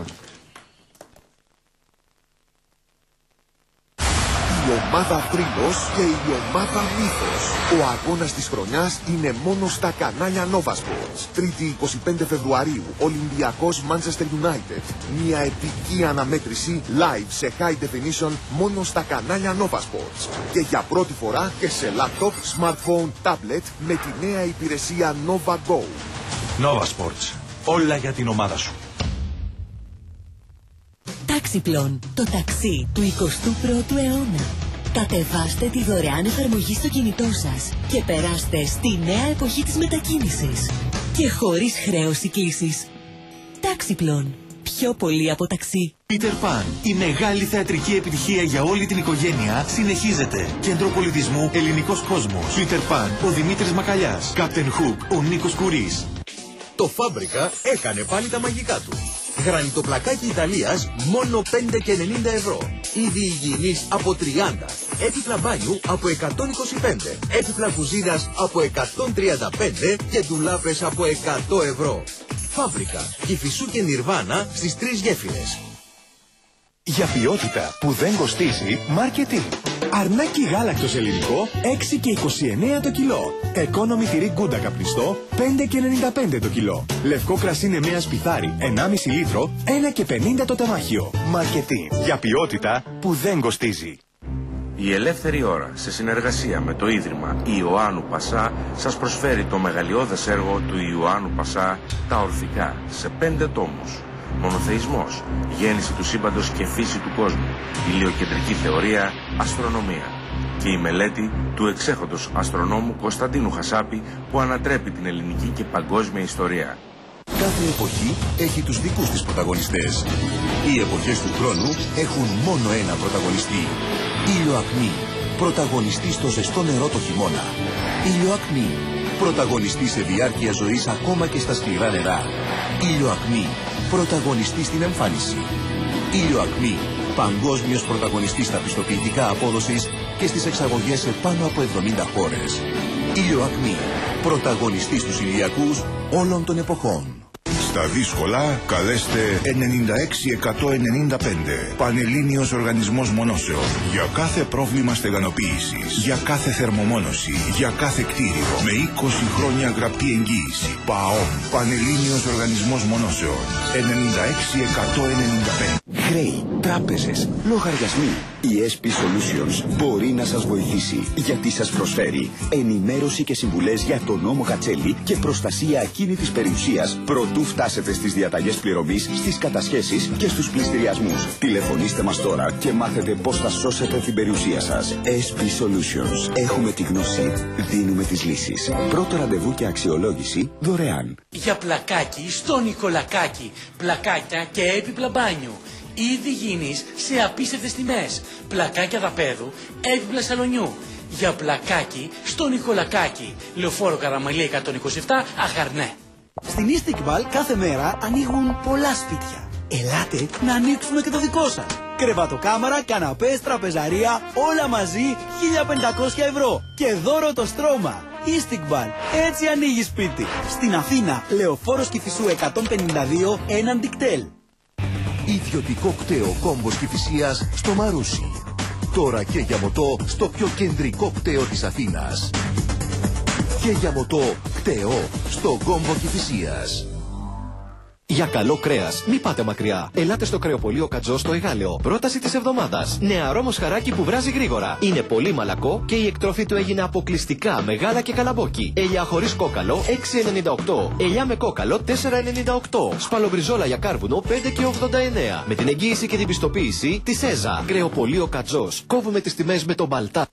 Η ομάδα Θρύλος και η ομάδα Μύθος. Ο αγώνας της χρονιάς είναι μόνο στα κανάλια Nova Sports. 3η 25 Φεβρουαρίου, Ολυμπιακός Manchester United. Μια επική αναμέτρηση live σε high definition μόνο στα κανάλια Nova Sports. Και για πρώτη φορά και σε laptop, smartphone, tablet με τη νέα υπηρεσία Nova Go. Nova Sports. Όλα για την ομάδα σου. Τάξιπλον, το ταξί του 21ου αιώνα. Κατεβάστε τη δωρεάν εφαρμογή στο κινητό σας και περάστε στη νέα εποχή της μετακίνησης. Και χωρίς χρέωση κλήσης. Τάξιπλον. Πιο πολύ από ταξί. Peter Pan, η μεγάλη θεατρική επιτυχία για όλη την οικογένεια, συνεχίζεται. Κέντρο πολιτισμού, ελληνικός κόσμος. Peter Pan, ο Δημήτρης Μακαλιάς. Captain Hook, ο Νίκος Κουρής. Το Φάμπρικα έκανε πάλι τα μαγικά του. Γρανιτοπλακάκι Ιταλίας μόνο 5,90 ευρώ. Είδη υγιεινής από 30. Έπιπλα μπάνιου από 125. Έπιπλα κουζίνας από 135 και ντουλάπες από 100 ευρώ. Φάμπρικα, Κηφισού και Νιρβάνα στις 3 γέφυρες. Για ποιότητα που δεν κοστίζει, marketing. Αρνάκι γάλακτος ελληνικό 6 και 29 το κιλό. Economy τυρί γκούντα καπνιστό 5 και 95 το κιλό. Λευκό κρασί Νεμαία Σπιθάρι 1,5 λίτρο 1 και 50 το τεμάχιο. Μαρκετίν. Για ποιότητα που δεν κοστίζει. Η Ελεύθερη Ώρα, σε συνεργασία με το Ίδρυμα Ιωάννου Πασά, σας προσφέρει το μεγαλειώδες έργο του Ιωάννου Πασά, «Τα Ορφικά», σε 5 τόμους. Μονοθεϊσμός, γέννηση του σύμπαντος και φύση του κόσμου, ηλιοκεντρική θεωρία, αστρονομία. Και η μελέτη του εξέχοντος αστρονόμου Κωνσταντίνου Χασάπη, που ανατρέπει την ελληνική και παγκόσμια ιστορία. Κάθε εποχή έχει τους δικούς της πρωταγωνιστές. Οι εποχές του χρόνου έχουν μόνο ένα πρωταγωνιστή. Ήλιο-ακμή. Πρωταγωνιστή στο ζεστό νερό το χειμώνα. Ήλιο-ακμή. Πρωταγωνιστή σε διάρκεια ζωής ακόμα και στα σκληρά νερά. Ήλιο-ακμή. Πρωταγωνιστή στην εμφάνιση. Ήλιο-ακμή. Παγκόσμιος πρωταγωνιστής στα πιστοποιητικά απόδοσης και στις εξαγωγές σε πάνω από 70 χώρες. Ήλιο-ακμή. Πρωταγωνιστής στους ηλιακούς όλων των εποχών. Στα δύσκολα καλέστε 96-195. Πανελλήνιος Οργανισμός Μονώσεων. Για κάθε πρόβλημα στεγανοποίησης, για κάθε θερμομόνωση, για κάθε κτίριο. Με 20 χρόνια γραπτή εγγύηση. ΠΑΟΜ. Πανελλήνιος Οργανισμός Μονώσεων. 96-195. Χρέη, τράπεζες, λογαριασμοί. Η SP Solutions μπορεί να σας βοηθήσει, γιατί σας προσφέρει ενημέρωση και συμβουλές για τον νόμο Κατσέλη και προστασία ακίνητης περιουσίας προτού φτάσετε στις διαταγές πληρωμής, στις κατασχέσεις και στους πληστηριασμούς. Τηλεφωνήστε μας τώρα και μάθετε πώς θα σώσετε την περιουσία σας. SP Solutions. Έχουμε τη γνώση, δίνουμε τις λύσεις. Πρώτο ραντεβού και αξιολόγηση δωρεάν. Για πλακάκι στο Νικολακάκι. Πλακάκια και έπιπλα μπάνιου. Ήδη γίνεις σε απίστευτες τιμές. Πλακάκια δαπέδου, έπιπλα σαλονιού. Για πλακάκι στο Νικολακάκι. Λεωφόρο Καραμαλία 127, Αχαρνέ. Στην Istiqbal κάθε μέρα ανοίγουν πολλά σπίτια. Ελάτε να ανοίξουμε και το δικό σας. Κρεβατοκάμαρα, καναπές, τραπεζαρία, όλα μαζί 1.500 ευρώ. Και δώρο το στρώμα. Istiqbal, έτσι ανοίγει σπίτι. Στην Αθήνα, Λεωφόρος Κηφισού 152, έναντι κτέλ. Ιδιωτικό κτέο Κόμπος Κηφισίας στο Μαρούσι. Τώρα και για μοτό στο πιο κεντρικό κτέο της Αθήνας. Και για μοτό κτέο στο Κόμπο Κηφισίας. Για καλό κρέας, μη πάτε μακριά. Ελάτε στο κρεοπωλείο Κατζό στο Εγάλεο. Πρόταση της εβδομάδας. Νεαρό μοσχαράκι που βράζει γρήγορα. Είναι πολύ μαλακό και η εκτροφή του έγινε αποκλειστικά με γάλα και καλαμπόκι. Ελιά χωρίς κόκαλο 6,98. Ελιά με κόκαλο 4,98. Σπαλομπριζόλα για κάρβουνο 5 και 89. Με την εγγύηση και την πιστοποίηση της ΕΖΑ. Κρεοπωλείο Κατζός. Κόβουμε τις τιμές με τον μπαλτά.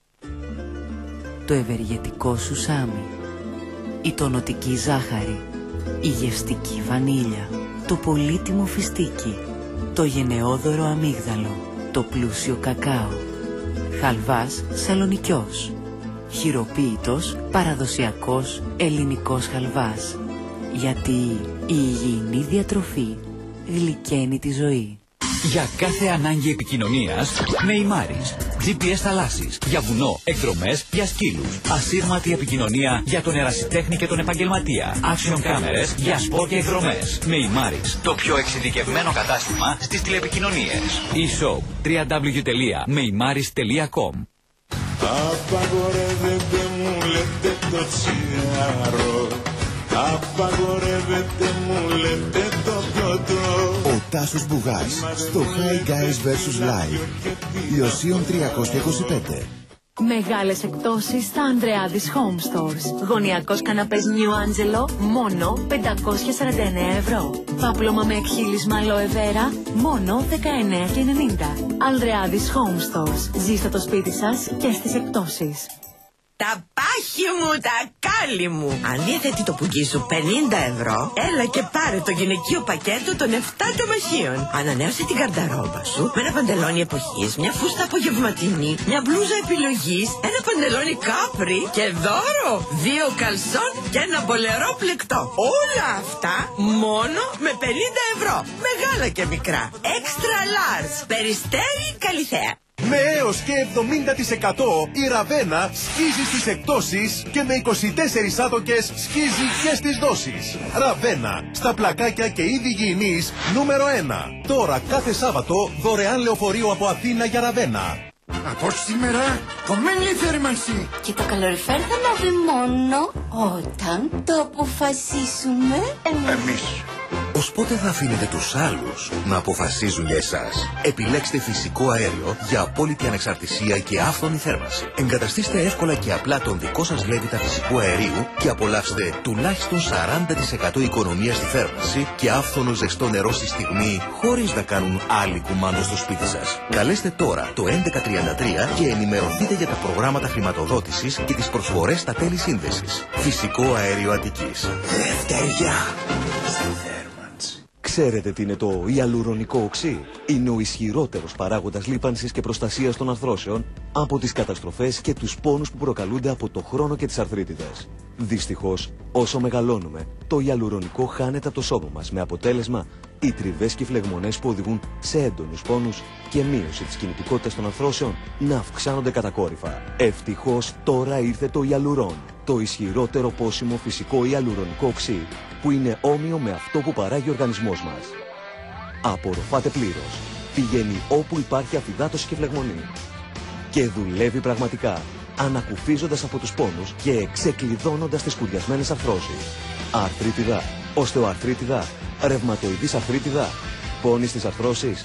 Το ευεργετικό σουσάμι. Η τονωτική ζάχαρη. Η γευστική βανίλια. Το πολύτιμο φιστίκι. Το γενναιόδωρο αμύγδαλο. Το πλούσιο κακάο. Χαλβάς σαλονικιός. Χειροποίητος παραδοσιακός ελληνικός χαλβάς. Γιατί η υγιεινή διατροφή γλυκαίνει τη ζωή. Για κάθε ανάγκη επικοινωνίας, με ημάρις. GPS θαλάσσης, για βουνό, εκδρομές, για σκύλους. Ασύρματη επικοινωνία για τον ερασιτέχνη και τον επαγγελματία. Action κάμερες για σπορ και εκδρομές. Με ημάρις, το πιο εξειδικευμένο κατάστημα στις τηλεπικοινωνίες. E-shop, www.meimaris.com. Απαγορεύεται μου λέτε το τσιγάρο. Απαγορεύεται μου λέτε το πιωτό. Ο Τάσος Μπουγάς στο Hi Guys vs Live. Λιωσίων 325. Μεγάλες εκπτώσεις στα Ανδρεάδης Home Stores. Γωνιακός καναπές New Angelo, μόνο 549 ευρώ. Πάπλωμα με εκχύλισμα aloe vera, μόνο 19,90. Ανδρεάδης Home Stores. Ζήστε το σπίτι σας και στις εκπτώσεις. Τα πάχη μου, τα κάλλη μου. Αν διαθέτει το πουγγί σου 50 ευρώ, έλα και πάρε το γυναικείο πακέτο των 7 τεμαχίων. Ανανέωσε την καρνταρόμπα σου με ένα παντελόνι εποχής, μια φούστα απογευματινή, μια μπλούζα επιλογής, ένα παντελόνι κάπρι και δώρο 2 καλσόν και ένα μπολερό πλεκτό. Όλα αυτά μόνο με 50 ευρώ. Μεγάλα και μικρά. Extra large. Περιστέρι Καλιθέα. Με έως και 70% η Ραβένα σκίζει στις εκπτώσεις και με 24 άτοκες σκίζει και στις δόσεις. Ραβένα, στα πλακάκια και είδη υγιεινής νούμερο 1. Τώρα κάθε Σάββατο δωρεάν λεωφορείο από Αθήνα για Ραβένα. Από σήμερα κομμένη θέρμανση. Και το καλοριφέρ θα ανάβει μόνο όταν το αποφασίσουμε εμείς. Ως πότε θα αφήνετε τους άλλους να αποφασίζουν για εσάς? Επιλέξτε φυσικό αέριο για απόλυτη ανεξαρτησία και άφθονη θέρμανση. Εγκαταστήστε εύκολα και απλά τον δικό σας λέβητα φυσικού αερίου και απολαύστε τουλάχιστον 40% οικονομία στη θέρμανση και άφθονο ζεστό νερό στη στιγμή, χωρίς να κάνουν άλλη κουμάντο στο σπίτι σας. Καλέστε τώρα το 1133 και ενημερωθείτε για τα προγράμματα χρηματοδότησης και τις προσφορές στα τέλη σύνδεσης. Φυσικό αέριο Αττικής. Δευτεριά. Ξέρετε τι είναι το ιαλουρονικό οξύ? Είναι ο ισχυρότερος παράγοντας λίπανσης και προστασίας των αρθρώσεων από τις καταστροφές και τους πόνους που προκαλούνται από το χρόνο και τις αρθρίτιδες. Δυστυχώς, όσο μεγαλώνουμε, το ιαλουρονικό χάνεται από το σώμα μας, με αποτέλεσμα οι τριβές και οι φλεγμονές που οδηγούν σε έντονους πόνους και μείωση της κινητικότητας των αρθρώσεων να αυξάνονται κατακόρυφα. Ευτυχώς τώρα ήρθε το ιαλουρόν, το ισχυρότερο πόσιμο φυσικό ιαλουρονικό οξύ, που είναι όμοιο με αυτό που παράγει ο οργανισμός μας. Απορροφάται πλήρως, πηγαίνει όπου υπάρχει αφυδάτωση και φλεγμονή και δουλεύει πραγματικά, ανακουφίζοντας από τους πόνους και ξεκλειδώνοντας τις σκουριασμένες αρθρώσεις. Αρθρίτιδα, οστεοαρθρίτιδα, ρευματοειδής αρθρίτιδα, πόνοι στις αρθρώσεις.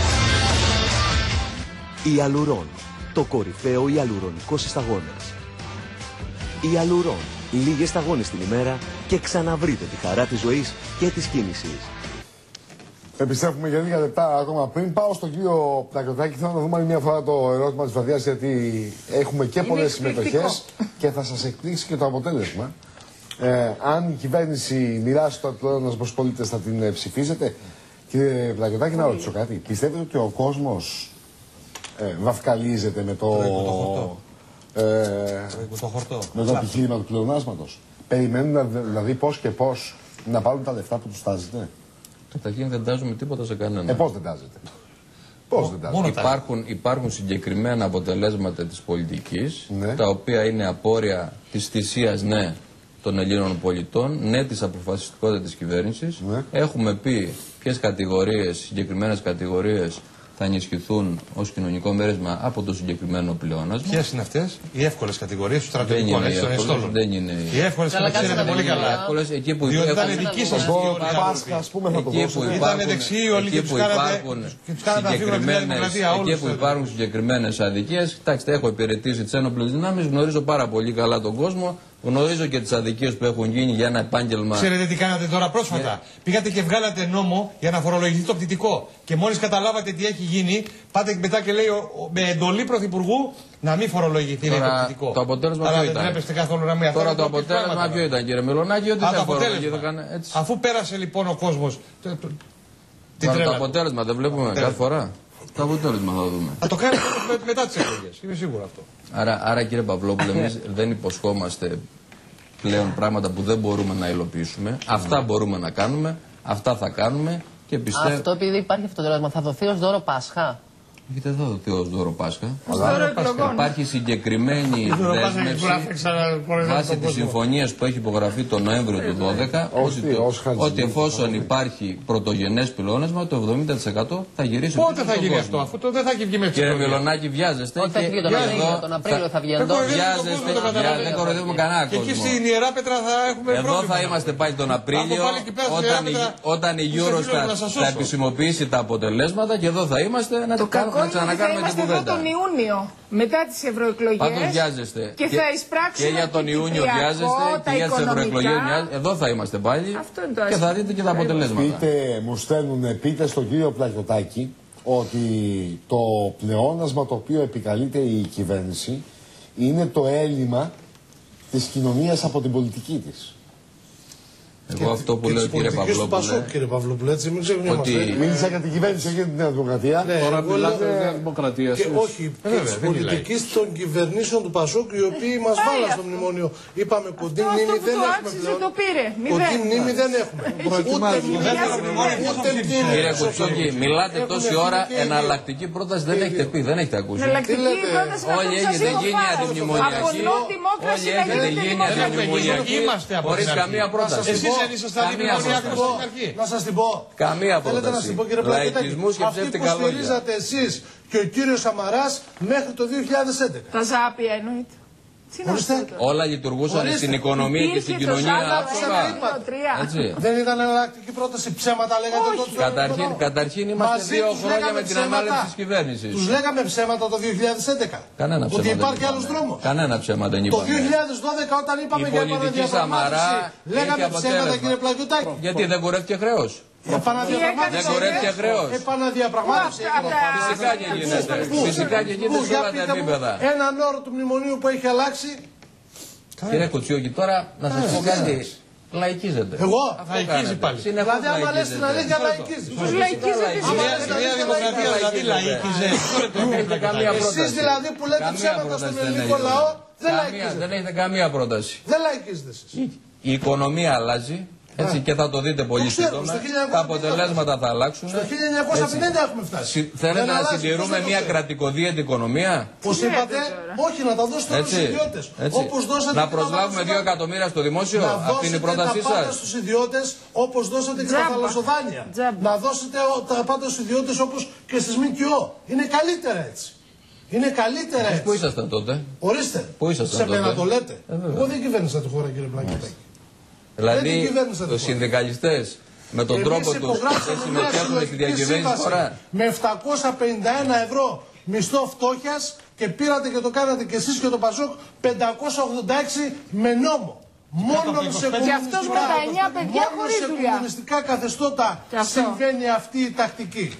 Ιαλουρόν, το κορυφαίο ιαλουρονικό στις σταγόνες. Ιαλουρόν, λίγες σταγόνες την ημέρα και ξαναβρείτε τη χαρά της ζωής και της κίνησης. Επιστρέφουμε για λίγα λεπτά ακόμα. Πριν πάω στον κύριο Πλακιωτάκη, θέλω να δούμε άλλη μια φορά το ερώτημα της βραδιάς, γιατί έχουμε και πολλές συμμετοχές και θα σας εκπλήξει και το αποτέλεσμα. Αν η κυβέρνηση μοιράσει το πλεόνασμα προς πολίτες, θα την ψηφίζετε? Κύριε Πλακιωτάκη, να ρωτήσω κάτι. Πιστεύετε ότι ο κόσμος βαφκαλίζεται με το επιχείρημα του πλεονάσματος? Περιμένουν δηλαδή πώς και πώς να πάρουν τα λεφτά που τους τάζετε? Καταρχήν δεν τάζουμε τίποτα σε κανέναν. Πώς δεν τάζετε? Πώς δεν τάζετε? Υπάρχουν συγκεκριμένα αποτελέσματα της πολιτικής, τα οποία είναι απόρρια της θυσίας, ναι, των Ελλήνων πολιτών, ναι, της αποφασιστικότητας της κυβέρνησης. Έχουμε πει ποιες κατηγορίες, συγκεκριμένες κατηγορίες, θα ενισχυθούν ως κοινωνικό μέρισμα από το συγκεκριμένο πλεόνασμα. Ποιες είναι αυτές? Οι εύκολες κατηγορίες του στρατιωτικών εστόλων. Δεν είναι οι εύκολες που ξέρετε πολύ καλά. Εκεί που ήταν δική σας ήταν δεξιοί όλοι και τους κάνατε να φύγουν από τη Δημοκρατία. Εκεί που υπάρχουν συγκεκριμένες αδικίες, κοιτάξτε, έχω υπηρετήσει τις ένοπλες δυνάμεις, γνωρίζω πάρα πολύ καλά τον κόσμο. Γνωρίζω και τις αδικίες που έχουν γίνει για ένα επάγγελμα. Ξέρετε τι κάνατε τώρα πρόσφατα? Πήγατε και βγάλατε νόμο για να φορολογηθεί το πτυτικό. Και μόλις καταλάβατε τι έχει γίνει, πάτε μετά και λέει με εντολή πρωθυπουργού να μην φορολογηθεί το πτυτικό. Το αποτέλεσμα ποιο ήταν? Τώρα το αποτέλεσμα ποιο ήταν, κύριε Μιλονάκη? Ότι δεν φορολογήθηκαν έτσι. Αφού πέρασε λοιπόν ο κόσμος. Το αποτέλεσμα δεν βλέπουμε κάθε φορά? Το αποτέλεσμα θα δούμε. Θα το κάνετε μετά τις εκλογές. Είμαι σίγουρο αυτό. Άρα κύριε Παυλόπουλε, εμείς δεν υποσχόμαστε πλέον πράγματα που δεν μπορούμε να υλοποιήσουμε. Αυτά μπορούμε να κάνουμε, αυτά θα κάνουμε και πιστεύω. Αυτό επειδή υπάρχει αυτό το ερώτημα, θα δοθεί ως δώρο Πάσχα? Γιατί δεν θα δοθεί ως δώρο Πάσχα. Υπάρχει συγκεκριμένη δέσμευση βάσει της συμφωνίας που έχει υπογραφεί τον Νοέμβριο του 2012 ότι εφόσον υπάρχει πρωτογενές πλεόνασμα, το 70% θα γυρίσει. Πότε θα γίνει αυτό, αφού το δεν θα έχει βγει μέσα? Κύριε Μιλονάκη, βιάζεστε. Όταν θα βγει τον Απρίλιο θα βγει εδώ. Βιάζεστε, δεν κοροϊδεύουμε κανένα κόσμο. Και εκεί στην Ιεράπετρα θα έχουμε πρόβλημα. Εδώ θα είμαστε πάλι τον Απρίλιο, όταν η Eurostat θα επισημοποιήσει τα αποτελέσματα, και εδώ θα είμαστε να ξανακάνουμε την κουβέντα. Εδώ τον Ιούνιο, μετά τις ευρωεκλογές. Πάντως βιάζεστε. Και θα εισπράξουμε και για τον Ιούνιο βιάζεστε και για τις ευρωεκλογές. Εδώ θα είμαστε πάλι και θα δείτε και τα αποτελέσματα. Μου στέλνουν, πείτε στον κύριο Πλακιωτάκη ότι το πλεόνασμα το οποίο επικαλείται η κυβέρνηση είναι το έλλειμμα της κοινωνίας από την πολιτική της. Εγώ αυτό που λέω, κύριε Παυλόπουλε, έτσι μην ξεχνιόμαστε. Μίλησα για την κυβέρνηση και την Νέα Δημοκρατία. Τώρα μιλάτε για την Δημοκρατία. Και όχι, και τη πολιτική των κυβερνήσεων του Πασόκ, οι οποίοι μας βάλαν στο μνημόνιο. Είπαμε κοντή μνήμη δεν έχουμε πλέον. Κοντή μνήμη δεν έχουμε. Ούτε μνήμη. Κύριε Κουτσούκη, μιλάτε τόση ώρα, εναλλακτική πρόταση δεν έχετε πει, δεν έχετε ακούσει. Όλοι έχετε γίνει αντιμνημονιακοί. Όλοι έχετε γίνει αντιμνημονιακοί χωρίς καμία πρόταση. δεν ήσασταν αντιμνημονιακός στην αρχή. Να σας την πω. Καμία πρόταση. Θέλετε να σας την πω, κύριε Πλακιωτάκη. Αυτή που στηρίζατε εσείς και ο κύριος Σαμαράς μέχρι το 2011. Τα ζάπια εννοείται. Όλα λειτουργούσαν στην οικονομία και στην κοινωνία άψογα. Δεν ήταν εναλλακτική πρόταση, ψέματα λέγατε τότε. Καταρχήν είμαστε 2 χρόνια με την ανάληψη της κυβέρνησης. Τους λέγαμε ψέματα το 2011. Κανένα ψέμα. Ότι υπάρχει άλλος δρόμος. Κανένα ψέμα δεν είπαμε. Το 2012 όταν είπαμε για επαναδιαπραγμάτευση, λέγαμε ψέματα, κύριε Πλακιωτάκη. Γιατί δεν κουρεύτηκε χρέος. Δεν κουρεύτηκε χρέος. Επαναδιαπραγμάτευση. Φυσικά και γίνεται σε όλα τα επίπεδα. Έναν όρο του μνημονίου που έχει αλλάξει. Κύριε Κουτσιώκη, τώρα να σας πω κάτι. Λαϊκίζεται. Εγώ? Λαϊκίζει πάλι. Δηλαδή, άμα λες την αλήθεια, λαϊκίζει. Τους λαϊκίζεται. Μια δημοκρατία δηλαδή λαϊκίζε. Εσείς δηλαδή που λέτε ψέματα στον ελληνικό λαό, δεν λαϊκίζετε. Δεν έχετε καμία πρόταση. Δεν λαϊκίζετε εσείς. Η οικονομία αλλάζει. Έτσι, και θα το δείτε πολύ σύντομα. Τα αποτελέσματα θα αλλάξουν. Στο 1950 έχουμε φτάσει. Θέλετε να συντηρούμε μια κρατικοδίαιτη οικονομία. Πώς είπατε, όχι, να τα δώσετε στους ιδιώτες. Να προσλάβουμε 2 εκατομμύρια στο δημόσιο. Αυτή είναι η πρότασή σας. Να δώσετε τα πάντα στους ιδιώτες όπως δώσατε και τα θαλασσοδάνεια. Να δώσετε τα πάντα στους ιδιώτες όπως και στις ΜΚΟ. Είναι καλύτερα έτσι. Είναι καλύτερα έτσι. Πού ήσασταν τότε? Ορίστε. Πού ήσασταν τότε? Σε μένα το λέτε. Εγώ δεν κυβέρνησα τη χώρα, κύριε Πλακιωτάκη. Δηλαδή, οι συνδικαλιστές με τον τρόπο τους δεν συμμετέχουν στη διακυβέρνηση της χώρας. Με 751 ευρώ μισθό φτώχειας και πήρατε και το κάνατε και εσείς και το Πασόκ 586 με νόμο. Μόνο σε κομμουνιστικά καθεστώτα συμβαίνει αυτή η τακτική.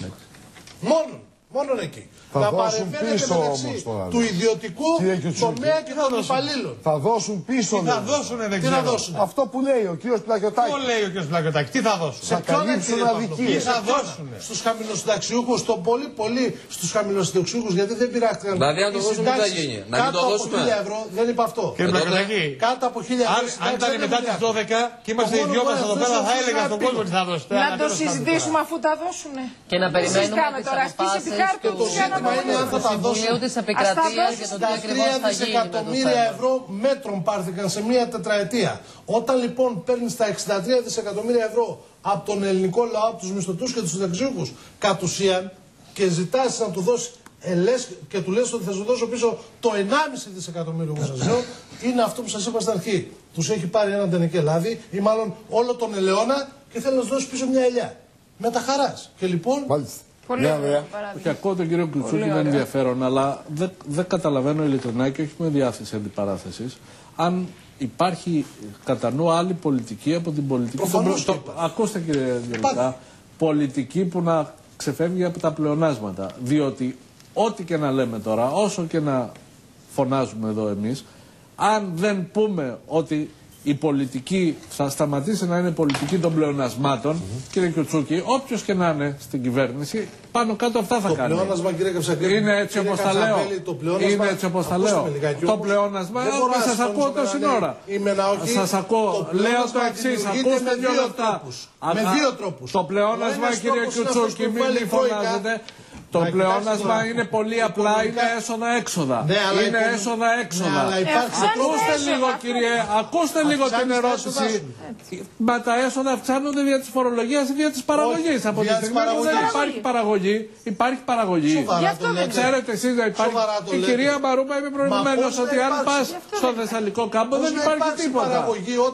Μόνο εκεί. Να παρεμβαίνετε μεταξύ του ιδιωτικού τομέα και των υπαλλήλων. Θα δώσουν πίσω. Τι θα δώσουνε, δεν ξέρω. Αυτό που λέει ο κύριος Πλακιωτάκη. Πού λέει ο κύριος Πλακιωτάκη, τι θα δώσουν. Θα καλύψουν αδικίες. Τι θα δώσουν. Στους χαμηλοσυνταξιούχους, πολύ στους χαμηλοσυνταξιούχους, γιατί δεν πειράχτηκαν. Δηλαδή, αν το δώσουμε, τι θα γίνει. Να μην το δώσουμε. Κάτω από 1.000 ευρώ, δεν είπα αυτό. Κάτω από 1.000 ευρώ. Αν ήταν μετά τις 12 και είμαστε οι δυο μας εδώ πέρα, θα έλεγα στον κόσμο τι θα δώσετε. Να το συζητήσουμε αφού τα δώσουν. Και να περιμένουμε τις αποφάσεις αν θα τα δώσουν. Στα 3 δισεκατομμύρια ευρώ μέτρων πάρθηκαν σε μία τετραετία. Όταν λοιπόν παίρνεις τα 63 δισεκατομμύρια ευρώ από τον ελληνικό λαό, από τους μισθωτούς και τους συνταξιούχους, κατ' ουσίαν, και ζητάς να του δώσει και του λες ότι θα σου δώσω πίσω το 1,5 δισεκατομμύριο που σας λέω, είναι αυτό που σας είπα στην αρχή. Τους έχει πάρει έναν τενεκελάδι ή μάλλον όλο τον ελαιόνα και θέλει να σου δώσει πίσω μια ελιά. Με τα χαράς. Και λοιπόν. Πολύ ωραία. Και ακούω τον κύριο Κουτσούκη, είναι ενδιαφέρον, αλλά δεν καταλαβαίνω ειλικρινά και όχι με διάθεση αντιπαράθεσης, αν υπάρχει κατά νου άλλη πολιτική από την πολιτική. Ακούστε, κύριε Γεροντά, πολιτική που να ξεφεύγει από τα πλεονάσματα. Διότι ό,τι και να λέμε τώρα, όσο και να φωνάζουμε εδώ εμείς, αν δεν πούμε ότι η πολιτική θα σταματήσει να είναι πολιτική των πλεονασμάτων, κύριε Κουτσούκη, όποιος και να είναι στην κυβέρνηση, πάνω κάτω αυτά θα κάνει. Το πλεόνασμα, κύριε Καψακλή, είναι έτσι όπως τα λέω. Είναι έτσι όπως τα λέω. Το πλεόνασμα, σας ακούω τόση ώρα. Σας ακούω, λέω το εξής, ακούστε 2 λεπτά. Με 2 τρόπους. Το πλεόνασμα, κύριε Κουτσούκη, μην φωνάζετε. Το πλεόνασμα είναι πολύ απλά, είναι έσοδα-έξοδα. Είναι έσοδα-έξοδα. Ακούστε λίγο, κύριε, ακούστε λίγο την ερώτηση. Μα τα έσοδα αυξάνονται δια της φορολογίας ή δια της παραγωγής. Από τη στιγμή που δεν υπάρχει παραγωγή, υπάρχει παραγωγή. Ξέρετε εσείς να υπάρχει. Η κυρία Μαρούμα, είμαι προηγουμένως ότι αν πας στο Θεσσαλικό κάμπο δεν υπάρχει τίποτα.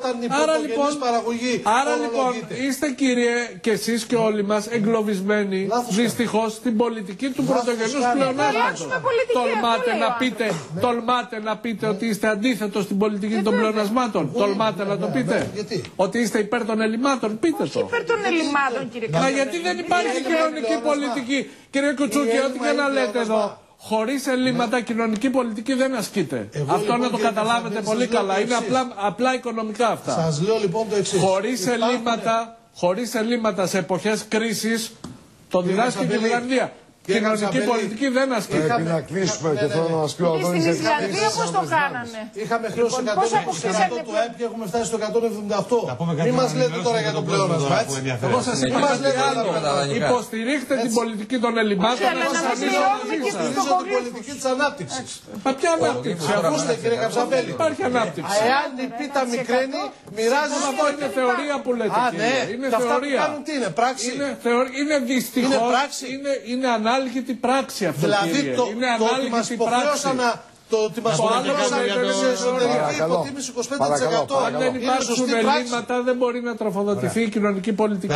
Άρα λοιπόν είστε, κύριε, και εσείς και όλοι μας εγκλωβισμένοι δυστυχώς στην πολιτική του πρωτογενούς πλεονάσματος. Τολμάτε να πείτε ότι είστε αντίθετος στην πολιτική των πλεονασμάτων. Τολμάτε να το πείτε. Ότι είστε υπέρ των ελλημάτων. Πείτε το. Υπέρ των ελλημάτων, κύριε Καψακλή. Μα γιατί δεν υπάρχει κοινωνική πολιτική. Κύριε Κουτσούκη, ό,τι και να λέτε εδώ. Χωρίς ελλείμματα κοινωνική πολιτική δεν ασκείται. Αυτό να το καταλάβετε πολύ καλά. Είναι απλά οικονομικά αυτά. Σας λέω λοιπόν το εξής. Χωρίς ελλείμματα σε εποχές κρίσης, το διδάσκει και η Φιλανδία. Κοινωνική πολιτική δεν ασκείται. Πρέπει να κλείσουμε και θέλω να μας πει ο Αντώνης. Στην Ισλανδία πώς το κάνανε. Είχαμε χρέος 120% του ΑΕΠ και έχουμε φτάσει στο 178. Μην μας λέτε τώρα για το πλεόνασμα, έτσι. Εγώ σας είπα άλλο. Υποστηρίχτε την πολιτική των ελλημάτων. Υποστηρίζω την πολιτική της ανάπτυξης. Μα ποια ανάπτυξη? Ακούστε κύριε Καψαμπέλη. Υπάρχει ανάπτυξη. Εάν η πίτα μικραίνει, μοιράζεται. Αυτό είναι θεωρία που λέτε. Είναι θεωρία. Τι είναι, πράξη. Είναι δυστυχώς. Είναι ανάλγητη πράξη αυτό. Δηλαδή το ότι μας υποχρέωσαν το ότι μας υποχρέωσαν σε εσωτερική υποτίμηση 25%. Αν δεν υπάρξουν ελλείμματα δεν μπορεί να τροφοδοτηθεί η κοινωνική πολιτική.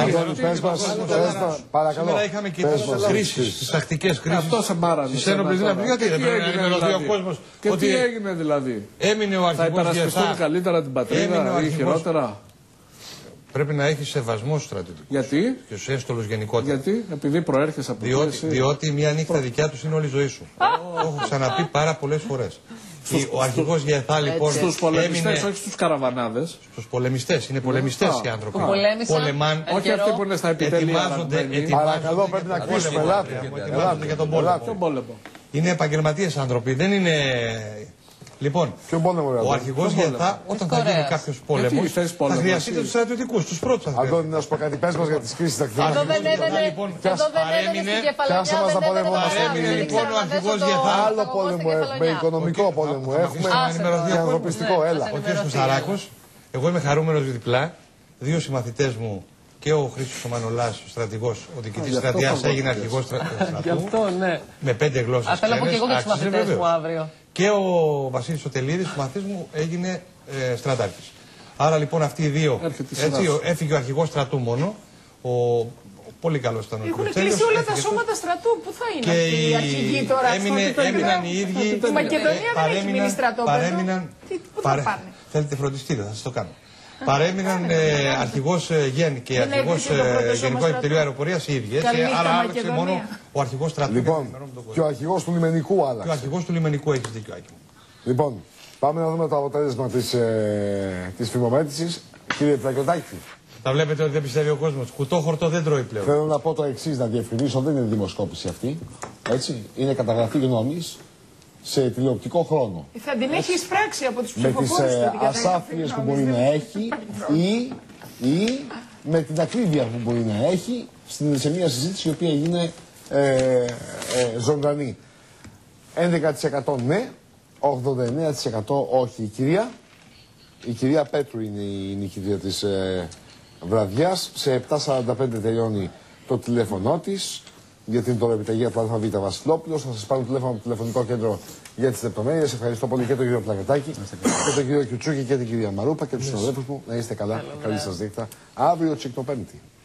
Παρακαλώ. Σήμερα είχαμε και τις κρίσεις, τις τακτικές κρίσεις. Αυτό σε μάρανε. Στις ένοπλες δυνάμεις. Γιατί δεν πρέπει να ενημερωθεί ο κόσμος. Και τι έγινε δηλαδή? Έμεινε ο αρχηγός. Θα υπερασπιστούν καλύτερα την πατρίδα ή χειρότερα? Πρέπει να έχει σεβασμό στους στρατιωτικούς. Γιατί? Και στους έστωλους γενικότερα. Γιατί? Επειδή προέρχεσαι από θέση. Διότι μια νύχτα δικιά τους είναι όλη η ζωή σου. Το έχω ξαναπεί πάρα πολλές φορές. Ο αρχηγός Γεθά λοιπόν. Στους πολεμιστές, όχι στους καραβανάδες. Στους πολεμιστές. Είναι πολεμιστές οι άνθρωποι. Πολέμησαν. Όχι αυτοί που είναι στα επιτελεία. Παρακαλώ, πρέπει να κλείσουμε. Ελάτε για τον πόλεμο. Είναι επαγγελματίες άνθρωποι. Δεν είναι. Λοιπόν, ο αρχηγός Γεθά, όταν θα γίνει κάποιος πόλεμος, θα χρειαστείτε τους στρατιωτικούς, τους πρώτους. Αντώνη, να σου πω κάτι, πες μας για τις κρίσεις τακτικής. Εδώ δεν έβαινε στην κεφαλονιά, παρέμεινε λοιπόν ο αρχηγός Γεθά. Άλλο πόλεμο έχουμε, οικονομικό πόλεμο έχουμε και ανθρωπιστικό, έλα. Ο κ. Κωνσταράκος, εγώ είμαι χαρούμενος διπλά, δύο συμμαθητές μου και ο Χρήστος ο Μανολάς, ο στρατηγός, ο διοικητής στρατείας, έγινε αρχηγός στρατού. Με 5 γλώσσες. Θέλω να πω και εγώ για τους συμμαθητές μου αύριο. Και ο Βασίλης ο Τελίδης, ο μαθητής μου, έγινε στρατάρχης. Άρα λοιπόν αυτοί οι δύο, έτσι, έφυγε ο αρχηγός στρατού μόνο, πολύ καλός ήταν ο Έχουν κλείσει όλα τα σώματα στρατού, πού θα είναι αυτοί οι αρχηγοί τώρα? Έμειναν οι ίδιοι. Η Μακεδονία δεν έχει μείνει στρατόπεδο. Πού θα πάνε? Θέλετε φροντιστήριο, θα σας το κάνω. Παρέμειναν αρχηγός Γεν και αρχηγός Γενικό Επιτελείο Αεροπορίας οι ίδιοι. Άρα άλλαξε μόνο ο αρχηγός στρατού. Λοιπόν, και ο αρχηγός του λιμενικού άλλαξε. Και ο αρχηγός του λιμενικού έχει δίκιο, Άκη. Λοιπόν, πάμε να δούμε το αποτέλεσμα της φημομέτρησης. Κύριε Πλακιωτάκη. Τα βλέπετε ότι δεν πιστεύει ο κόσμος. Κουτόχορτο δεν τρώει πλέον. Θέλω να πω το εξής, να διευκρινίσω, δεν είναι δημοσκόπηση αυτή. Έτσι, είναι καταγραφή γνώμης σε τηλεοπτικό χρόνο. Θα την έχει εισπράξει από τους ψηφοφόρους. Με τις ασάφειες που μπορεί να έχει ή με την ακρίβεια που μπορεί να έχει σε μια συζήτηση η οποία είναι ζωντανή. 11% ναι, 89% όχι. Η κυρία Πέτρου είναι η νικητήρια της βραδιάς. Σε 7:45 τελειώνει το τηλέφωνό της για την τωροπιταγία του ΑΒ Βασιλόπουλος. Θα σας πάρω τηλέφωνο από το τηλεφωνικό κέντρο για τις λεπτομέρειες. Ευχαριστώ πολύ και τον κύριο Πλακετάκη και τον κύριο Κιουτσούκη και την κυρία Μαρούπα και τους συναδέλφους μου. Να είστε καλά. Καλή σας νύχτα. Αύριο Τσίκτο Πέμπτη.